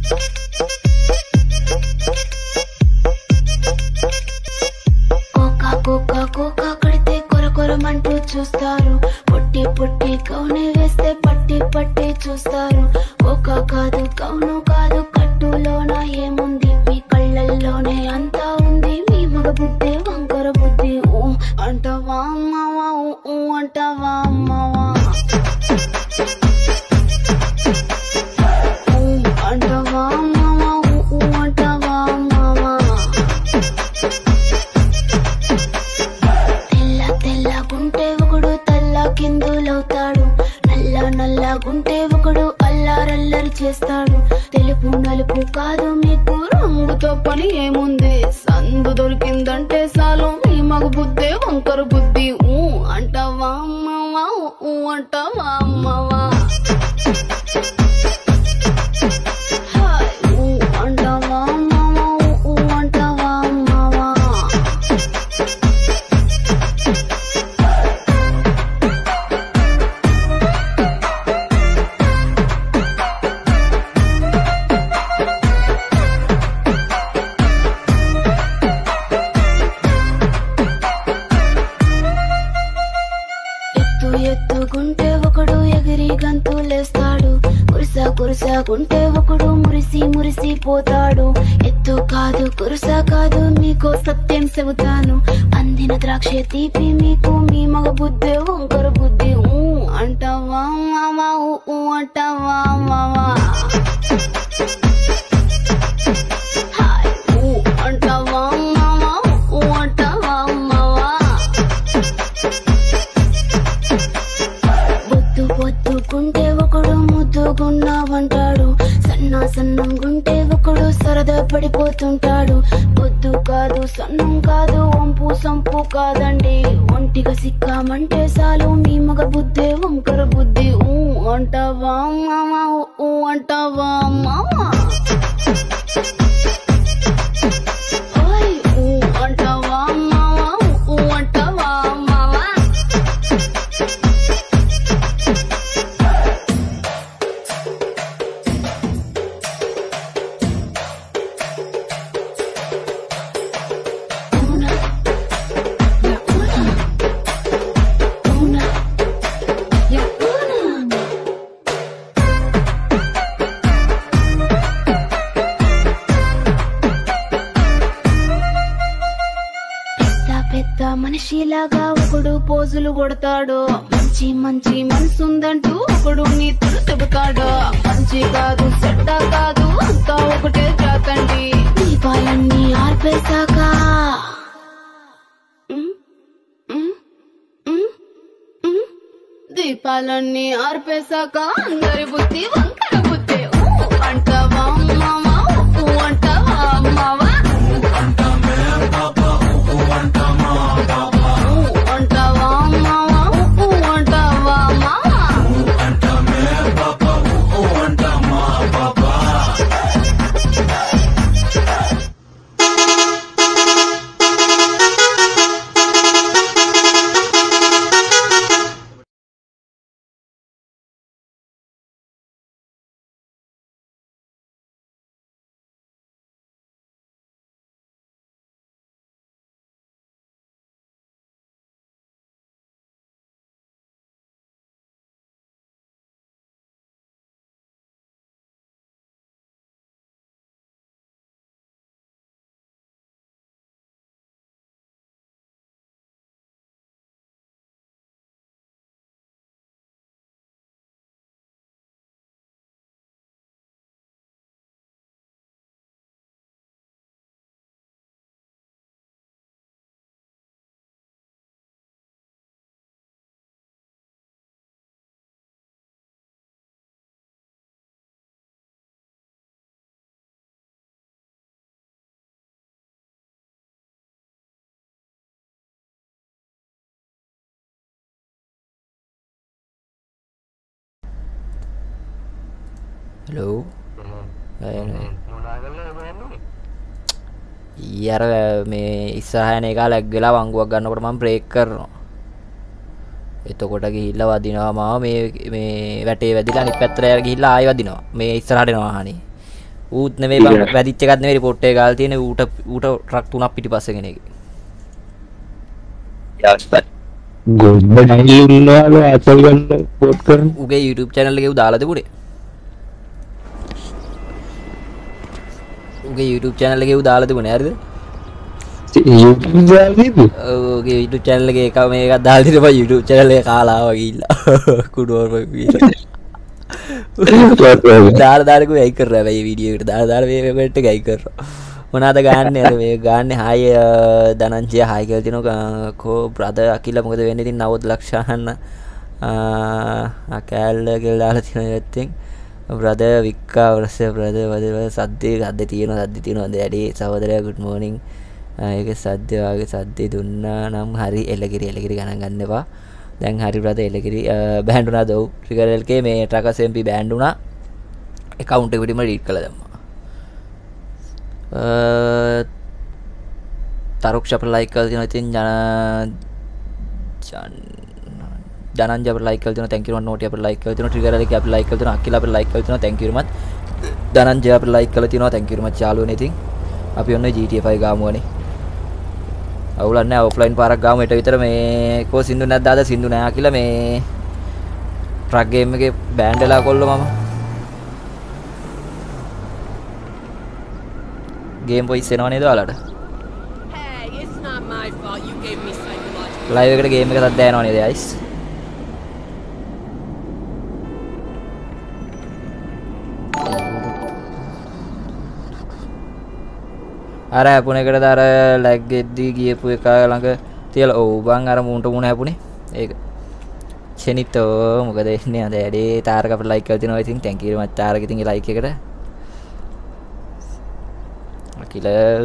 Cocoa cocoa కడితే కొర కొరమంటూ చూస్తారు. పొట్టి పొట్టి కౌనే వేస్తే పట్టి పట్టి చూస్తారు. కోకా కాదు కౌను కాదు కట్టులోన ఏముంది, మీ కళ్ళల్లోనే అంతా ఉంది. మీ మగ బుద్ధి వంకర బుద్ధి. ఊ అంటావా అమ్మావా, ఊ అంటావా అమ్మావా, ఊ అంటావా అమ్మావా, ఊ అంటావా అమ్మావా. తెల్లగుంటే ఒకడు తెల్ల కిందులవుతాడు, నల్లగుంటే ఒకడు అల్లారల్లరి చేస్తాడు. తెలుపు నలుపు కాదు మీకు రంగుతో పని ఏముంది, సందు దొరికిందంటే చాలు మీ మగ బుద్ధే వంకర బుద్ధి. ఊ అంటావా అమ్మావా, ఊ అంటావా అమ్మావా, ఊ అంటావా అమ్మావా, ఊ అంటావా అమ్మావా. ఎత్తుకుంటే ఒకడు ఎగిరి గంతులేస్తాడు, కురుసాకుంటే ఒకడు మురిసి పోతాడు. ఎత్తు కాదు కురుస కాదు మీకు సత్యం చెబుతాను, అందిన ద్రాక్ష తీపి మీకు మీ మగ బుద్ధి వంకర బుద్ధి. ఊ అంటావా మావా, ఊ అంటావా మావా, ఊ అంటావా మావా, ఊ అంటావా మావా. బొద్దుకుంటే ఒకడు ముద్దుగున్నావంటాడు, సన్నంగుంటే ఒకడు సరదా పడిపోతుంటాడు. బొద్దు కాదు సన్నం కాదు వంపు సంపు కాదండి, ఒంటిగా సిక్కామంటే చాలు మీ మగ బుద్ధే వంకర బుద్ధి. ఊ అంటావా మావా, ఊ అంటావా మావా, ఊ అంటావా మావా, ఊ అంటావా మావా. పెద్ద మనిషిలాగా ఒకడు పోజులు కొడతాడు, మంచి మనసుందంటూ ఒకడు నీతులు చెబుతాడు. మంచి కాదు చెడ్డ కాదు అంతా ఒకటే జాతండి, దీపాలన్నీ ఆర్పేశాక దీపాలన్నీ ఆర్పేశాక అందరి బుద్ధి వంకర బుద్ధి. ఊ అంటావా మావా, ఊ అంటావా మావా, ఊ అంటావా మావా, ఊ అంటావా మావా. Halo. යාර මේ ඉස්සරහන එක ලැග්ගලා වංගුවක් ගන්නකොට මම බ්‍රේක් කරනවා. එතකොට ගිහිල්ලා වදිනවා මාව මේ වැටේ වැදිලා අනිත් පැත්තට ගිහිල්ලා ආයෙ වදිනවා. මේ ඉස්සරහට එනවා අහනේ. ඌත් නෙමෙයි බං වැදිච්ච එකක් නෙමෙයි රිපෝට් එක ගාලා තියෙන්නේ ඌට ට්‍රක් තුනක් පිටිපස්සේ කෙනෙක්. යාස්පත් ගොඩ නැගිල්ලවල අසල් ගන්න පොට් කරන ඌගේ YouTube channel එකේ ඌ දාලා තිබුණේ. ඌගේ YouTube channel එකේ ඌ දාලා තිබුණේ හරිද? YouTube දාලා ඌගේ YouTube channel එකේ එක මේකක් දාලා තිබ්බා YouTube channel එක කාලා ආවා ගිහිල්ලා. කුඩුවර දාලා කොයි අයි කරලා මේ වීඩියෝ එකට දාලා මේ කමෙන්ට් එක අයි කරනවා. මොනවාද ගාන්නේ අර මේ ගාන්නේ හායි ධනංජය හායි කියලා තිනවා කෝ බ්‍රදර් අකිල මොකද වෙන්නේ ඉතින් 90 ලක්ෂ අහන්න කෑල්ල කියලා දාලා තියෙනවා ඉතින් බ්‍රදර් වික්කා වර්ස බ්‍රදර් වදේ සද්දේ තියෙනවා දැඩි සහෝදරයා good morning ඒක සද්ද වාගේ සද්දේ දුන්නා නම් හරි එලගිරි ගණන් ගන්න එපා දැන් හරි බ්‍රදර් එලගිරි බෑන්ඩ් වුණා දව් ට්‍රිගර් එල්කේ මේ ට්‍රකස් MP බෑන්ඩ් වුණා account එක පිටින්ම ඩීලීට් කළා දැම්මා තරුක්ෂ අපිට ලයික් කරලා තියෙනවා ඉතින් ජනන්ජ අපිට ලයික් කරලා තියෙනවා thank you very much නෝටි අපිට ලයික් කරලා තියෙනවා ට්‍රිගර් එකේ අපිට ලයික් කරලා තියෙනවා අකිල අපිට ලයික් කරලා තියෙනවා thank you very much Dhananjaya අපිට ලයික් කරලා තියෙනවා thank you very much යාළුවනේ ඉතින් අපි ඔන්න GTA 5 ගාමුවනේ අවුලක් නැහැ ඔෆ්ලයින් පාරක් ගාමු ඊට විතර මේ කෝ සින්දු නැද්ද ආද සින්දු නැහැ කියලා මේ ට්‍රක් ගේම් එකේ බෑන්ඩ් වෙලා කොල්ලෝ මම ගේම් වොයිස් එනවා නේද ඔයාලට ලයිව් එකට ගේම් එක තත්ද යනවා නේද guys අර හැපුණේකට අර ලැග් ගෙද්දී ගියපු එක ළඟ තියලා ඔව් බං අර මූන්ට මූණ හැපුණේ ඒක චෙනිතෝ මොකද එන්නේ අද ඇඩේ තාරක අපිට ලයික් කරලා තිනවා ඉතින් thank you very much තාරක ඉතින් ලයික් එකට අකිල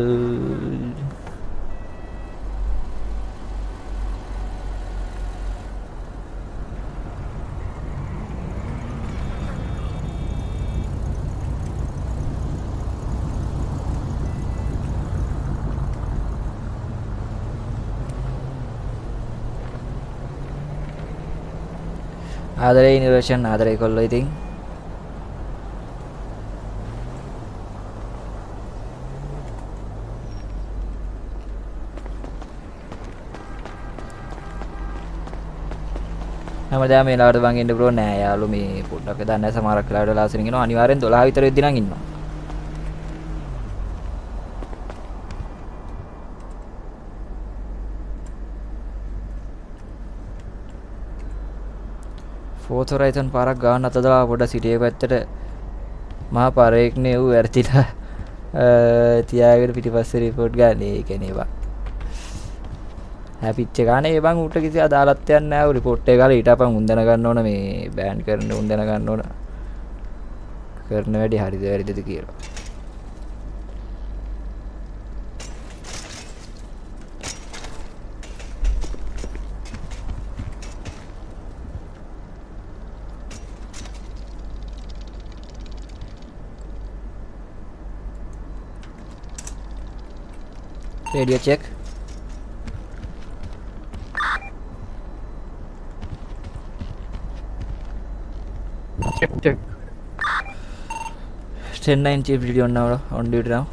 ආදරේ නිරෝෂන් ආදරේ කොල්ලෝ ඉතින් හැමදාම මේ ලාවට බං ඉන්න බ්‍රෝ නෑ යාළුවෝ මේ පොඩ්ඩක් දන්නේ නැහැ සමහරක් වෙලාවට ලාසෙන් ඉන්නවා අනිවාර්යෙන් 12 විතර වෙද්දි නම් ඉන්නවා ෆෝර්ත් හොරයිසන් පාරක් ගාන්න අතදලා පොඩ සිටියේ පැත්තට මහා පාරේක්නේ ඌ වැරදිලා තියාගෙන පිටිපස්සේ රිපෝට් ගන්න ඒ කියන්නේ බං හැපිච්ච ගානේ බං ඌට කිසි අදාළත්වයක් නැහැ ඌ රිපෝට් එක ගාලා ඊට අපන් උන් දැනගන්න ඕන මේ බෑන් කරන උන් දැනගන්න ඕන කරන වැඩි හරිද වැරදිද කියලා radio check check 10-9 chief video on duty now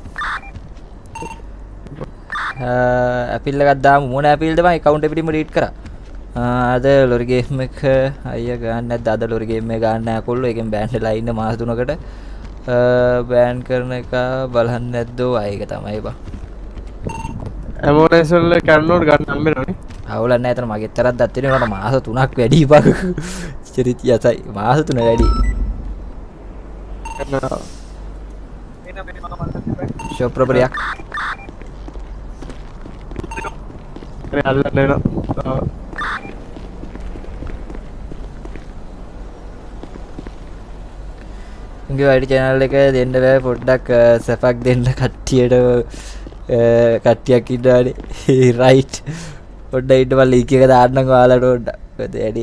apple එකක් දාමු මොන apple ද බං account එක පිටින්ම delete කරා අද ලොරි ගේම් එක අයියා ගන්න නැද්ද අද ලොරි ගේම් එක ගන්න නැහැ කොල්ලෝ ඒකෙන් බෑන් වෙලා ඉන්න මාස 3කට බෑන් කරන එක බලන්න නැද්දෝ ආයෙක තමයි බං ඇමෝනයිස් වල කන්නෝඩ් ගන්න හම්බෙනවනේ අවුලක් නැහැ එතන මගෙත් තරක් දත් වෙනේ මට මාස 3ක් වැඩි බං චරිත යසයි මාස 3 වැඩි ෂොප් ප්‍රොපර්ටියක් ඒ අල්ලන්න වෙනවා උන්ගේ වයිඩ් channel එක දෙන්න බෑ පොඩ්ඩක් සපක් දෙන්න කට්ටියට කට්ටියක් ඉන්නවානේ රයිට් පොඩ්ඩක් ඉන්න මම ලීක් එක දාන්නම් ඔයාලට පොඩ්ඩක් මොකද ඇඩි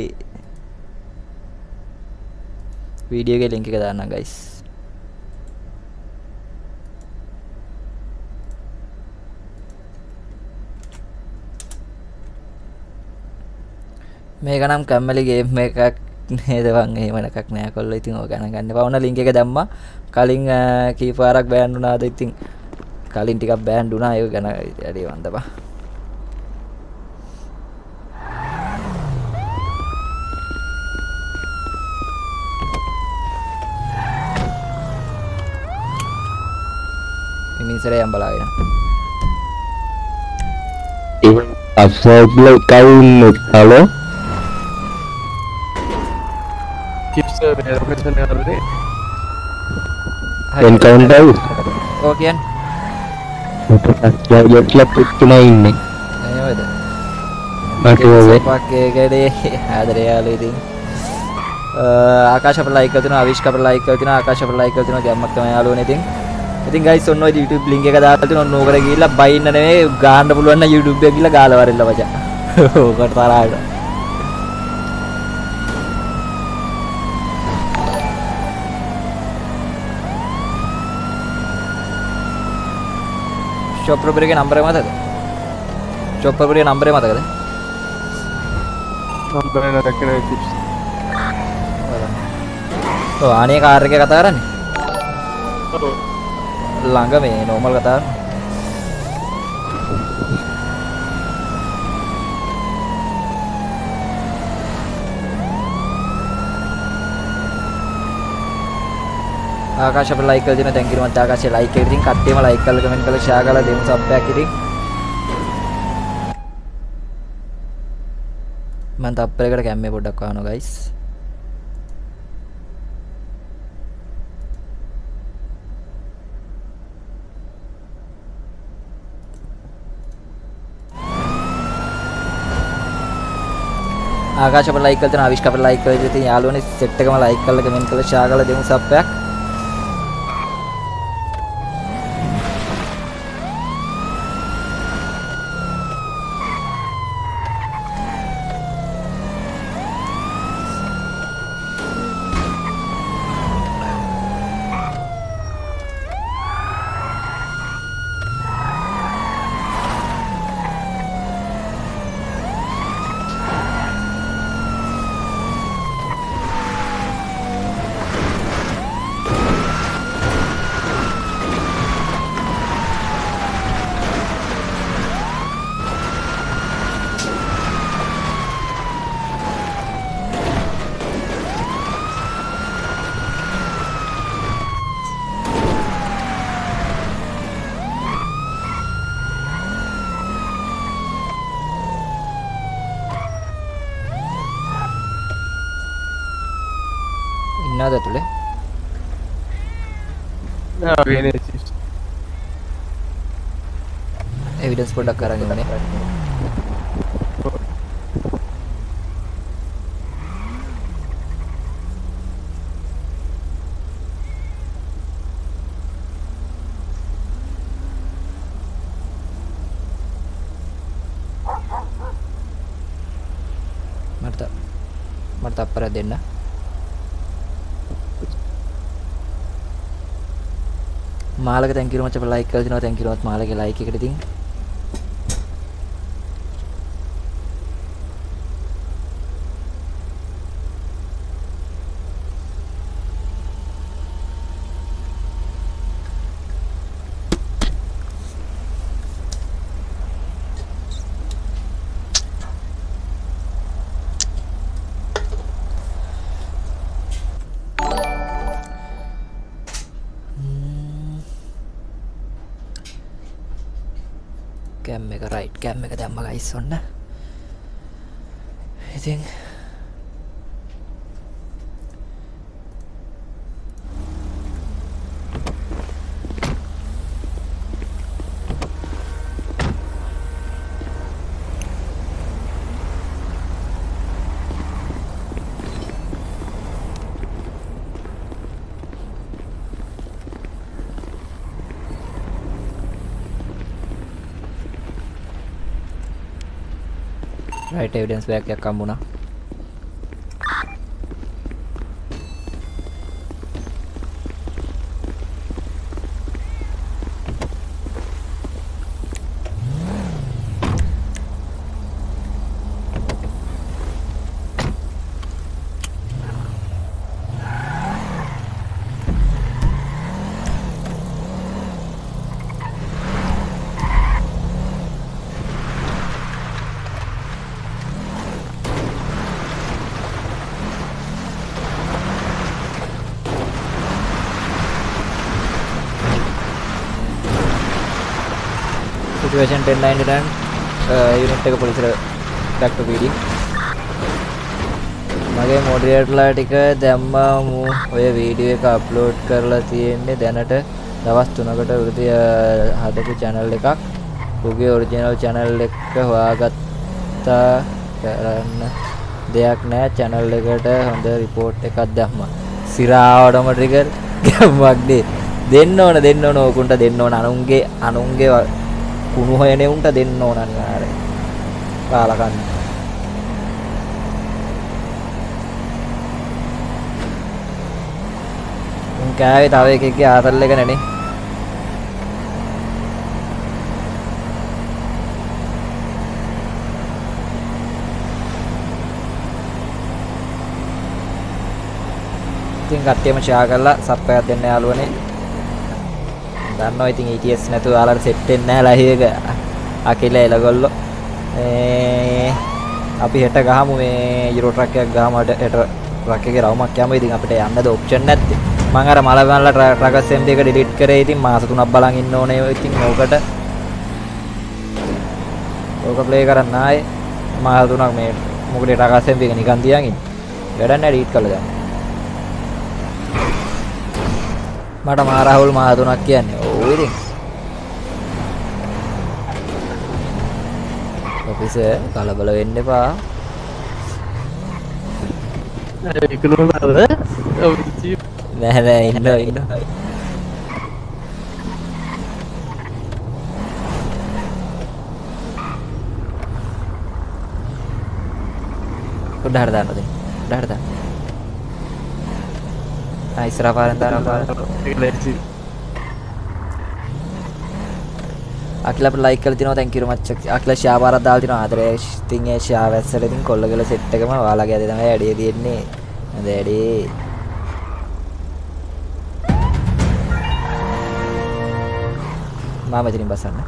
වීඩියෝ එකේ link එක දාන්නම් guys මේක නම් කම්මැලි ගේම් එකක් නේද බං එහෙම එකක් නෑ කොල්ලෝ ඉතින් ඔය ගණන් ගන්න එපා ඔන්න ලින්ක් එක දැම්මා කලින් කීප වාරක් බෑන්ඩ් වුණාද ඉතින් කලින් ටිකක් බෑන්ඩ් වුණා ඒක ගැන වැඩි වන්දපා මිනිස්සරේ යම් බලාගෙන even upside කවුන් හලෝ කිප්ස් මේ ලොකේෂන් එක හරිනේ එන්කවුන්ටර් ඕ කියන්න යොට්ලා පුත්තුනා ඉන්නේ එහෙමද මට ඔය පක්කේ ගඩේ ආදරේ යාළුවෝ ඉතින් ආකාශ අපට ලයික් කරලා තිනවා අවිෂ් අපට ලයික් කරලා තිනවා ආකාශ අපට ලයික් කරලා තිනවා ගැම්මක් තමයි යාළුවනේ ඉතින් guys ඔන්න ඔය YouTube link එක දාලා තිනවා ඔන්න ඕකට ගිහිල්ලා බයින්න නෙමෙයි ගාන්න පුළුවන් නම් YouTube එක ගිහිල්ලා ගාලා වරෙල්ල මචං ඕකට තරහට චොප්පර් බරේ නම්බරේ මතකද චොප්පර් බරේ නම්බරේ මතකද නම්බර් එක දැක්කේ කිප්ස් ඔව් අනේ කාර් එකේ කතා කරන්නේ ඔව් ළඟ මේ normal කතා ආකාශ අපට ලයික් කරලා දෙනවා thank you මන්ට ආකාශේ ලයික් එක ඉතින් කට්ටියම ලයික් කරලා කමෙන්ට් කරලා ෂෙයා කරලා දෙමු සබ් එකක් ඉතින් මම තප්පරයකට කැම්මේ පොඩ්ඩක් වහනවා guys ආකාශ අපට ලයික් කරලා දෙනවා අවිෂ් අපට ලයික් කරලා ඉතින් යාළුවනේ සෙට් එකම ලයික් කරලා කමෙන්ට් කරලා ෂෙයා කරලා දෙමු සබ් එකක් ඉන්නවද ඇතුලේ නෑ වෙන්නේ කිප්ස් එවිඩන්ස් පොඩ්ඩක් අරන් ඉන්නේ මට තප්පරයක් දෙන්න මාලක thank you මචං ලයික් කරලා දිනවා thank you මත් මාලගේ ලයික් එකට ඉතින් කැම් එක රයිට් කැම් එක දැම්ම ගයිස් ඔන්න ඉතින් right evidence bag එකක් හම්බුණා Situation 1099 unit එක පොලිසියට back to PD. මගේ මොඩරේටර්ලා ටික දැම්මම ඔය වීඩියෝ එක අප්ලෝඩ් කරලා තියෙන්නේ දැනට දවස් 3කට විතර හදපු channel එකක්. උගේ ඔරිජිනල් channel එක හොයාගත්තා කරන්න දෙයක් නැහැ. channel එකට හොඳ report එකක් දැම්මා. සිරාවටම trigger ගැම්මක් දෙන්න ඕන ඕකුන්ට දෙන්න ඕන අනුන්ගේ කුණු හොයනේ උන්ට දෙන්න ඕන අනිවාර්යයෙන්. කාලා කන්න. උන් කෑවේ තව එකෙක්ගේ ආතල් එක නැනේ. ඉතින් කට්ටියම ෂෙයා කරලා සබ් එකක් දෙන්න යාළුවනේ. දන්නවා ඉතින් ETS නැතුව යාළුවට සෙට් වෙන්නේ නැහැ ලයිව් එක. අකිල එලගොල්ලෝ. අපි හෙට ගහමු මේ යුරෝ ට්‍රක් එකක් ගහමු හෙට ට්‍රක් එකේ රවුමක් යමු. ඉතින් අපිට යන්නද ඔප්ෂන් නැත්තේ. මම අර මලවැල්ල ට්‍රක් අසෙම්බලි එක ඩිලීට් කරේ. ඉතින් මාස 3ක් බලන් ඉන්න ඕනේ. ඉතින් ඕකට ඕක ප්ලේ කරන්න ආයේ මාස 3ක් මේ මොකද ට්‍රක් අසෙම්බලි එක නිකන් තියන් ඉන්නේ. වැඩක් නැහැ ඩිලීට් කරලා දාන්න. මට මාරාහුල් මාස 3ක් කියන්නේ. ඔව් ඉතින්. ඔෆිස් කලබල වෙන්න එපා. නෑ ඉන්න. උඩහට දාන්න දෙන්න. උඩහට දාන්න. ඉස්සරහ පාරෙන් දාන්න පාරෙන්. අකිල අපිට ලයික් කරලා තිනවා thank you very much. Akila share පාරක් දාලා තිනවා ආදරේ. ඉතින් ඒ ෂෙයා වැස්සට ඉතින් කොල්ලගල සෙට් එකම ඔයාලගේ අද තමයි ඇඩේ තියෙන්නේ. හොඳ ඇඩේ. මම මෙතනින් බසන්න.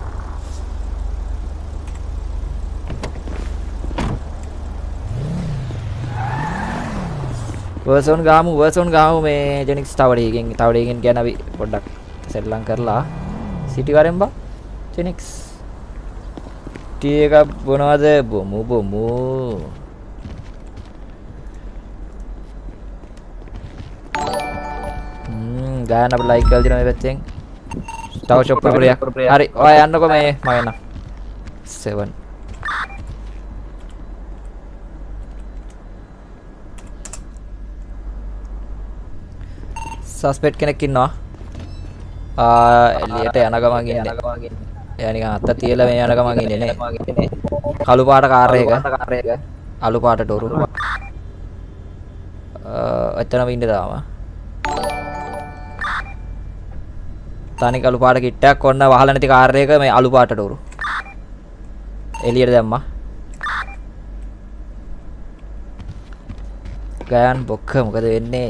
වර්සන් ගාමු මේ ජෙනික්ස් තවඩේගෙන් ගැන අපි පොඩ්ඩක් සෙල්ලම් කරලා සිටි වරෙන් බා ජෙනික්ස් ටී එකක් බොනවද බොමු ගාන අපිට ලයික් කරලා දිනවා මේ පැත්තෙන් තව ෂොප් එකක් හරි ඔයා යන්නකෝ මේ මම එන්න 7 සස්පෙක්ට් කෙනෙක් ඉන්නවා. එළියට යන ගමන් ඉන්නේ. එයා නිකන් අත්ත තියලා මේ යන ගමන් ඉන්නේ නේ. කළු පාට කාර් එක. අලු පාට ඩොරු. එතනම ඉන්නේ තාම. තනි කළු පාට කිට්ටයක් ඔන්න වහලා නැති කාර් එක මේ අලු පාට ඩොරු. එළියට දැම්මා. ගයන් බොක්ක මොකද වෙන්නේ?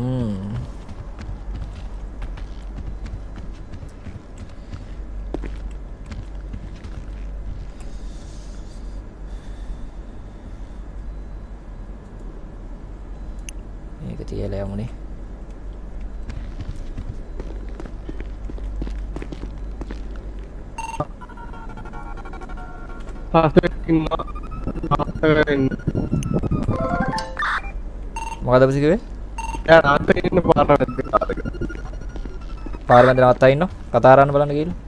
මේක තියලා යමුනේ. මොකද අපි කිව්වේ? යා නාත්තේ ඉන්න පාර නැද්ද කාරක. පාර මැද නවත්තා ඉන්නෝ. කතා කරන්න බලන්න ගිහින්.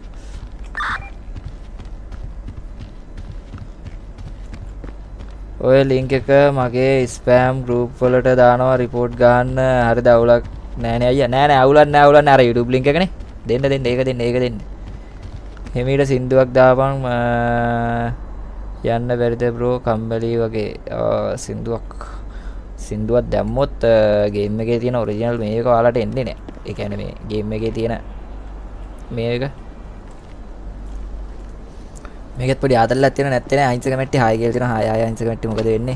ඔය ලින්ක් එක මගේ ස්පෑම් ගෲප් වලට දානවා රිපෝට් ගන්න. හරිද අවුලක් නෑ නේ අයියා. නෑ අවුලක් නෑ අර YouTube ලින්ක් එකනේ. දෙන්න ඒක දෙන්න. හිමීට සින්දුවක් දාපන් යන්න බැරිද බ්‍රෝ කම්බලි වගේ සින්දුවක් දැම්මොත් ගේම් එකේ තියෙන ඔරිජිනල් මේක ඔයාලට එන්නේ නෑ. ඒ කියන්නේ මේ ගේම් එකේ තියෙන මේක මේකත් පොඩි ආතල්ලක් තියෙන නැත්තේ නෑ. අයින්ස කමෙන්ට් හායි කියලා තියෙනවා. හායි අයින්ස කමෙන්ට් මොකද වෙන්නේ?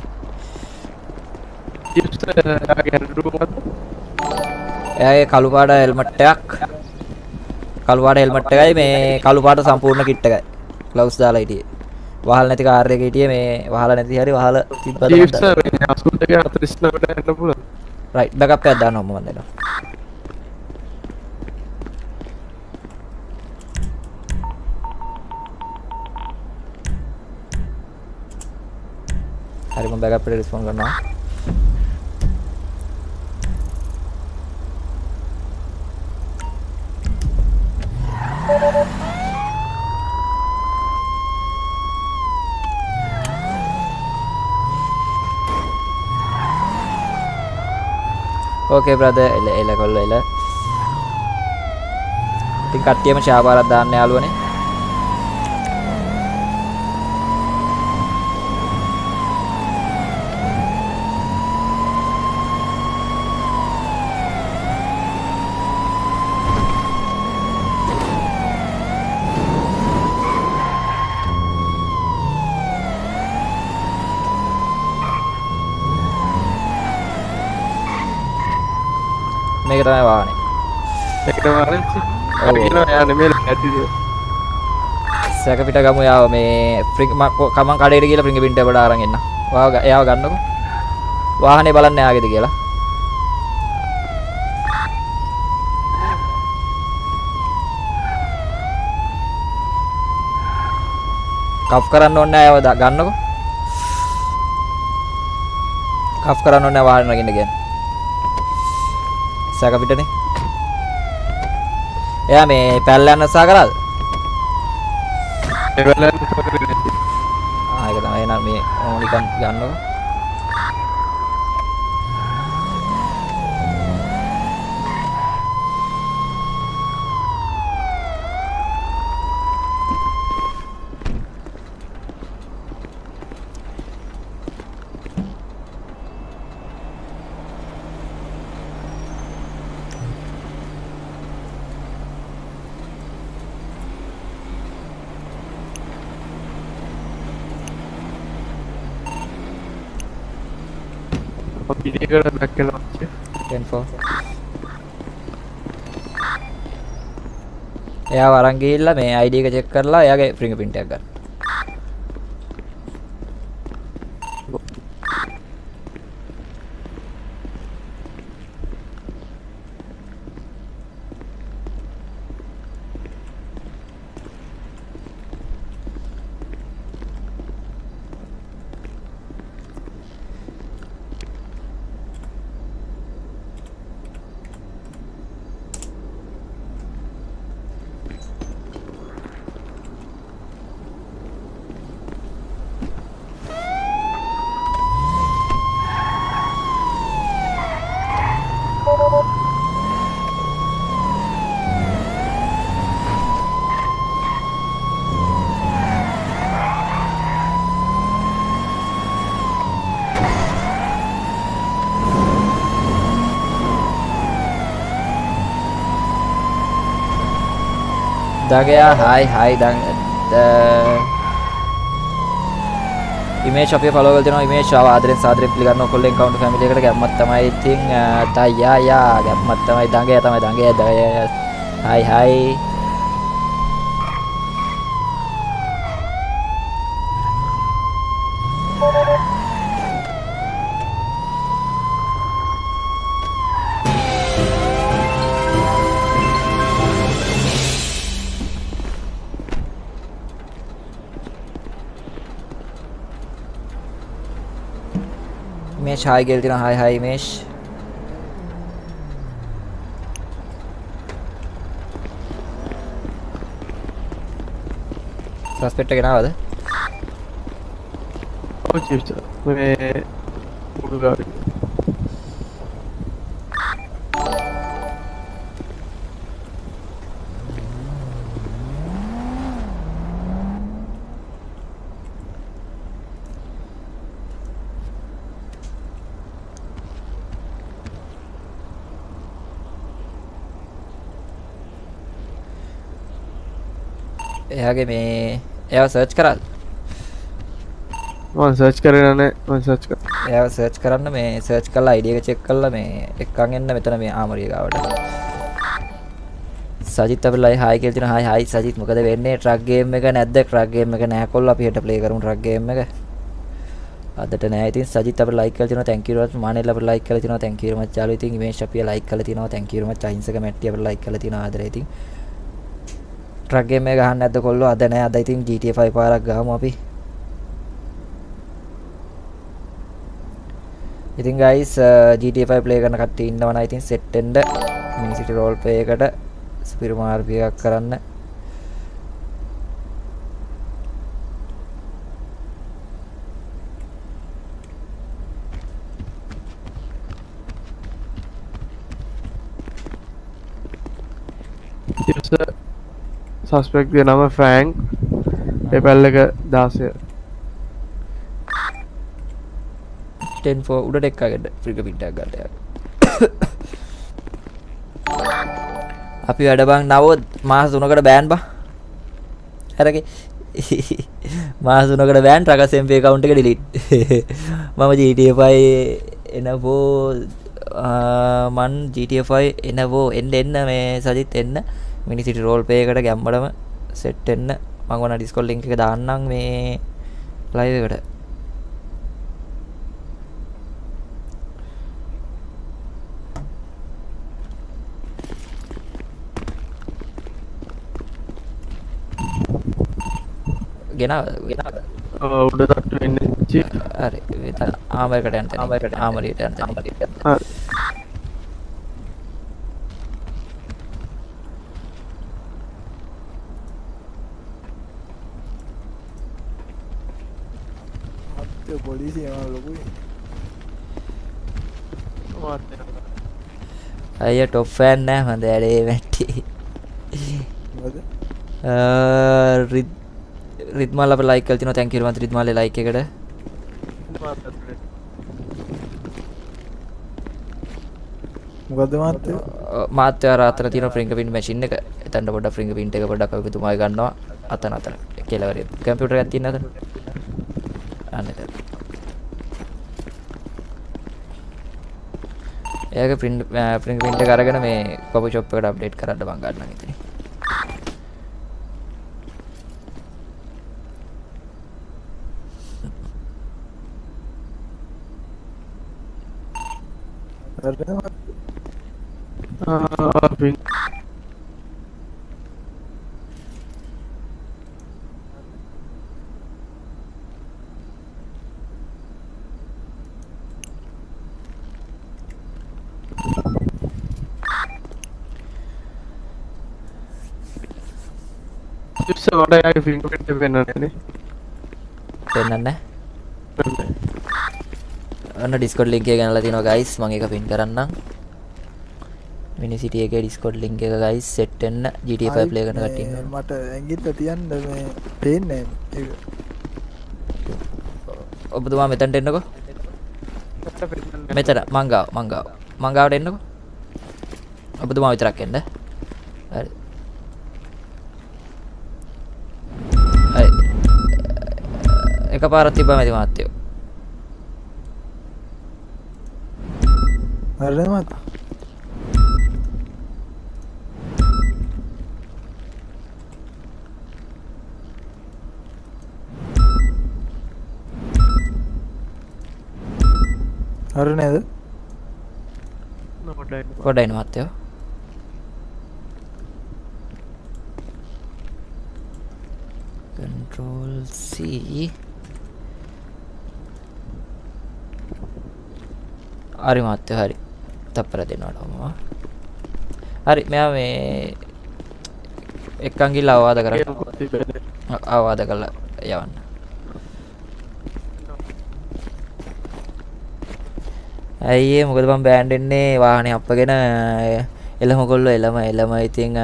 එයාගේ කළු පාට හෙල්මට් එකයි මේ කළු පාට සම්පූර්ණ කිට් එකයි. ග්ලව්ස් දාලා හිටියේ. වහල නැති කාර් එකේ හිටියේ මේ වහල නැති හරි වහල තිබ්බද මන්ද. 89ට යන්න පුළුවන්. රයිට් බෑකප් එකක් දානවා මම දෙනවා. හරි මම බෑග් අපිට රිස්පොන්ඩ් කරනවා. ඕකේ බ්‍රදර් එල කොල්ලෝ එල. ඉතින් කට්ටියම ෂාපාරක් දාන්න යාළුවනේ. මේක තමයි වාහනේ. ඒකට වරෙන්චි අරගෙන යන්නේ මේ ඇටිද සැක පිට ගමු යාව මේ කමන් කඩේට ගිහලා ෆින්ගර් ප්‍රින්ට් එකට අරන් එන්න. එයාව ගන්නකො. වාහනේ බලන්න එයාගේද කියලා. කෆ් කරන්න ඕනේ නැහැ එයාව ගන්නකො. කෆ් කරන්න ඕනේ වාහනේ නගින්න කියන්නේ. සැක පිටනේ. එයා මේ පැල්ල යන්න උත්සාහ කරාද? ඒ වෙලාවෙන් කරේ නැති. ඒක තමයි එහෙනම් මේ ඕනිකන් ගන්නකො. පිටියකට බැක් කරනවා. 10-4. එයාව අරන් ගිහිල්ලා මේ ID එක චෙක් කරලා එයාගේ ෆින්ගර් ප්‍රින්ට් එකක් ගන්න. දගයා හයි දන් ඉමේජ් අපේ ෆලෝ කරලා දෙනවා. ඉමේජ් ආව ආදරෙන් සාදරෙන් පිළිගන්නවා. කොල්ලෙන් කවුන්ට් ෆැමිලි එකට ගැම්මක් තමයි. ඉතින් යා ගැම්මක් තමයි. දගයා තමයි හයි ඉමේජ් හයි ගෙල් තිනවා. හයි ඉමේජ් සස්පෙක්ට් එක නාවද? ඔව් චීෆ් මේ මුළු ගාඩි එයාගේ මේ එයාව සර්ච් කරාද? මම සර්ච් කරගෙන නැහැ. මම සර්ච් කරා. එයාව සර්ච් කරන්න මේ සර්ච් කරලා ID එක චෙක් කරලා මේ එක්කන් එන්න මෙතන මේ ආමරිය ගාවට. සජිත් අපිලා හයි කියලා තියෙනවා. හයි සජිත් මොකද වෙන්නේ? ට්‍රක් ගේම් එක නැද්ද? ට්‍රක් ගේම් එක නැහැ කොල්ල අපි හෙට ප්ලේ කරමු ට්‍රක් ගේම් එක. අදට නැහැ. ඉතින් සජිත් අපිට ලයික් කරලා තියෙනවා. thank you very much. මානෙල් අපිට ලයික් කරලා තියෙනවා. thank you very much. යාළුවෝ ඉතින් ඉමේජ් අපි ලයික් කරලා තියෙනවා. thank you very much. අහිංසක මැට්ටි අපිට ලයික් කරලා තියෙනවා. ආදරේ ඉතින් ට්‍රක් ගේම් එක ගහන්න නැද්ද කොල්ලෝ? අද නැහැ. අද ඉතින් GTA 5 පාරක් ගහමු අපි. ඉතින් guys GTA 5 play කරන කට්ටිය ඉන්නවා නම් ඉතින් set වෙන්න Minicity role play එකට ස්පිරු මාර්ගය එකක් කරන්න. සස්පෙක්ට් ගේ නම ෆ්‍රෑන්ක් PayPal එක 16 10 for උඩට එක්කගෙන ෆිංගර්ප්‍රින්ට් එකක් ගන්න යාළුවා. අපි වැඩ බං නවොත් මාස 3කට බෑන් බා. හරගේ. මාස 3කට බෑන් රකස් MP account එක delete. මම GTA 5 එනවෝ මන් GTA 5 එනවෝ එන්න මේ සජිත් එන්න Minicity role play එකට ගැම්මඩම set වෙන්න මම ඔන්න Discord link එක දාන්නම් මේ live එකට. උඩ තට්ටු වෙන්න ඉච්චි හරි ආමරකට යන්න ආමරියට යන්න හරි පොලිසිය ලොකුයි අයියා ටොප් ෆෑන් නෑ හොඳ ඇඩේ වැට්ටි රිද්මාල් අපේ ලයික් කරලා තිනවා thank you very much රිද්මාල්ගේ ලයික් එකට මොකද මාත්‍ය මාත්‍ය අර අතන තියෙන ෆිංගර්ප්‍රින්ට් මැෂින් එක එතනට පොඩ්ඩක් ෆිංගර්ප්‍රින්ට් එක පොඩ්ඩක් ඔබතුමායි ගන්නවා අතන කෙලවරේ කම්පියුටර් එකක් තියෙන අතන අනේ එයාගේ ෆිංගර්ප්‍රින්ට් එක අරගෙන මේ කොපි ෂොප් එකට අප්ඩේට් කරන්න බං ගන්නම් ඉතින් වට යාගේ ෆිංගර්ප්‍රින්ට් එක පෙන්වන්නේ පෙන්නන්නේ අන්න Discord link එක ගන්නලා තිනවා guys මම ඒක pin කරන්නම් Minicity එකේ Discord link එක guys set වෙන්න GTA 5 play කරන කට්ටිය ඉන්නවා මට ඇඟිල්ල තියන්න මේ පේන්නේ ඒක ඔබතුමා මෙතනට එන්නකෝ මෙතන මංගාවට එන්නකෝ ඔබතුමා විතරක් එන්න හරි එකපාරක් තිබ්බා මැදි මාත්‍යෝ හරිද මත හරි නේද පොඩ්ඩයි නේ මාත්‍යෝ control C හරි මාත්‍යෝ හරි තප්පර දෙනවලම හරි මෙයා මේ එක්කන් ගිහලා අවවාද කරලා යවන්න අයියේ මොකද මම බෑන්ඩ් එන්නේ වාහනේ අප්පගෙන එළම කොල්ලෝ එළම ඉතින්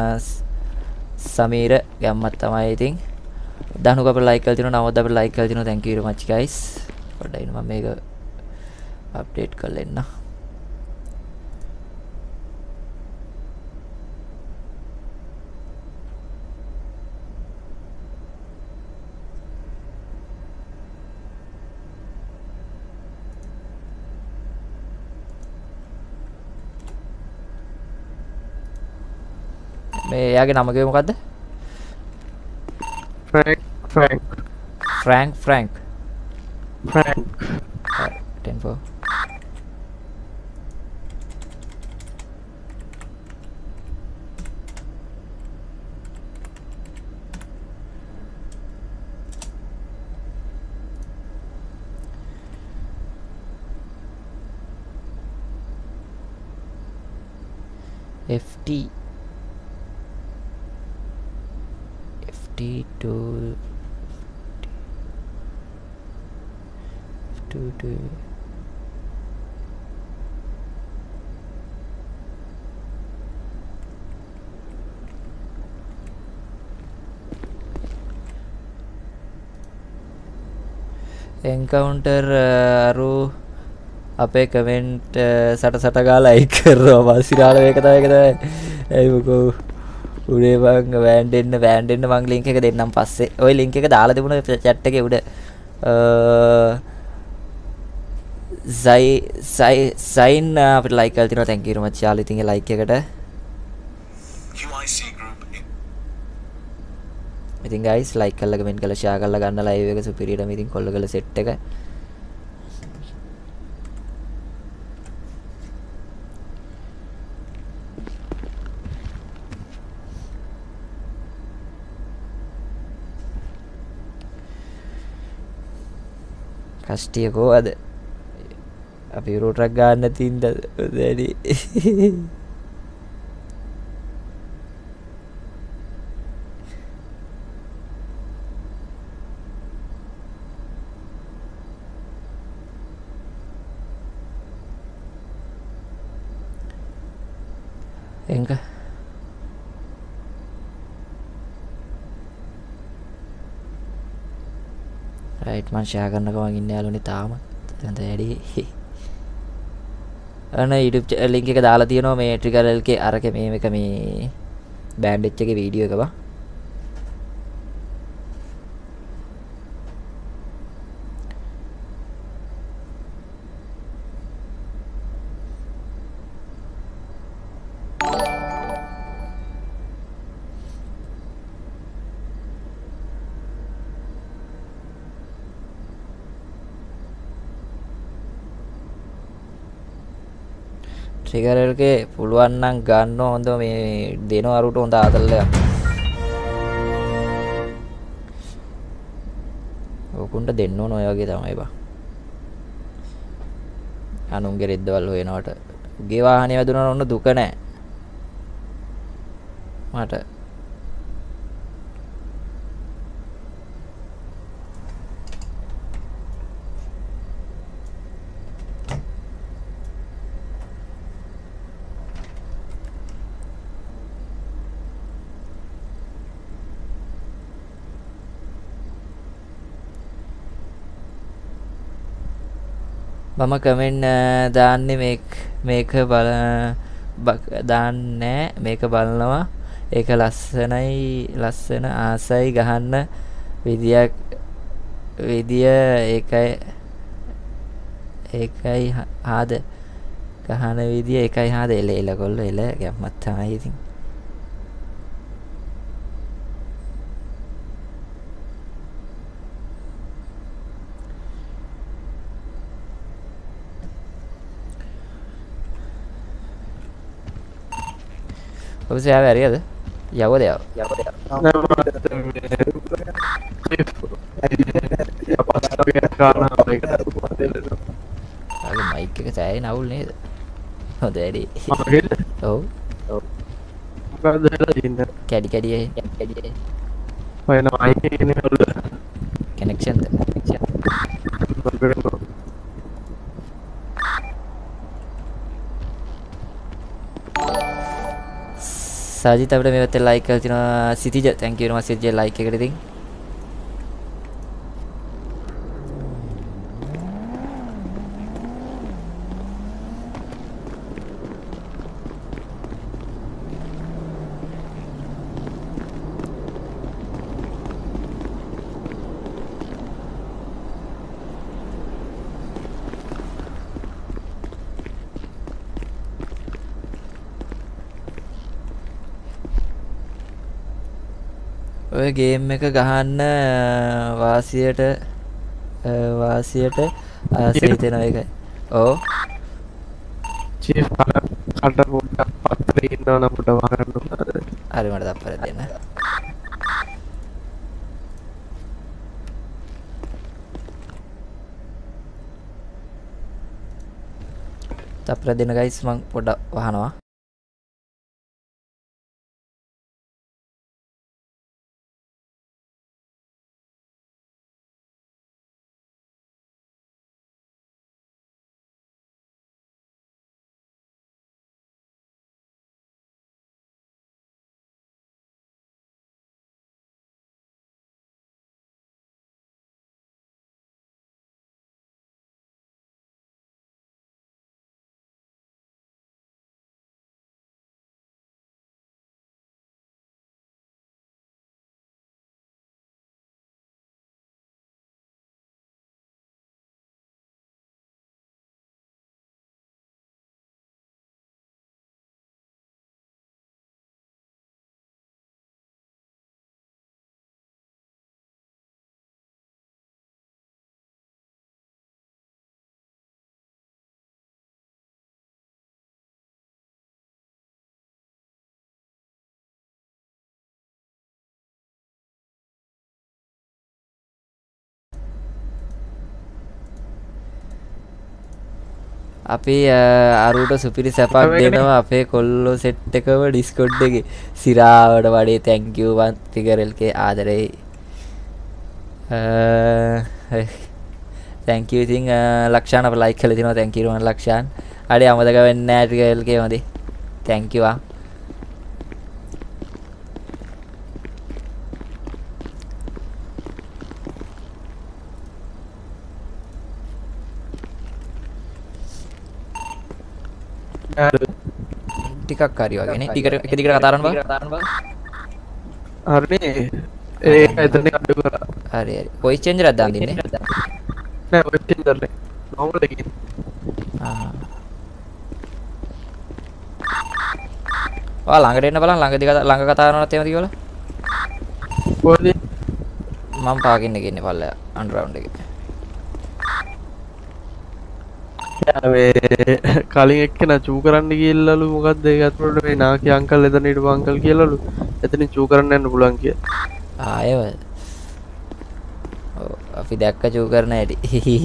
සමීර ගැම්මත් තමයි ඉතින් දනුක අපේ ලයික් කරලා තිනවා නවද අපේ ලයික් කරලා තිනවා thank you very much guys පොඩ්ඩයි මම මේක අප්ඩේට් කරලා එන්න මේ එයාගේ නම කිව්වේ මොකද්ද? Frank 10-4 FT FT2 FT2 encounter අරු අපේ කමෙන්ට් සට ගාලා ලයික් කරනවා මාසිරාල මේක තමයි ඒක තමයි ඇයි මොකෝ උඩේ මං වෑන්ඩෙන්න මං ලින්ක් එක දෙන්නම් පස්සේ ওই ලින්ක් එක දාලා තිබුණා chat එකේ උඩ සයින් අපිට ලයික් කරලා තිනවා thank you very much යාළුවෝ ඉතින් ඒ ලයික් එකට ඉතින් guys like කරලා comment කරලා share කරලා ගන්න live එක superior ඉතින් කොල්ල කරලා set එක කස්ටිය කොහොමද අපි රෝට් එකක් ගන්න තින්ද දැඩි එංක රයිට් මං ෂෙයා කරනකම ඉන්නේ යාළුවනේ තාම එතන වැඩි අනේ YouTube link එක දාලා තියෙනවා මේ trigger එකේ අරක මේක මේ bandage එකේ වීඩියෝ එක බා trigger එකේ පුළුවන් නම් ගන්න හොඳ මේ දෙන අරුට හොඳ ආතල්ලයක් ඔකුන්ට දෙන්න ඕන ඔය වගේ තමයි බා අනුන්ගේ රෙද්දවල් හොයනවට උගේ වාහනේ වැදුනන ඔන්න දුක නැහැ මට මම කමෙන්ට් දාන්නේ මේක දාන්නේ මේක බලනවා ඒක ලස්සන ආසයි ගහන්න විදිය ඒකයි ආද ගහන විදිය ඒකයි ආද එල කොල්ල එල ගැම්මත් තමයි ඉතින් ඔබ සෑම ඇරියද යවද මයික් එක සෑයි නවුල් නේද හොඳ ඇඩි ඔව් කැඩි කනෙක්ෂන්ද සාජිත් අපිට මේ පැත්තේ ලයික් කරලා තිනවා Sithija thank you very much Sithija like එකට ඉතින් ඔය ගේම් එක ගහන්න වාසියට ආසයි තේන එකයි ඔව් චීෆ් කට පොඩ්ඩක් පත්තරේ ඉන්නවා නම් පොඩ්ඩක් වහන්න උනාද හරි මට තප්පර දෙන්න තප්පර දෙන්න ගයිස් මං පොඩ්ඩක් වහනවා අපි අරුට සුපිරි සැපක් දෙනවා අපේ කොල්ලෝ සෙට් එකම ඩිස්කෝඩ් එකේ සිරාවට වඩේ thank you වත් ෆිගරල්ගේ ආදරේ thank you ඉතින් ලක්ෂාන් අප ලයික් කරලා තිනවා thank you රුවන් ලක්ෂාන් අඩේ අමතක වෙන්නේ නැහැ ෆිගරල්ගේ හොඳයි thank you ආ ටිකක් හරි වගේනේ ටිකට එක දිගට කතා කරන්න බං හරිනේ ඒක එතන අඩු කරා හරි හරි වොයිස් චේන්ජර් එකක් දාන්න දින්නේ නෑ ඔය ටින්දර් නේ නෝමල් එකකින් ළඟට එන්න බලන්න ළඟ කතා කරනවත් එහෙමද කියලා කොහෙද මම පාකින් එකේ ඉන්නේ පල්ලෙහා අන්ඩර්ග්‍රවුන්ඩ් එකේ මේ කලින් එක්කෙනා චූ කරන්න ගියල්ලලු මොකක්ද ඒක අතට මේ නාකි අංකල් එතන හිටපු අංකල් කියලාලු එතනින් චූ කරන්න යන්න පුළුවන් කියලා ආයෙත් අපි දැක්ක චූ කරන හැටි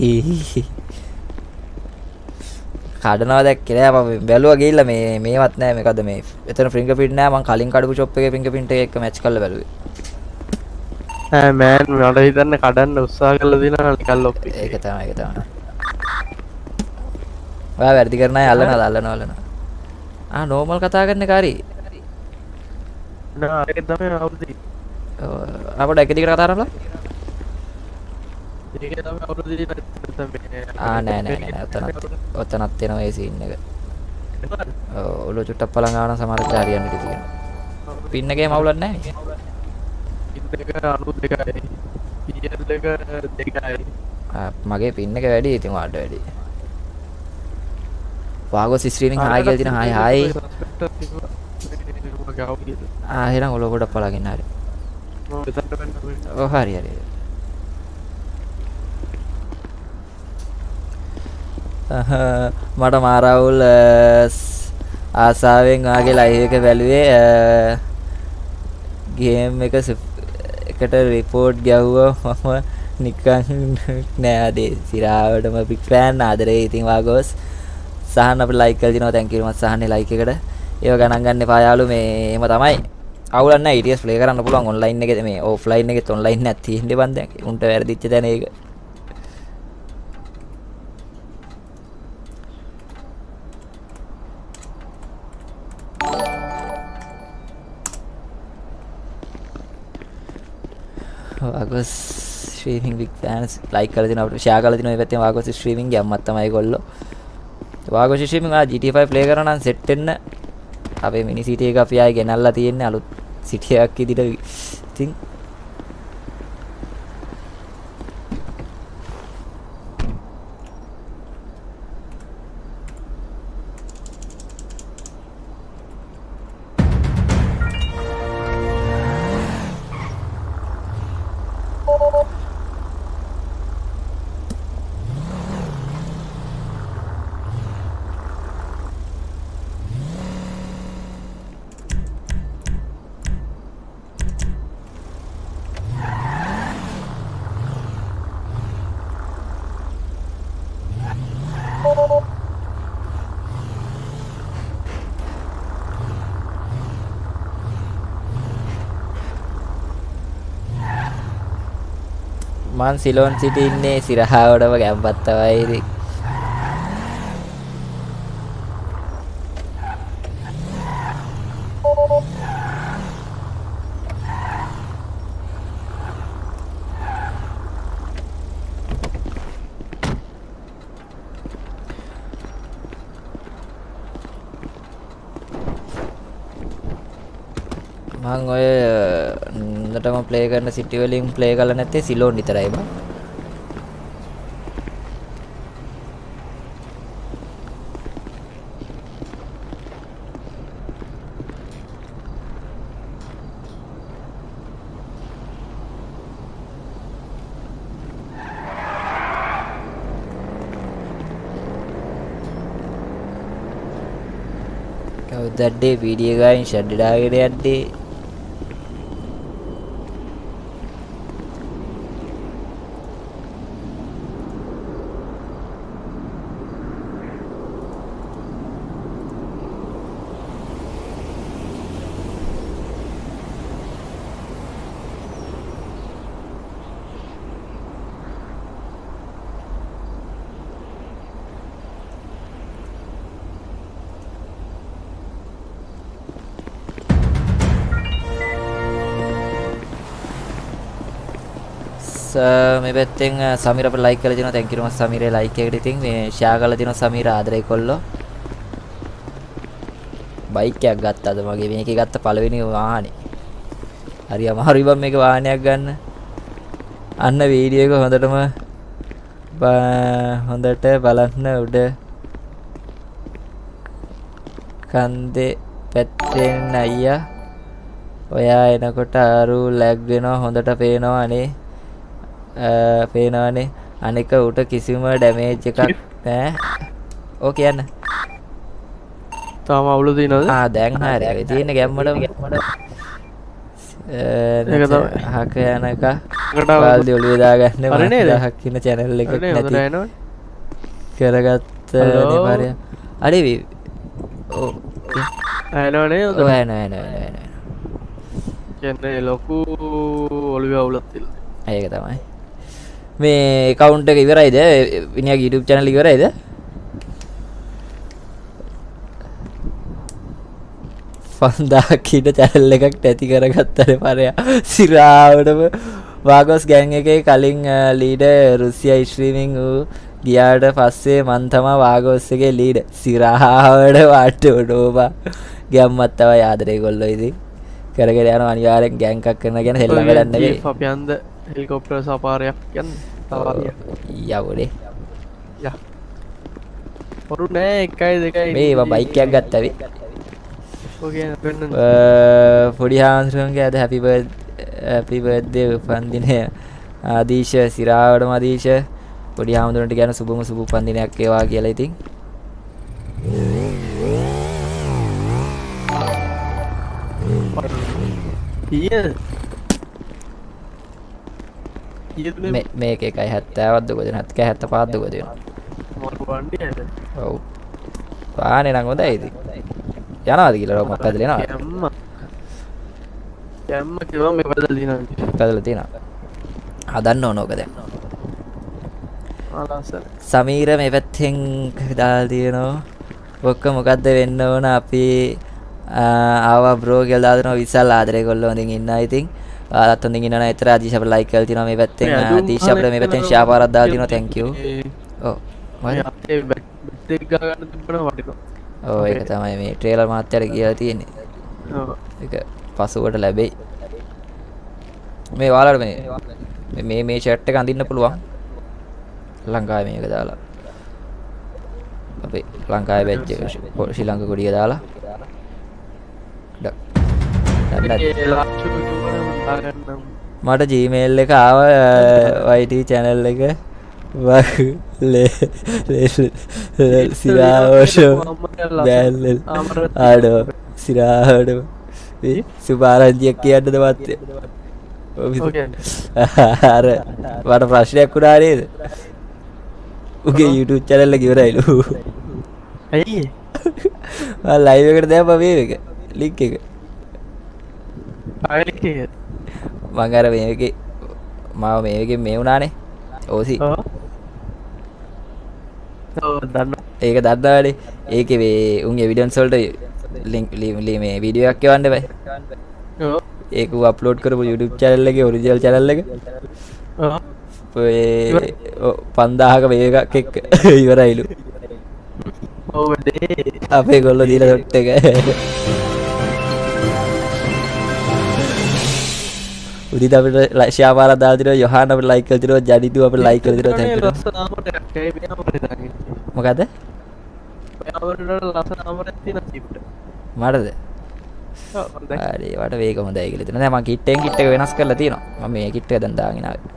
කඩනවා දැක්කේ නෑ මම බැලුවා ගිහිල්ලා මේවත් නෑ මේකද මේ එතන ෆින්ගර් ප්‍රින්ට් නෑ මම කලින් කඩපු ෂොප් එකේ ෆින්ගර් ප්‍රින්ට් එක එක්ක මැච් කරලා බැලුවේ මෑන් මට හිතන්න කඩන්න උත්සාහ කරලා දිනා නිකන් ලොප් එක ඒක තමයි ඔයා වැඩි කරන අය අල්ලනවා නෝමල් කතා කරන එක හරි නෑ ඒක තමයි අවුරුදු අපිට එක දිගට කතා කරන්න ඒක තමයි අවුරුදු නෑ ඔතනත් තියෙනවා ඒ සීන් එක ඔලුව චුට්ටක් පලං ආවනම් සමහර චාරියන් ඉඳී තියෙනවා පින් එකේ මවුලක් නැහැ ඉන්න එක 92යි PL එක 2යි මගේ පින් එක වැඩි ඉතින් ඔයාට වැඩි වාගොස් ස්ට්‍රීමින් හායි කියලා තියෙන හායි එහෙනම් ඔලුව පොඩක් පලාගෙන හරි ඔව් හරි මට මාරවුල් ආසාවෙන් ආගේ ලයිව් එක බැලුවේ ගේම් එක එකට රිපෝට් ගැව්වා මම නිකන් නෑ අදේ සිරාවටම බිග් ෆෑන් ආදරේ ඉතින් වාගොස් සහන් අපිට ලයික් කරලා දිනවා thank you very much සහන්නේ ලයික් එකට ඒව ගණන් ගන්න එපා යාළුවෝ මේ එහෙම තමයි අවුලක් නැහැ ETS ප්ලේ කරන්න පුළුවන් ඔන්ලයින් එකේ මේ ඔෆ්ලයින් එකෙත් ඔන්ලයින් එකක් තියෙන්නේ බන් දැන් උන්ට වැරදිච්ච දැන ඒක Vagos streaming big fans like කරලා දිනවා අපිට ෂෙයා කරලා දිනවා මේ පැත්තෙන් වාගොස් ස්ට්‍රීමින් ගැම්මත් තමයි ඒගොල්ලෝ වාගොස් ස්ට්‍රීමින් GTA 5 ප්ලේ කරනවා නම් සෙට් වෙන්න අපේ මිනි සිටි එක අපි ආයේ ගෙනල්ලා තියෙන්නේ අලුත් සිටි එකක් විදිහට ඉතින් මං සිලෝන් සිටි ඉන්නේ සිරහවටම ගැම්පත් තමයි ඉතින් මං ඔය නටම ප්ලේ කරන සිටි වලින් ප්ලේ කරලා නැත්තේ සිලෝන් විතරයි බං කවුදඩේ වීඩියෝ ගායින් ෂඩ් දාගෙන යද්දී මේ පැත්තෙන් සමීර අපිට ලයික් කරලා තිනවා thank you very much සමීරේ ලයික් එකට ඉතින් මේ ෂෙයා කරලා තිනවා සමීර ආදරේ කොල්ලෝ බයික් එකක් ගත්තාද මගේ මේකේ ගත්ත පළවෙනි වාහනේ හරි අමාරුයි බම් මේක වාහනයක් ගන්න අන්න වීඩියෝ එක හොඳට බලන්න උඩ කන්දේ පැත්තෙන් අයියා ඔයා එනකොට ආරු ලැග් වෙනවා හොඳට පේනවනේ පේනවනේ අනික උට කිසිම ඩැමේජ් එකක් නෑ ඕක කියන්න තාම අවුල දිනවද දැන් හරි තියෙන ගැම්මඩම හක යනක පාල්දි ඔළුවේ දාගන්න හක් ඉන්න චැනල් එකක් නැති කරගත්ත දෙපාරය අඩේ කියන්නේ ලොකු ඔළුවේ අවුලක් තියෙනවා ඒක තමයි මේ account එක ඉවරයිද විනයාගේ YouTube channel ඉවරයිද 5000 ඊට channel එකක් නැති කරගත්තනේ පරයා සිරාවටම වාගොස් ගෑන් එකේ කලින් ලීඩර් රුසියා ස්ට්‍රීමින් ගියාට පස්සේ මන් තමයි වාගොස් එකේ ලීඩර් සිරාවට වට උඩෝබා ගැම්මත් තමයි ආදරේ කොල්ලෝ ඉතින් කරගෙන යනවා අනිවාර්යෙන් ගෑන් එකක් කරන ගැන හෙල්ලම වැඩක් නෙවෙයි අපි යන්ද හෙලිකොප්ටර් සපාරයක් යන්නේ සවාරියක් යවුනේ යා පොරු නෑ 1 2 මේ බයික් එකක් ගත්තා වෙයි ඔකේ පෙන්නන්න පොඩි හාන්සරුන්ගේ අද හැපි බර්ත්ඩේ උපන්දිනය ආදීශ සිරාවටම ආදීශ පොඩි හාමුදුරන්ට කියන සුබම සුබ උපන්දිනයක් වේවා කියලා ඉතින් මේක 1.70ක්ද කොහෙද 75ක්ද කොහෙද වෙනවා ඔව් වාහනේ නම් හොඳයි ඉතින් යනවාද කියලා මොකක්ද දෙනවා යම්ම කිව්වා මේ බදලා තියෙනවා හදන්න ඕන ඕක දැන් ආලසන සමීර මේ පැත්තෙන් දාලා තියෙනවා ඔක්ක මොකද්ද වෙන්න ඕන අපි ආවා බ්‍රෝ කියලා දාලා දෙනවා විශාල ආදරේ කොල්ලෝ හොඳින් ඉන්නවා ඉතින් ආලත් හොඳින් ඉන්නවා නේද ආදීශ අපිට ලයික් කරලා තියෙනවා මේ පැත්තෙන් ආදීශ අපිට මේ පැත්තෙන් ෂෙයා පාරක් දාලා තියෙනවා thank you ඔව් මම බැට් එක ගන්න තිබුණා වටිනවා ඔව් ඒක තමයි මේ ට්‍රේලර් මාත්‍යට කියලා තියෙන්නේ ඔව් ඒක පසුවට ලැබෙයි මේ ඔයාලට මේ ෂර්ට් එක අඳින්න පුළුවන් ලංකාවේ මේක දාලා අපේ ලංකාවේ බැජ් එක ශ්‍රී ලංකා කොඩිය දාලා මට Gmail එක ආව YT channel එක සිරාවෂෝ බැල්ලෙල් ආඩෝ සිරාවටම සුභාරංචියක් කියන්නද මත්තේ අර මට ප්‍රශ්නයක් වුණා නේද උගේ YouTube channel එක ඉවරයිලු ඇයි මම live එකට දැම්මා මේක link එක ආයෙත් මම අර මේකේ මේකෙන් මේ වුණානේ ඕසි දන්න ඒක දන්නවනේ ඒකේ මේ උන් එවිඩන්ස් වලට ලින්ක් මේ වීඩියෝ එකක් එවන්න බෑ ඒක අප්ලෝඩ් කරපු YouTube channel එකේ ඔරිජිනල් channel එක ඔය 5000ක මේකක් එක්ක ඉවරයිලු ඔව් අපේ ගොල්ලෝ දීලා සොට් එක උදිත අපිට ෂෙයා පාරක් දාලා දිනවා යොහාන් අපිට ලයික් කරලා දිනවා ජනිතු අපිට ලයික් කරලා දිනවා thank you මොකද මටද හරි වට වේග හොඳයි කියලා දෙනවා දැන් මම කිට් එක වෙනස් කරලා තියෙනවා මම මේ කිට් එක දැන් දාගෙන ආවේ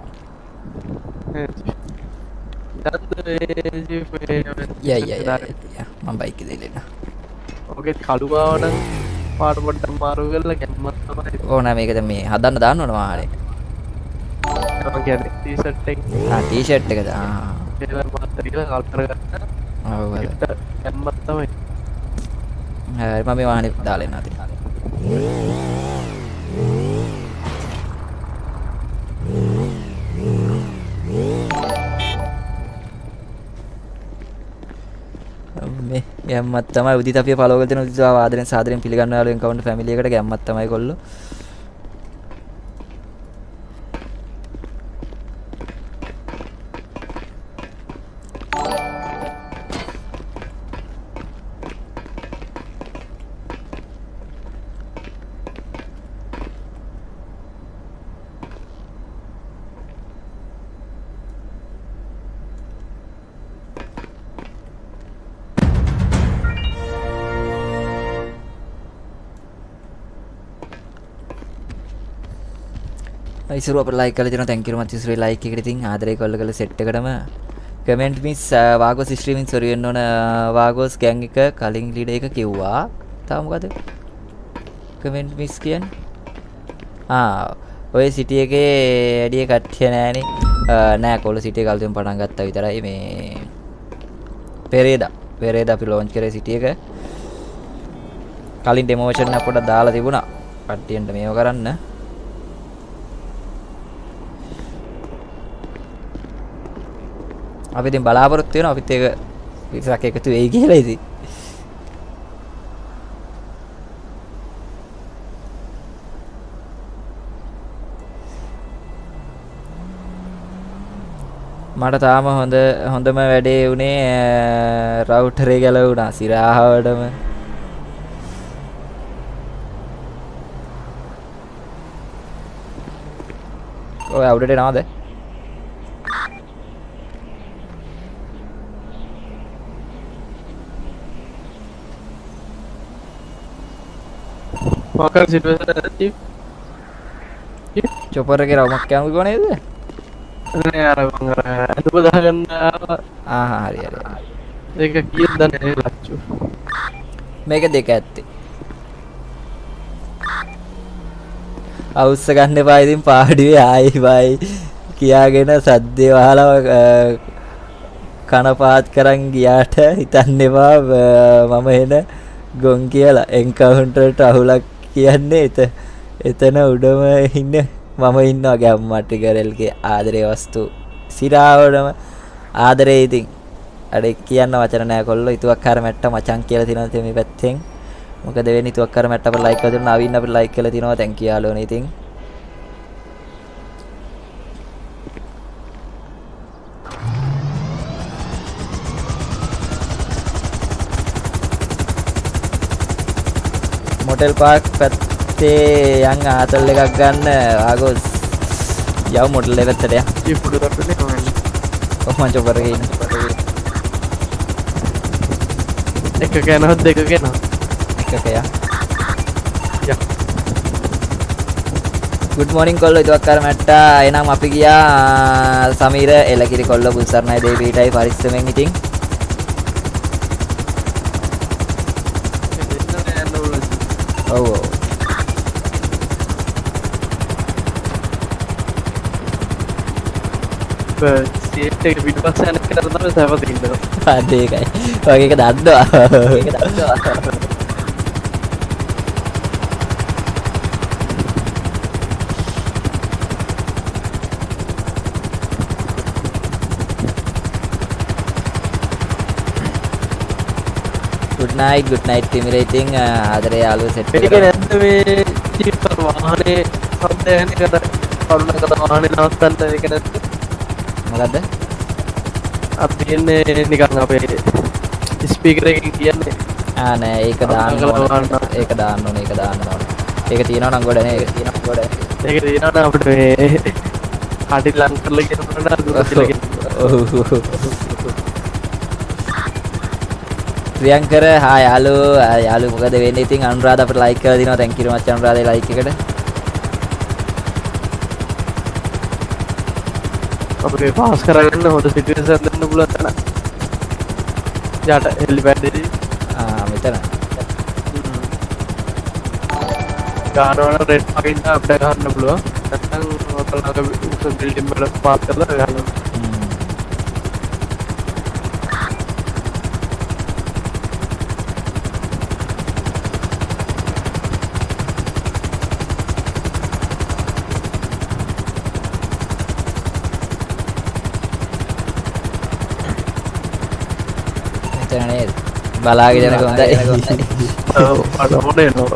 මම බයික් එකේ දෙන්න ඔකේ කළුවාවන පාට පොඩ්ඩක් මාරු කරලා ගැම්මක් තමයි ඕන මේක දැන් මේ හදන්න දාන්න ඕන වාහනේ මම කියන්නේ ටී-ෂර්ට් එක ටී-ෂර්ට් එකද ටේලර් මාත් කියලා කල් කරගන්න ඔව් ගැම්මක් තමයි හරි මම මේ වාහනේ දාලා එන්න අතේ මේ ගැම්මත් තමයි උදිත අපිව ෆලෝ කරලා දෙන උදිත ආදරෙන් සාදරෙන් පිළිගන්න යාළුවෙන් කවුන්ට් ෆැමිලි එකට ගැම්මත් තමයි කොල්ලෝ ඉසුරු අපිට ලයික් කරලා තියෙනවා thank you very much ඉසුරු ලයික් එකට ඉතින් ආදරය කළ සෙට් එකටම comment miss Vagos streaming sorry වෙන්න ඕන වාගෝස් ගෑන් එක කලින් ලීඩර් එක කිව්වා තාම මොකද කමෙන්ට් මිස් කියන්නේ ඔය සිටි එකේ ඇඩිය කට්ටිය නෑනේ නෑ කොල්ල සිටි එක අලුතෙන් පටන් ගත්තා විතරයි මේ පෙරේදා අපි ලොන්ච් කරේ සිටි එක කලින් ඩෙමෝ වර්ෂන් එක පොඩ්ඩක් දාලා තිබුණා කට්ටියන්ට මේව කරන්න අපි දැන් බලාපොරොත්තු වෙනවා අපිත් ඒක පිටසක් එකතු වෙයි කියලා ඉතින් මට තාම හොඳම වැඩේ උනේ රවුටරේ ගැලවුණා සිරාවටම ඔය අවුඩට එනවද මොකක්ද සිටුේෂන් එක චොපර් එකේ රවුමක් යනු කොනේද නෑ අර මං අර අතුප දාගන්න හරි ඒක කීයද දන්නේ ලච්චු මේක දෙක ඇත්තේ අවුස්ස ගන්න එපා ඉතින් පාඩුවේ ආයි බයි කියාගෙන සද්දේ වහලා කනපාත් කරන් ගියාට හිතන්න එපා මම එන ගොන් කියලා එන්කවුන්ටර්ට අහුලක් කියන්නේ එතන උඩම ඉන්න මම ඉන්නවා ගැම්මටි කරල්ගේ ආදරේ වස්තු සිරාවටම ආදරේ ඉතින් අර කියන්න වචන නෑ කොල්ලෝ ඉතුවක්කාර මැට්ට මචං කියලා තියෙනවා මේ පැත්තෙන් මොකද වෙන්නේ ඉතුවක්කාර මැට්ට අපිට ලයික් කරලා දෙනවා නවීන් අපිට ලයික් කරලා තියෙනවා thank you යාළුවනේ ඉතින් මොටෙල් පාක් පැත්තේ යන් ආතල් එකක් ගන්න ආගොස් යව මොටල් එක පැත්තට යන්න ඉපුඩු රටනේ කොහොමද කොහොමද චොපර් එකේ ඉන්න එක කනවත් දෙක කන එකක යා good morning කොල්ලෝ ඉතුවක්කාර මැට්ටා එනම් අපි ගියා සමීර එලකිරි කොල්ලෝ බුල්සර්ණයි දේවීටයි පරිස්සමෙන් ඉතින් ඔව් සීට් එක පිටපස්ස යන එකට තමයි සෑම දෙන්නේ. ඒකයි. ඔය එක දන්නවා. good night තිමිරේටින් ආදරේ යාළුවෝ සෙට් මේක නැත්නම් මේ චීපර් වාහනේ සම්දයන එකට කරුණකට වාහනේ නවත්තන්න ඒක නැත්නම් මොකද්ද අපි ඉන්නේ නිකන් අපේ ස්පීකර් එකකින් කියන්නේ නෑ ඒක දාන්න ඕනේ ඒක තියෙනවා නම් ගොඩ නේ ඒක තියෙනවා නම් අපිට මේ හටි ලං කරලා කියනවා ප්‍රියංකර හායි යාළුවෝ මොකද වෙන්නේ ඉතින් අනුරාධ අපිට ලයික් කරලා දිනවා thank you very much අනුරාධේ ලයික් එකට අපිට පාස් කරගන්න හොඳ සිටුේෂන් දෙන්න පුළුවන් තැන යාට හෙලිපැඩ් එකේ මෙතන ගානවල රෙඩ් පකින් අපිට ගන්න පුළුවන් නැත්නම් ඔතලක උස බිල්ඩින් වල පාස් කරලා ගන්න බලාගෙන යනක හොඳයි ඔව් අඩෝනේ නෝ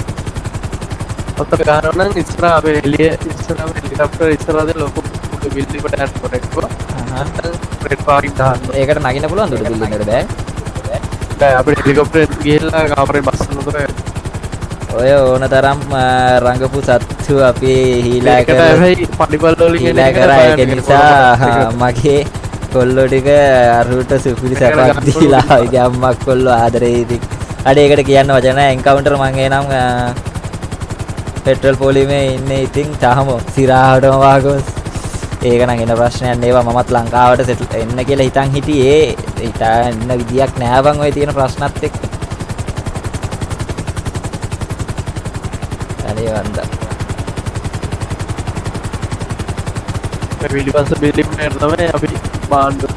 ඔතන ගානවල නම් ඉස්සර අපේ එළිය ඉස්සරම හෙලිකොප්ටර් ඉස්සරහද ලොකු බිල්ඩින් එකට ඇඩ් කරේක්වා රෙඩ් පාකින් දාන්න ඒකට නගින්න පුළුවන්ද උඩ බිල්ඩින් එකට බෑ අපිට හෙලිකොප්ටර් ගිහලා කාමරේ බස්සන උතර ඔය ඕන තරම් රංගපු සත්තු අපි හීලා ඒකට හැබැයි පඩිපල් වලින් හීලා කරා ඒක නිසා මගේ කොල්ලෝ ටික අරුට සුපිරි සැපක් දීලා ඔයගේ අම්මක් කොල්ලෝ ආදරේ ඉතින් අඩ ඒකට කියන්න වචන නැහැ එන්කවුන්ටර් මං එනම් පෙට්‍රල් පොලිමේ ඉන්නේ ඉතින් තාම සිරාහටම වාගොස් ඒක නම් එන ප්‍රශ්නයක් නේවා මමත් ලංකාවට එන්න කියලා හිතන් හිටියේ හිතන්න විදියක් නෑ බං ඔය තියෙන ප්‍රශ්නත් එක්ක අනේ වන්දා පිළිපස්ස බිලිම් එකට තමයි අපි බාන්න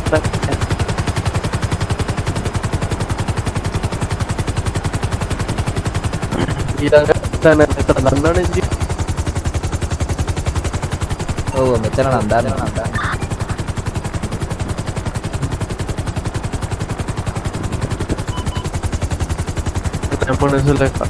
ඊළඟ තැන මෙතන දන්නවනේ ඉතින් ඔව් මෙතන නම් දන්නවා මොනසල එක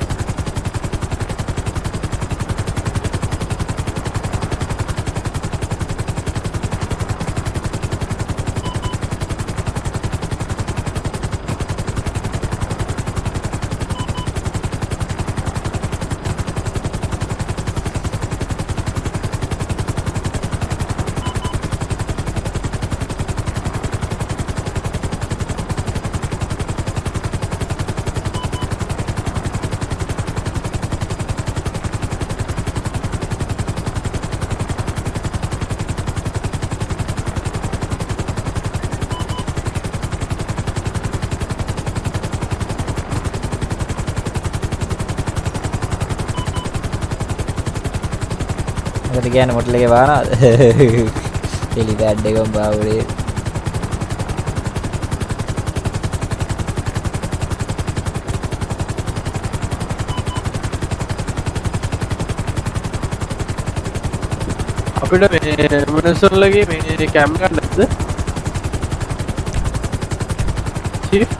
මොකද කියන්නේ මොටල් එකේ බානවද එලි බෑඩ් එකම බාවුනේ අපිට මේ මොනසල්ලගේ මේ කැම් ගන්න නැද්ද චීෆ්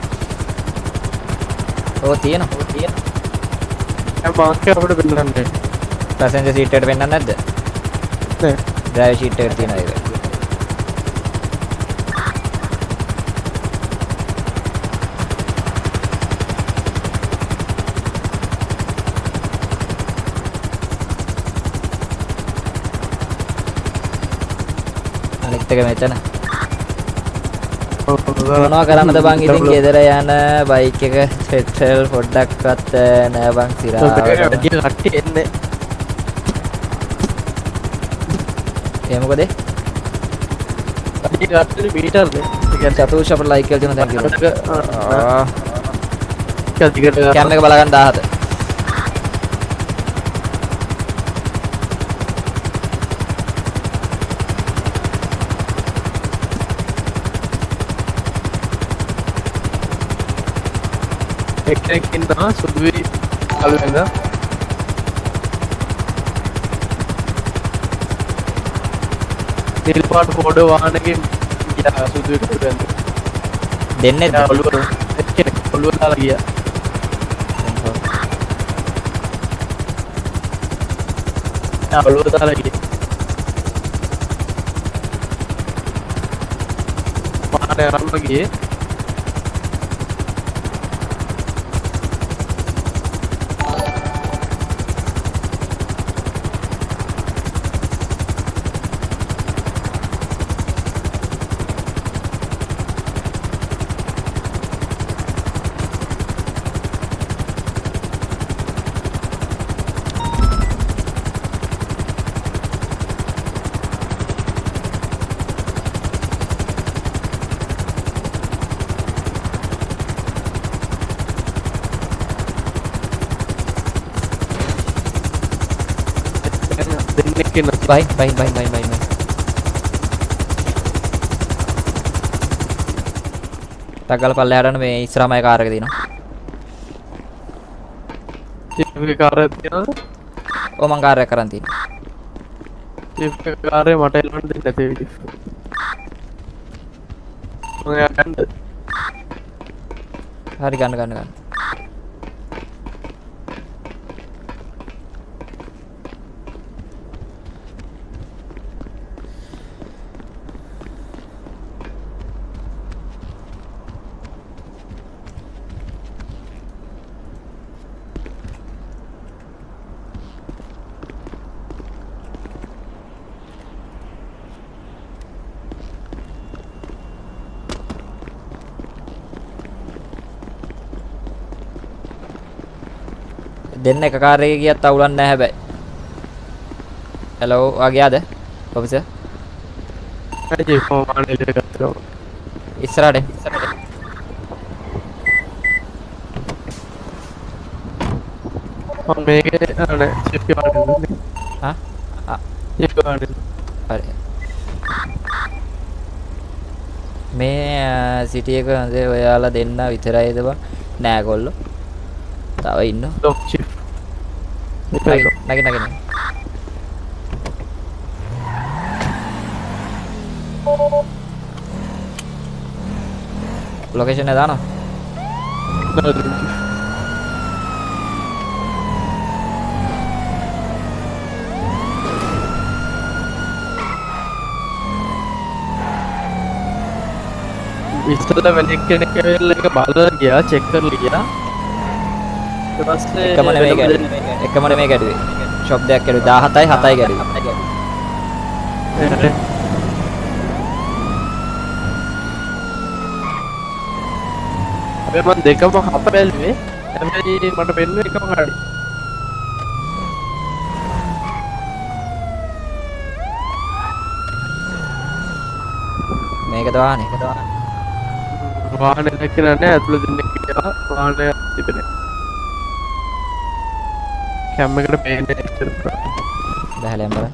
ඔව් තියෙනවා කැම් මාස්ක් අපිට පෙන්නන්නේ පැසෙන්ජර් සීට් එකට වෙන්නන්නේ නැද්ද? නෑ. ඩ්‍රයිවර් සීට් එකට තියෙනවා ඒක. අනිත් එක මෙතන. මොනවා කරන්නද බං ඉතින් ගෙදර යන බයික් එක පෙට්‍රල් පොඩ්ඩක්වත් නෑ බං සිරාවට. කට්ටිය එන්නේ. ඒ මොකද? කට්ටිය කට්ටිය මීටර්ද? ඒ කියන්නේ චතුෂ් අපිට ලයික් කරලා තියෙනවා thank you. කැම් එක බලගන්න 17. එක්කෙනෙක් ඉන්නවා සුදුයි කළු වෙනද නිල් පාට පොඩ වාහනකින් ගියා සුදුයි කළු වෙනද දෙන්නේ ඔළුව එක්කෙනෙක් ඔළුව දාලා ගියා ඔළුව දාලා ගියා වාහනේ අරන් ගියේ bye. තගල පල්ලෙහාට මේ ඉස්සරහම ඒ කාර් එක තියෙනවා. චීෆ්ගේ කාර්යයක් තියනවද? ඔව් මං කාර් එකක් කරන් තියෙනවා. චීෆ්ගේ කාර්යය මට එලවන්න දෙන්න නැතේ චීෆ්. මම යන්න. හරි ගන්න. දෙන්න එක කාර් එකේ ගියත් අවුලක් නැහැ හැබැයි. හෙලෝ වගේ ආද? ඔෆිසර් අයියේ කොහොමද එළියට ගත්තා ඉස්සරහට මම මේකේ අනේ චිප් එක වඩන්නේ ආ චිප් එක වඩන්නේ හරි මේ සිටි එක හඳේ ඔයාලා දෙන්න විතරයිද බං නෑ කොල්ලෝ තව ඉන්නෝ ලොක් චිප් නගින්න ලොකේෂන් එක දානවා ඉස්සෙල්ලා වෙලෙක් කෙනෙක් ඇවිල්ලා එක බලලා ගියා චෙක් කරලා ගියා ඊට පස්සේ එකම නෙමෙයි ගැඩුවේ ෂොප් දෙකක් ගැඩුවේ 17යි 7යි ගැඩුවේ මම දෙකම හත බැලුවේ හැබැයි මට පෙන්නුවේ එකම ගාඩි මේකද වාහනේ වාහනේ දැක්කේ නැහැ ඇතුළේ දෙන්නෙක් හිටියා වාහනේ තිබෙන්නේ කැම් එකට පේන්නේ එක්ස්ටර් බහලෙන් බලන්න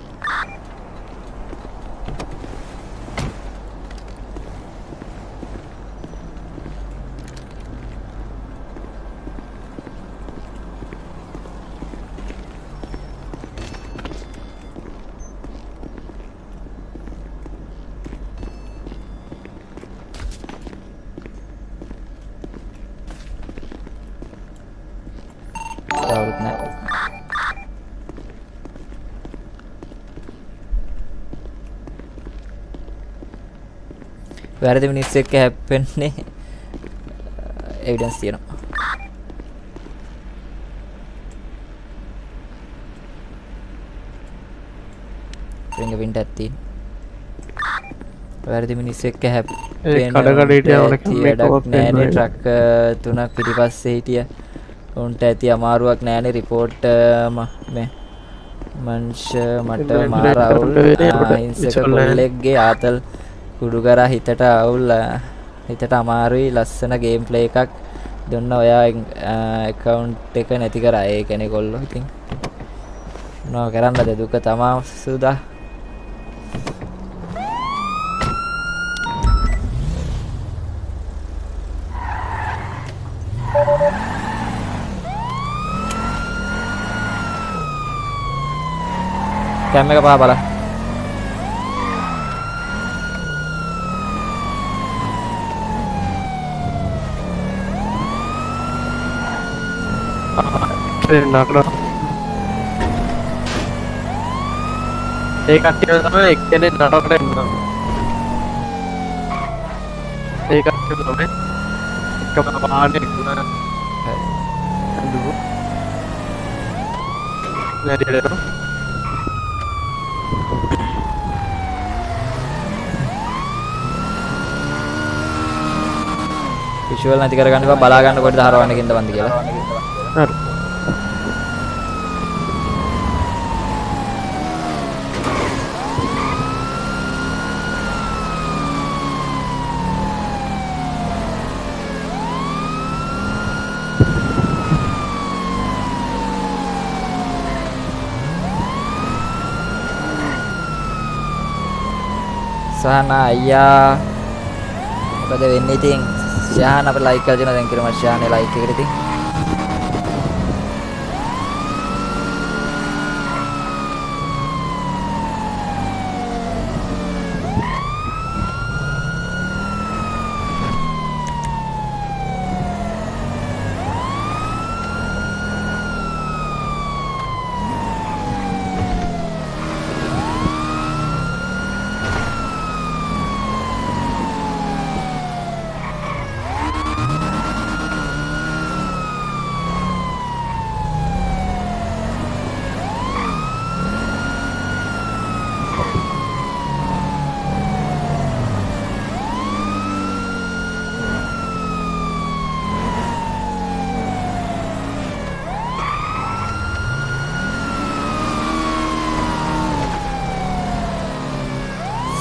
කවුරුත් නැහැ වැරදි මිනිස්සු එක්ක හැප්පෙන්නේ එවිඩන්ස් තියෙනවා ෆින්ගර්ප්‍රින්ට් එකක් තියෙනවා වැරදි මිනිස්සු එක්ක හැප්පෙන්නේ කඩ හිටියා වුණ වැඩක් නෑනේ ට්‍රක් තුනක් පිටිපස්සේ හිටියා උන්ට ඇති අමාරුවක් නෑනේ රිපෝට් මේ මංශ මට මාර අවුල් අහිංසක කොල්ලෙක්ගේ ආතල් කුඩු කරා හිතට අවුල් හිතට අමාරුයි ලස්සන ගේම් ප්ලේ එකක් දුන්න ඔයා account එක නැති කරා ඒ කෙනේ කොල්ලෝ ඉතින් මොනවා කරන්නද දුක තමා සුදා කැම් එක පහ බලන්න නකර ඒ කට්ටිය තමයි එක්කෙනෙක් නටකට එන්නවා ඒ කට්ටිය තමයි එකම වාහනේ හඳුනු නැතිලට විෂුවල් නැති කරගන්න එපා බලා ගන්න කොහෙද හරවන්න කින්ද බන්ද කියලා හරි Sana ayah pada anything Syahan apa like aja nanti kirim Syahan like gitu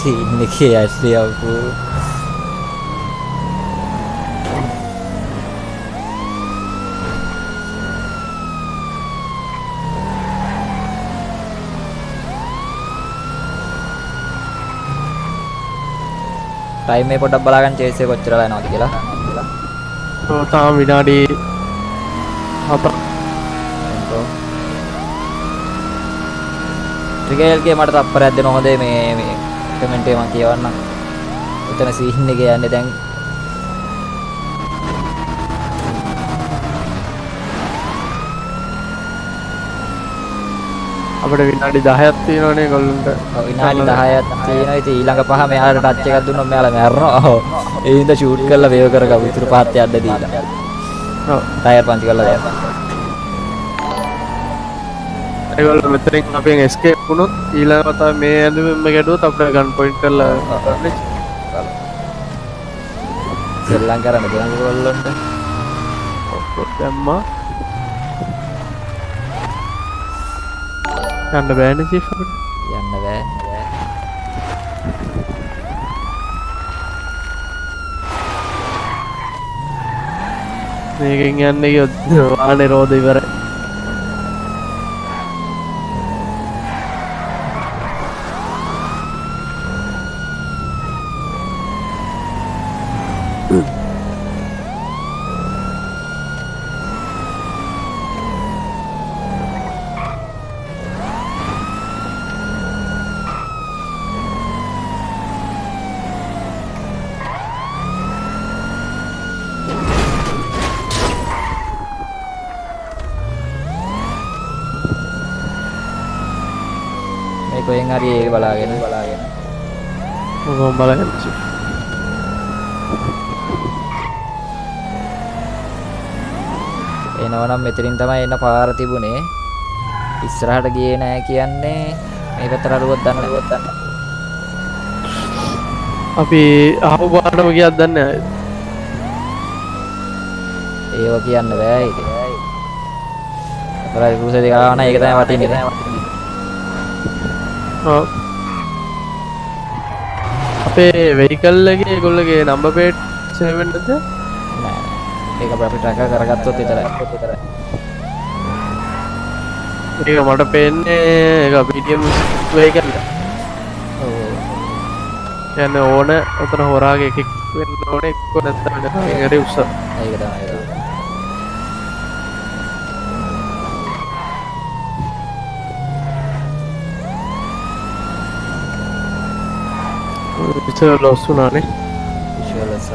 scene එකේ ඇස්ලි අප්පු ටයිම් එක පොඩ්ඩක් බලාගන්න චේස් එක කොච්චරලා යනවද කියලා. ඔව් තාම විනාඩි 4ක්. ට්‍රිගර්ගේ මට තප්පරයක් දෙන්න හොඳේ මේ කමෙන්ට් එක මම කියවන්නම්. එතන සීන් එක යන්නේ දැන් අපිට විනාඩි 10ක් තියෙනවනේ ගොල්ලන්ට. විනාඩි 10ක් තියෙනවා. ඉතින් ඊළඟ පහ මෙයාලට ටච් එකක් දුන්නොත් මෙයාලා මැරෙනවා. ඒ හින්දා ෂූට් කරලා වේව කරගමු. ඉතුරු පහත් යන්න දීලා. ඔව්. ටයර් පන්ති කරලා දාන්න. ඒගොල්ලෝ මෙතනින් අපෙන් එස්කේප් වුණොත් ඊළඟ වතාව මේ ඇඳුමෙන්ම ගැඩුවොත් අපිට ගන් පොයින්ට් කරලා සෙල්ලම් කරන්න දෙන්න ගොල්ලන්ට. දැම්මා. යන්න බෑනේ චීෆ් අපිට. යන්න බෑ. මේකෙන් යන්න ගියොත් වාහනේ රෝද ඉවරයි. මේ කොහෙන් හරි ඒක බලාගෙන මොකම බලන්න චීෆ්. එනවනම් මෙතනින් තමයි එන්න පාර තිබුණේ. ඉස්සරහට ගියේ නෑ කියන්නේ මේ පැත්තට අරුවක් දන්න. අපි ආපු පාරටම ගියත් දන්නේ නැහැ. ඒව කියන්න බෑ ඒක. අපරාධ කුරුසේ දෙක ආවන ඒක තමයි වටින්නේ. ඔව්. අපේ වෙහිකල් එකේ ඒගොල්ලෝගේ නම්බර් ප්ලේට් සේව් වෙන්නද? නෑ. ඒක අපි ට්‍රැකර් කරගත්තොත් විතරයි. ඒක මට පේන්නේ ඒක PTM වෙහිකල් එක. ඔව්. කියන්නේ ඕන උතන හොරාගේ එකෙක් වෙන්න ඕනේ එක්ක නැත්නම් හරි උස්සන. ඒක තමයි. ඉතින් ලොස් වුණානේ. විෂුවල් ලස්සන.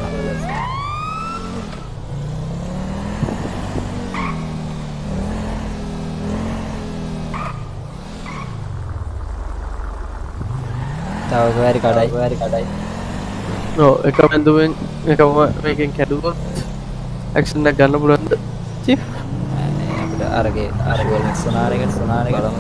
තව කොහරි කඩයි. ඔව් එක බඳුවෙන් එකම මේකෙන් කැඩුවොත් ඇක්ෂන් එකක් ගන්න පුළුවන්ද? චීෆ් අපිට අරගේ විෂුවල් සොනාර එක බලමු.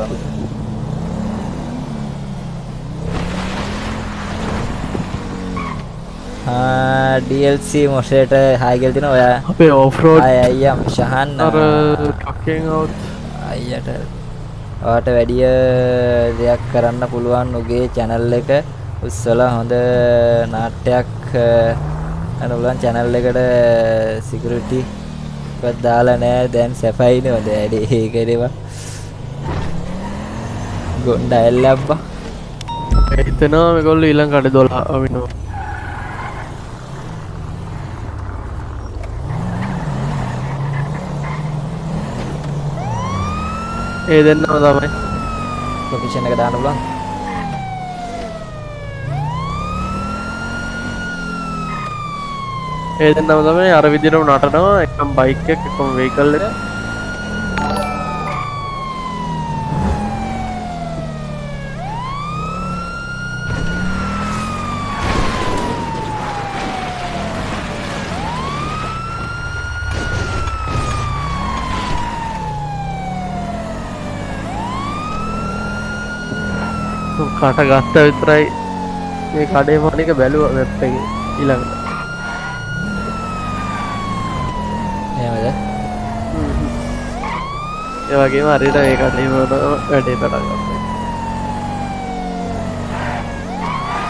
DLC මොෂේට හායි කියලා තිනවා ඔයා අපේ ඔෆ් රෝඩ් අයියා ෂහන් අර ට්‍රක්කෙන් આવුත් අයියට ඔයාට වැඩි දෙයක් කරන්න පුළුවන් උගේ channel එක උස්සලා හොඳ නාට්‍යයක් අන්න පුළුවන් channel එකට security එකක් දාලා නෑ දැන් සැපයිනේ හොඳ වැඩි ඒකේදේව ගොණ්ඩයිල් අබ්බා හිතනවා මේගොල්ලෝ ඊළඟ කඩ 12 අවිනෝ ඒ දෙන්නම තමයි ලොකේෂන් එක දාන්න පුළුවන් ඒ දෙන්නම තමයි අර විදිහටම නටනවා එකම බයික් එක එකම වෙහිකල් එක කට ගත්ත විතරයි මේ කඩේ මොනික බැලුවා වෙබ් එකේ ඊළඟට එහෙමද ඒ වගේම හරියට ඒ කඩේ වැඩේ පටන් ගත්තා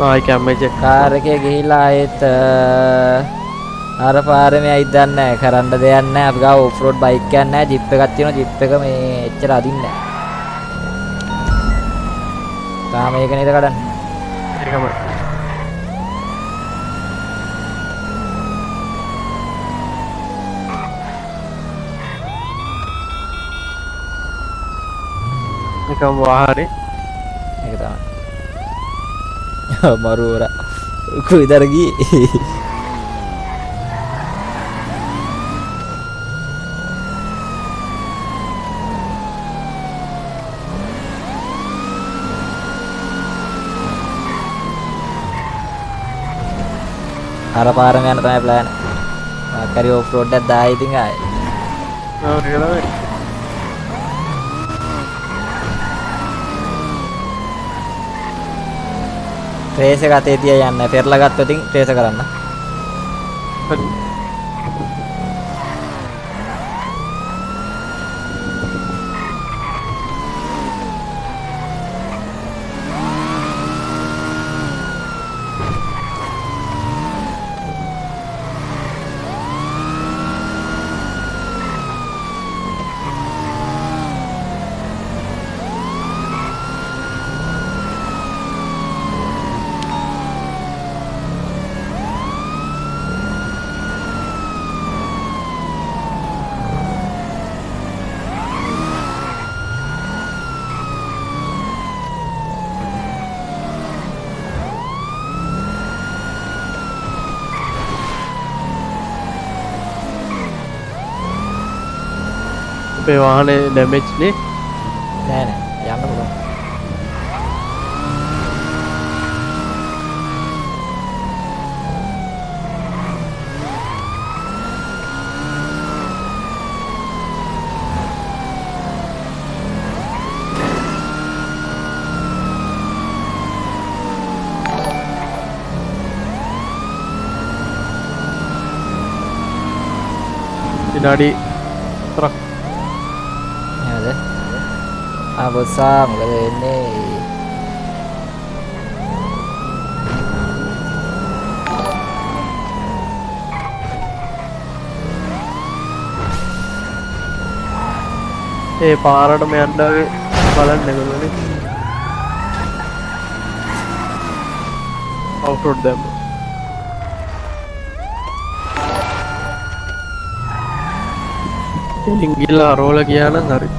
ආයි කැමජ කාර් එකේ ගිහිල්ලා ආයෙත් අර පාරේ මේ අයිත් දන්නේ නැහැ කරන්න දෙයක් නැහැ අපි ගාව ඔෆ් රෝඩ් බයික් එකක් නැහැ ජිප් එකක් තියෙනවා ජිප් එක මේ එච්චර අදින්නේ නැහැ තාම මේක නේද කඩන්නේ ඒකම එකම වාහනේ ඒක තමයි මරුවර කොයිදර ගියේ අර පාරම යන තමයි ප්ලෑන් එක. කරි ඔෆ් රෝඩ් එකක් දායි ඉතින් ආයේ. ඔව් නේද? ට්‍රේස් එක අතේ තියා යන්න. පෙරලා ගත්තොත් ඉතින් ට්‍රේස් කරන්න. හරි. අපේ වාහනේ ඩැමේජ් නේ නෑ නෑ යන්න පුළුවන්. විනාඩි 3ක් බොස්සා මොකද වෙන්නේ ඒ පාරටම යන්න බලන්න ඒගොල්ලෝනේ ඔෆ් රෝඩ් දැම්ම ඉතින් ගිහලා රෝල ගියා නම් හරි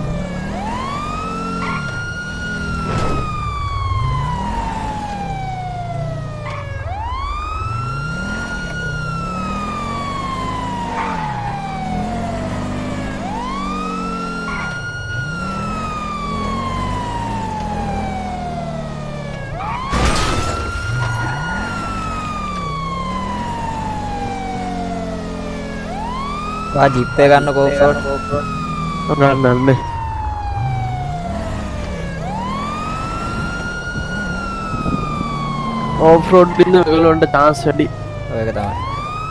වා ජිප් එක ගන්න කොෆ් රෝඩ් ගන්නන්නේ ඔෆ් රෝඩ් ඉන්න ඒගොල්ලන්ට chance වැඩි ඔය එක තමයි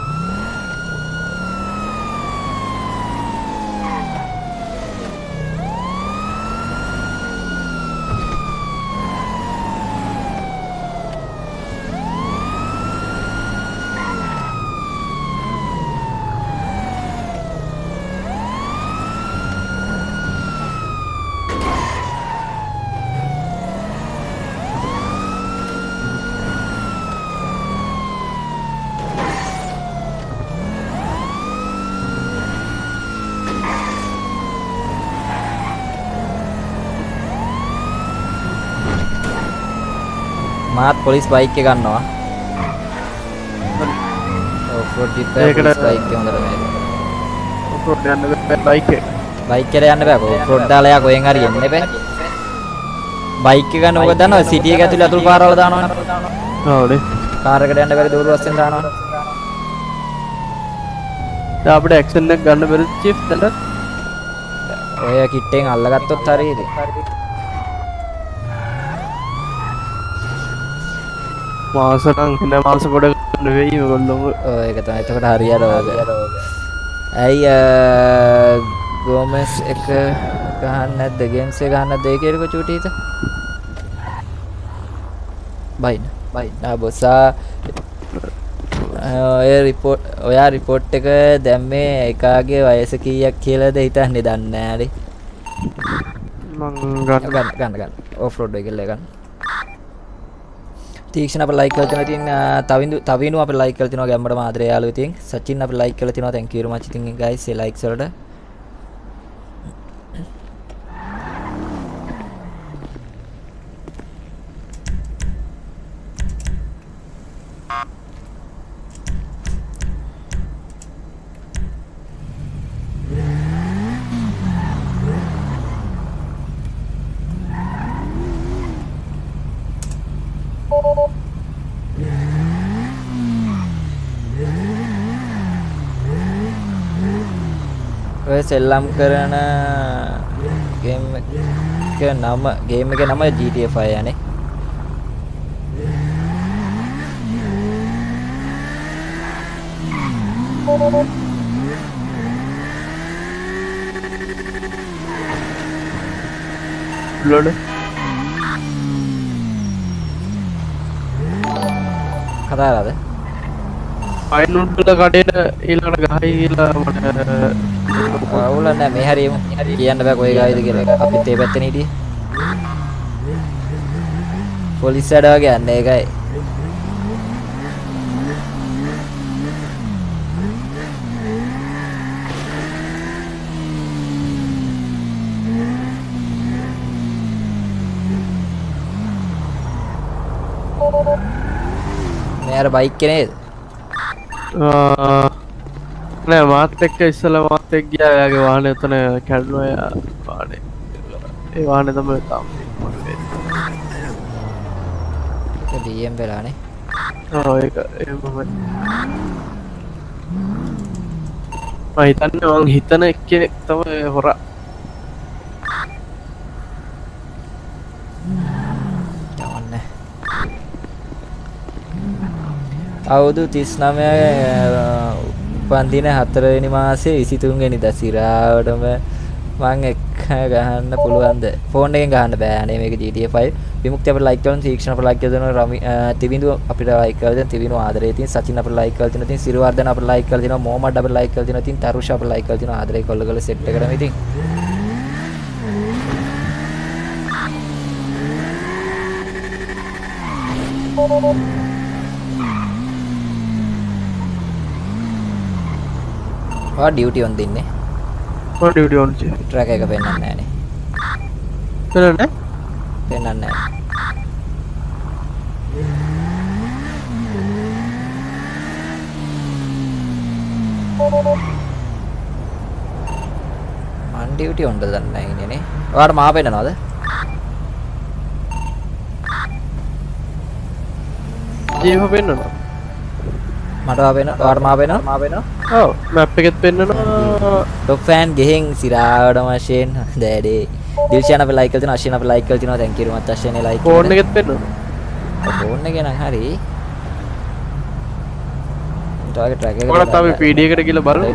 මාත් පොලිස් බයික් එක ගන්නවා ඔෆ් රෝඩ් ජිප් එක පොලිස් බයික් එක හොඳට මේක ඔෆ් රෝඩ් යන්න බයික් එක බයික් එකට යන්න බෑ ඔෆ් රෝඩ් දාලා යා කොහෙන් හරි එන්න එපා බයික් එක ගන්න මොකද දන්නවද සිටි එක ඇතුලේ අතුල් පාරවල දානවනේ ඔව්නේ කාර් එකට යන්න බැරි දూరు වස්සෙන් දානවා දැන් අපිට ඇක්ෂන් එක ගන්න බැරිද චීෆ් දැන් ඔය කිට්ටෙන් අල්ලගත්තොත් හරි ඉතින් මාස නම් එන මාස කොට ගන්න වෙයි ඔයගොල්ලෝ ඔය ඒක තමයි එතකොට හරියට ඔය ඇයි ගෝමස් එක ගහන්න නැද්ද ගේම්ස් එක ගහන්න නැද්ද ඒකේක චූටීද බයින බයි බොස්සා ඔයා රිපෝට් එක දැම්මේ එකාගේ වයස කීයක් කියලාද හිතන්නේ දන්නේ නෑනේ මං ගන්න ගන්න ඔෆ් රෝඩ් එක ගන්න තීක්ෂණ අපේ ලයික් කරලා තියෙනවා ඉතින් තවිනු අපේ ලයික් කරලා තියෙනවා ගැම්මඩ මාදරේ යාළුවෝ ඉතින් සචින් අපේ ලයික් කරලා තියෙනවා thank you very much ඉතින් guys ඒ ලයික්ස් වලට ඔය සෙල්ලම් කරන ගේම් එක නම GTA 5 යන්නේ ලොඩ කතාරද අයිනුට්ල කඩේට ඊළඟට ගහයි කියලා මට අවුල නැහැ මේ හරියමු කියන්න බෑ කොයි ගායිද කියලා අපිත් ඒ පැත්තේ හිටියේ පොලිස් වැඩ වගේ යන්නේ ඒකයි මේ අර බයික් කෙනේද නෑ මාත් එක්ක ඉස්සලා මාත් එක්ක ගියා එයාගේ වාහනේ එතන කැඩුණා එයා වාහනේ ඒ වාහනේ තමයි තාම ඒක DM වෙලානේ ඒක එහෙමයි මම හිතන්නේ මං හිතන එක්කෙනෙක් තමයි හොරා යවන්නේ අවුරුදු 39 උපන්දින 4 වෙනි මාසේ 23 වෙනිදා සිරාවටම මං එක්ක ගහන්න පුළුවන්ද ෆෝන් එකෙන් ගහන්න බෑ අනේ මේක GTA 5 විමුක්ති අපිට ලයික් කරන තීක්ෂණ අපිට ලයික් කරන රමි තිවිඳු අපිට ලයික් කරලා දෙන තිවිඳු ආදරේ තියෙන සචින් අපිට ලයික් කරලා තියෙන තියෙන සිරවර්ධන අපිට ලයික් කරලා තියෙනවා මොහමඩ් අපිට ලයික් කරලා තියෙනවා තියෙන තරුෂ අපිට ලයික් කරලා තියෙනවා ආදරේ කොල්ලගල සෙට් එකටම ඉතින් ඩියුටි ඔන් දින්නේ මොන ඩියුටි ඔන් චේ ට්‍රැක් එක පෙන්නන්නේ නැහනේ පෙන්නන්නේ නැහැ මන් ඩියුටි ඔන්ද දන්නේ නැහැ ඉන්නේ නේ ඔයාලට මා පෙන්නනවද ජීව පෙන්නනවා මට ඔයාලට මා පෙන්නනවා ඔව් මැප් එකෙත් පෙන්නනවා ටොප් ෆෑන් ගෙහෙන් සිරාවටම අශේන් දෑඩේ දිල්ෂාන් අපේ ලයික් කරලා තියෙනවා අශේන් අපේ ලයික් කරලා තියෙනවා thank you very much Ashen ඒ ලයික් ෆෝන් එකෙත් පෙන්නනවා ෆෝන් එකේ නම් හරි ඊටවගේ ට්‍රැක් එක ඔයාලත් අපි PD එකට ගිහලා බලමු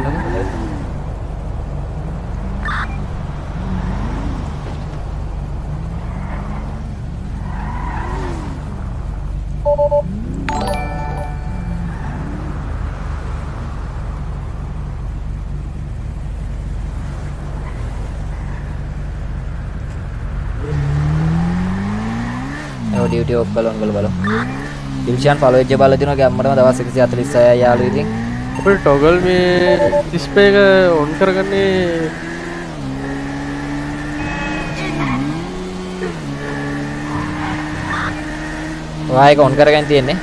ඩියුටි ඔෆ් කරලා ඔන් කරලා බලමු දිල්ෂාන් ෆලෝ එජ් බලලා දිනවා ගැම්මටම දවස් 146යි යාළුවෝ ඉතින් අපේ ටොගල් මේ ඩිස්ප්ලේ එක ඔන් කරගන්නේ ඔයා ඒක ඔන් කරගෙන තියෙන්නේ